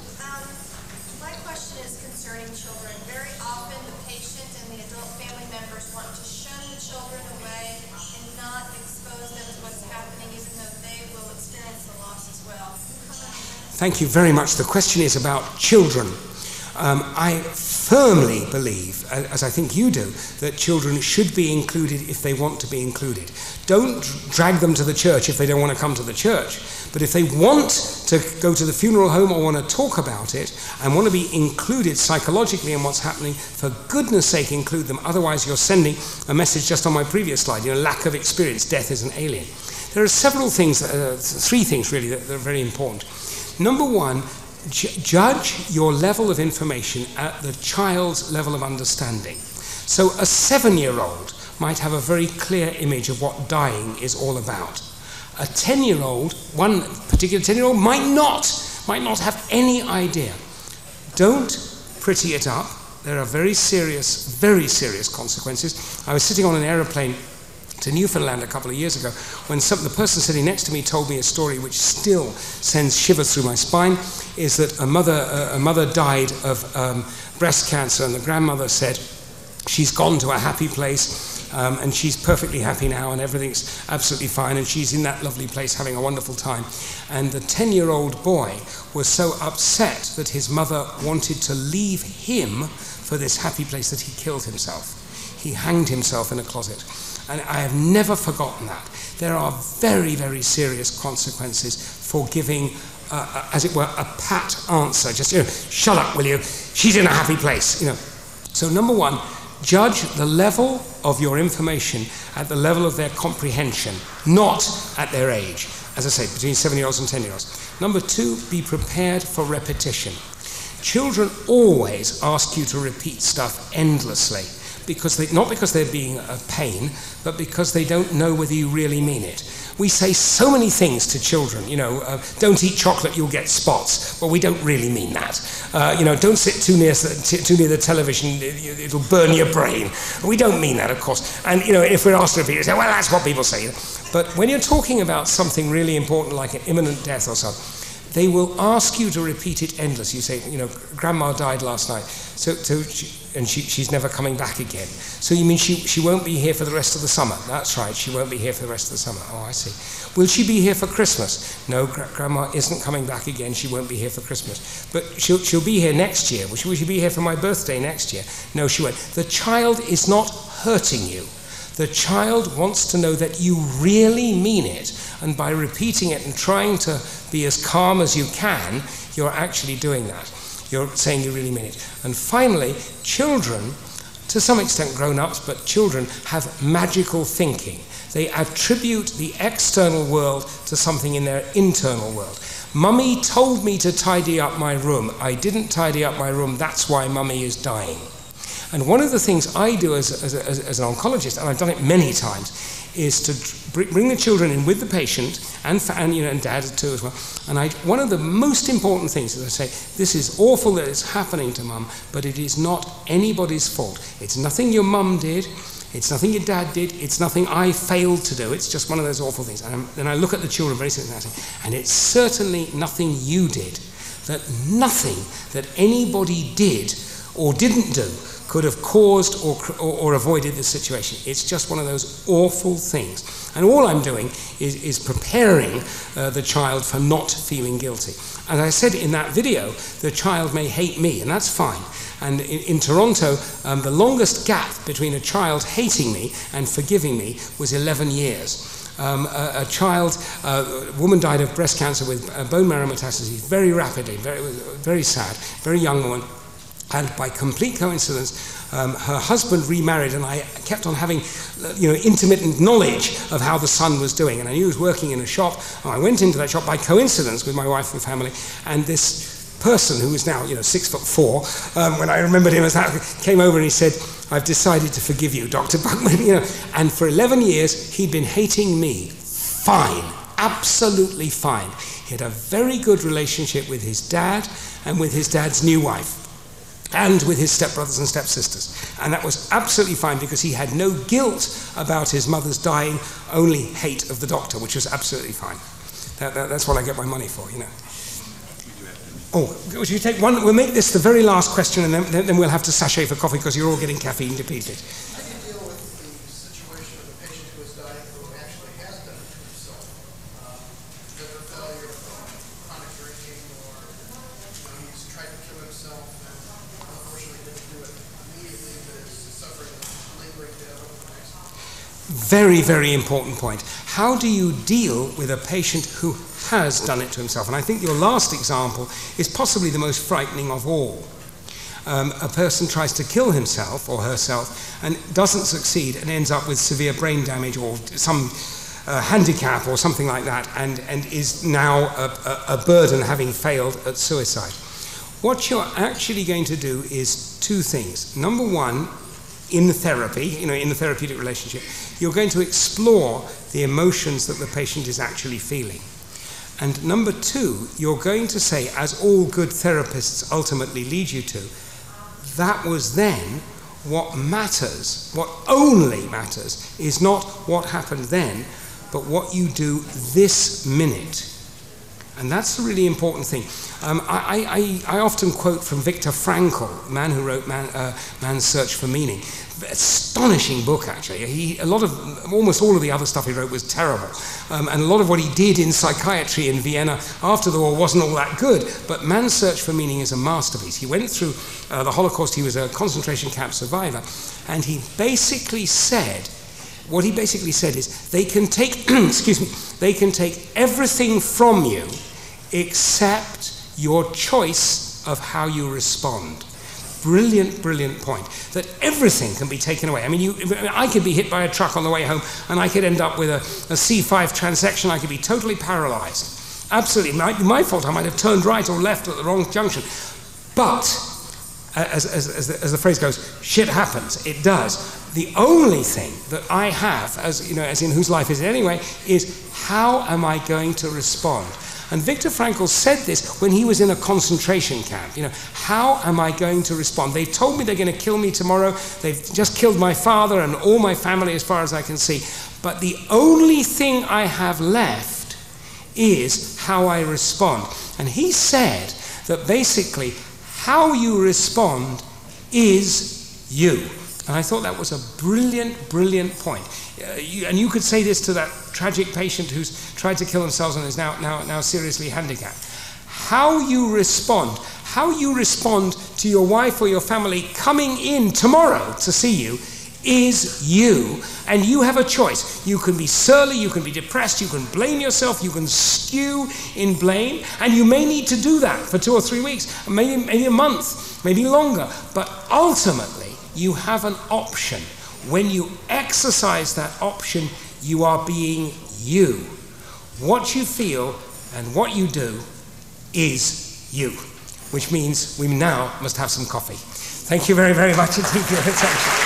My question is concerning children. Very often the patient and the adult family members want to shun the children away and not expose them to what's happening, even though they will experience the loss as well. Thank you very much. The question is about children. I firmly believe, as I think you do, that children should be included if they want to be included. Don't drag them to the church if they don't want to come to the church. But if they want to go to the funeral home or want to talk about it and want to be included psychologically in what's happening, for goodness sake include them. Otherwise you're sending a message just on my previous slide, you know, lack of experience, death is an alien. There are several things, 3 things really that are very important. Number 1, judge your level of information at the child's level of understanding. So a 7-year-old might have a very clear image of what dying is all about. A 10-year-old, one particular 10-year-old might not have any idea. Don't pretty it up. There are very serious consequences. I was sitting on an aeroplane to Newfoundland a couple of years ago when the person sitting next to me told me a story which still sends shivers through my spine, is that a mother died of breast cancer, and the grandmother said she's gone to a happy place and she's perfectly happy now and everything's absolutely fine and she's in that lovely place having a wonderful time. And the 10-year-old boy was so upset that his mother wanted to leave him for this happy place that he killed himself. He hanged himself in a closet. And I have never forgotten that. There are very, very serious consequences for giving, as it were, a pat answer. Just, you know, shut up, will you? She's in a happy place, you know. So number 1, judge the level of your information at the level of their comprehension, not at their age. As I say, between 7-year-olds and 10-year-olds. Number 2, be prepared for repetition. Children always ask you to repeat stuff endlessly. Not because they're being a pain, but because they don't know whether you really mean it. We say so many things to children, you know, don't eat chocolate, you'll get spots. Well, we don't really mean that. You know, don't sit too near the television, it'll burn your brain. We don't mean that, of course. And, you know, if we're asked to repeat it, we say, well, that's what people say. But when you're talking about something really important like an imminent death or something, they will ask you to repeat it endlessly. You say, you know, Grandma died last night, and she's never coming back again. So you mean she won't be here for the rest of the summer? That's right, she won't be here for the rest of the summer. Oh, I see. Will she be here for Christmas? No, Grandma isn't coming back again. She won't be here for Christmas. But she'll be here next year. Will she be here for my birthday next year? No, she won't. The child is not hurting you. The child wants to know that you really mean it, and by repeating it and trying to be as calm as you can, you're actually doing that. You're saying you really mean it. And finally, children, to some extent grown-ups, but children have magical thinking. They attribute the external world to something in their internal world. Mummy told me to tidy up my room. I didn't tidy up my room, that's why Mummy is dying. And one of the things I do as an oncologist, and I've done it many times, is to bring the children in with the patient and dad too as well. And one of the most important things is I say, this is awful that it's happening to mum, but it is not anybody's fault. It's nothing your mum did. It's nothing your dad did. It's nothing I failed to do. It's just one of those awful things. And then I look at the children very seriously and it's certainly nothing you did. That nothing that anybody did or didn't do could have caused or avoided this situation. It's just one of those awful things. And all I'm doing is preparing the child for not feeling guilty. As I said in that video, the child may hate me, and that's fine. And in Toronto, the longest gap between a child hating me and forgiving me was 11 years. A woman died of breast cancer with bone marrow metastases very rapidly, very sad, very young woman. And by complete coincidence, her husband remarried, and I kept on having, intermittent knowledge of how the son was doing. And I knew he was working in a shop, and I went into that shop by coincidence with my wife and family, and this person who was now, 6'4", when I remembered him as that, came over and he said, "I've decided to forgive you, Dr. Buckman." And for 11 years, he'd been hating me fine, absolutely fine. He had a very good relationship with his dad and with his dad's new wife, and with his stepbrothers and stepsisters. And that was absolutely fine because he had no guilt about his mother's dying, only hate of the doctor, which was absolutely fine. That's what I get my money for, Oh, would you take one? We'll make this the very last question, and then we'll have to sachet for coffee because you're all getting caffeine depleted. How do you deal with the situation of a patient who is dying who actually has done it to himself? Liver failure from chronic drinking, or he's tried to kill himself and unfortunately didn't do it immediately, but is suffering a lingering death over the next. Very, very important point. How do you deal with a patient who has done it to himself? And I think your last example is possibly the most frightening of all. A person tries to kill himself or herself and doesn't succeed and ends up with severe brain damage or some handicap or something like that, and is now a burden having failed at suicide. What you're actually going to do is two things. Number one, in therapy, in the therapeutic relationship, you're going to explore the emotions that the patient is actually feeling. And number two, you're going to say, as all good therapists ultimately lead you to, that was then. What matters, what only matters, is not what happened then, but what you do this minute. And that's a really important thing. I often quote from Viktor Frankl, the man who wrote Man's Search for Meaning. Astonishing book, actually. Almost all of the other stuff he wrote was terrible. And a lot of what he did in psychiatry in Vienna after the war wasn't all that good. But Man's Search for Meaning is a masterpiece. He went through the Holocaust. He was a concentration camp survivor. And he basically said, what he basically said is, they can take, they can take everything from you except your choice of how you respond. Brilliant, brilliant point. That everything can be taken away. I mean, I could be hit by a truck on the way home, and I could end up with a C5 transection. I could be totally paralyzed. Absolutely. My fault. I might have turned right or left at the wrong junction. But, as the phrase goes, shit happens. It does. The only thing that I have, as in whose life is it anyway, is how am I going to respond? And Viktor Frankl said this when he was in a concentration camp. How am I going to respond? They told me they're going to kill me tomorrow. They've just killed my father and all my family as far as I can see. But the only thing I have left is how I respond. And he said that basically how you respond is you. And I thought that was a brilliant, brilliant point. And you could say this to that tragic patient who's tried to kill themselves and is now seriously handicapped. How you respond to your wife or your family coming in tomorrow to see you is you, and you have a choice. You can be surly, you can be depressed, you can blame yourself, you can stew in blame, and you may need to do that for 2 or 3 weeks, maybe a month, maybe longer, but ultimately you have an option. When you exercise that option, you are being you. What you feel and what you do is you, which means we now must have some coffee. Thank you very, very much indeed for your attention.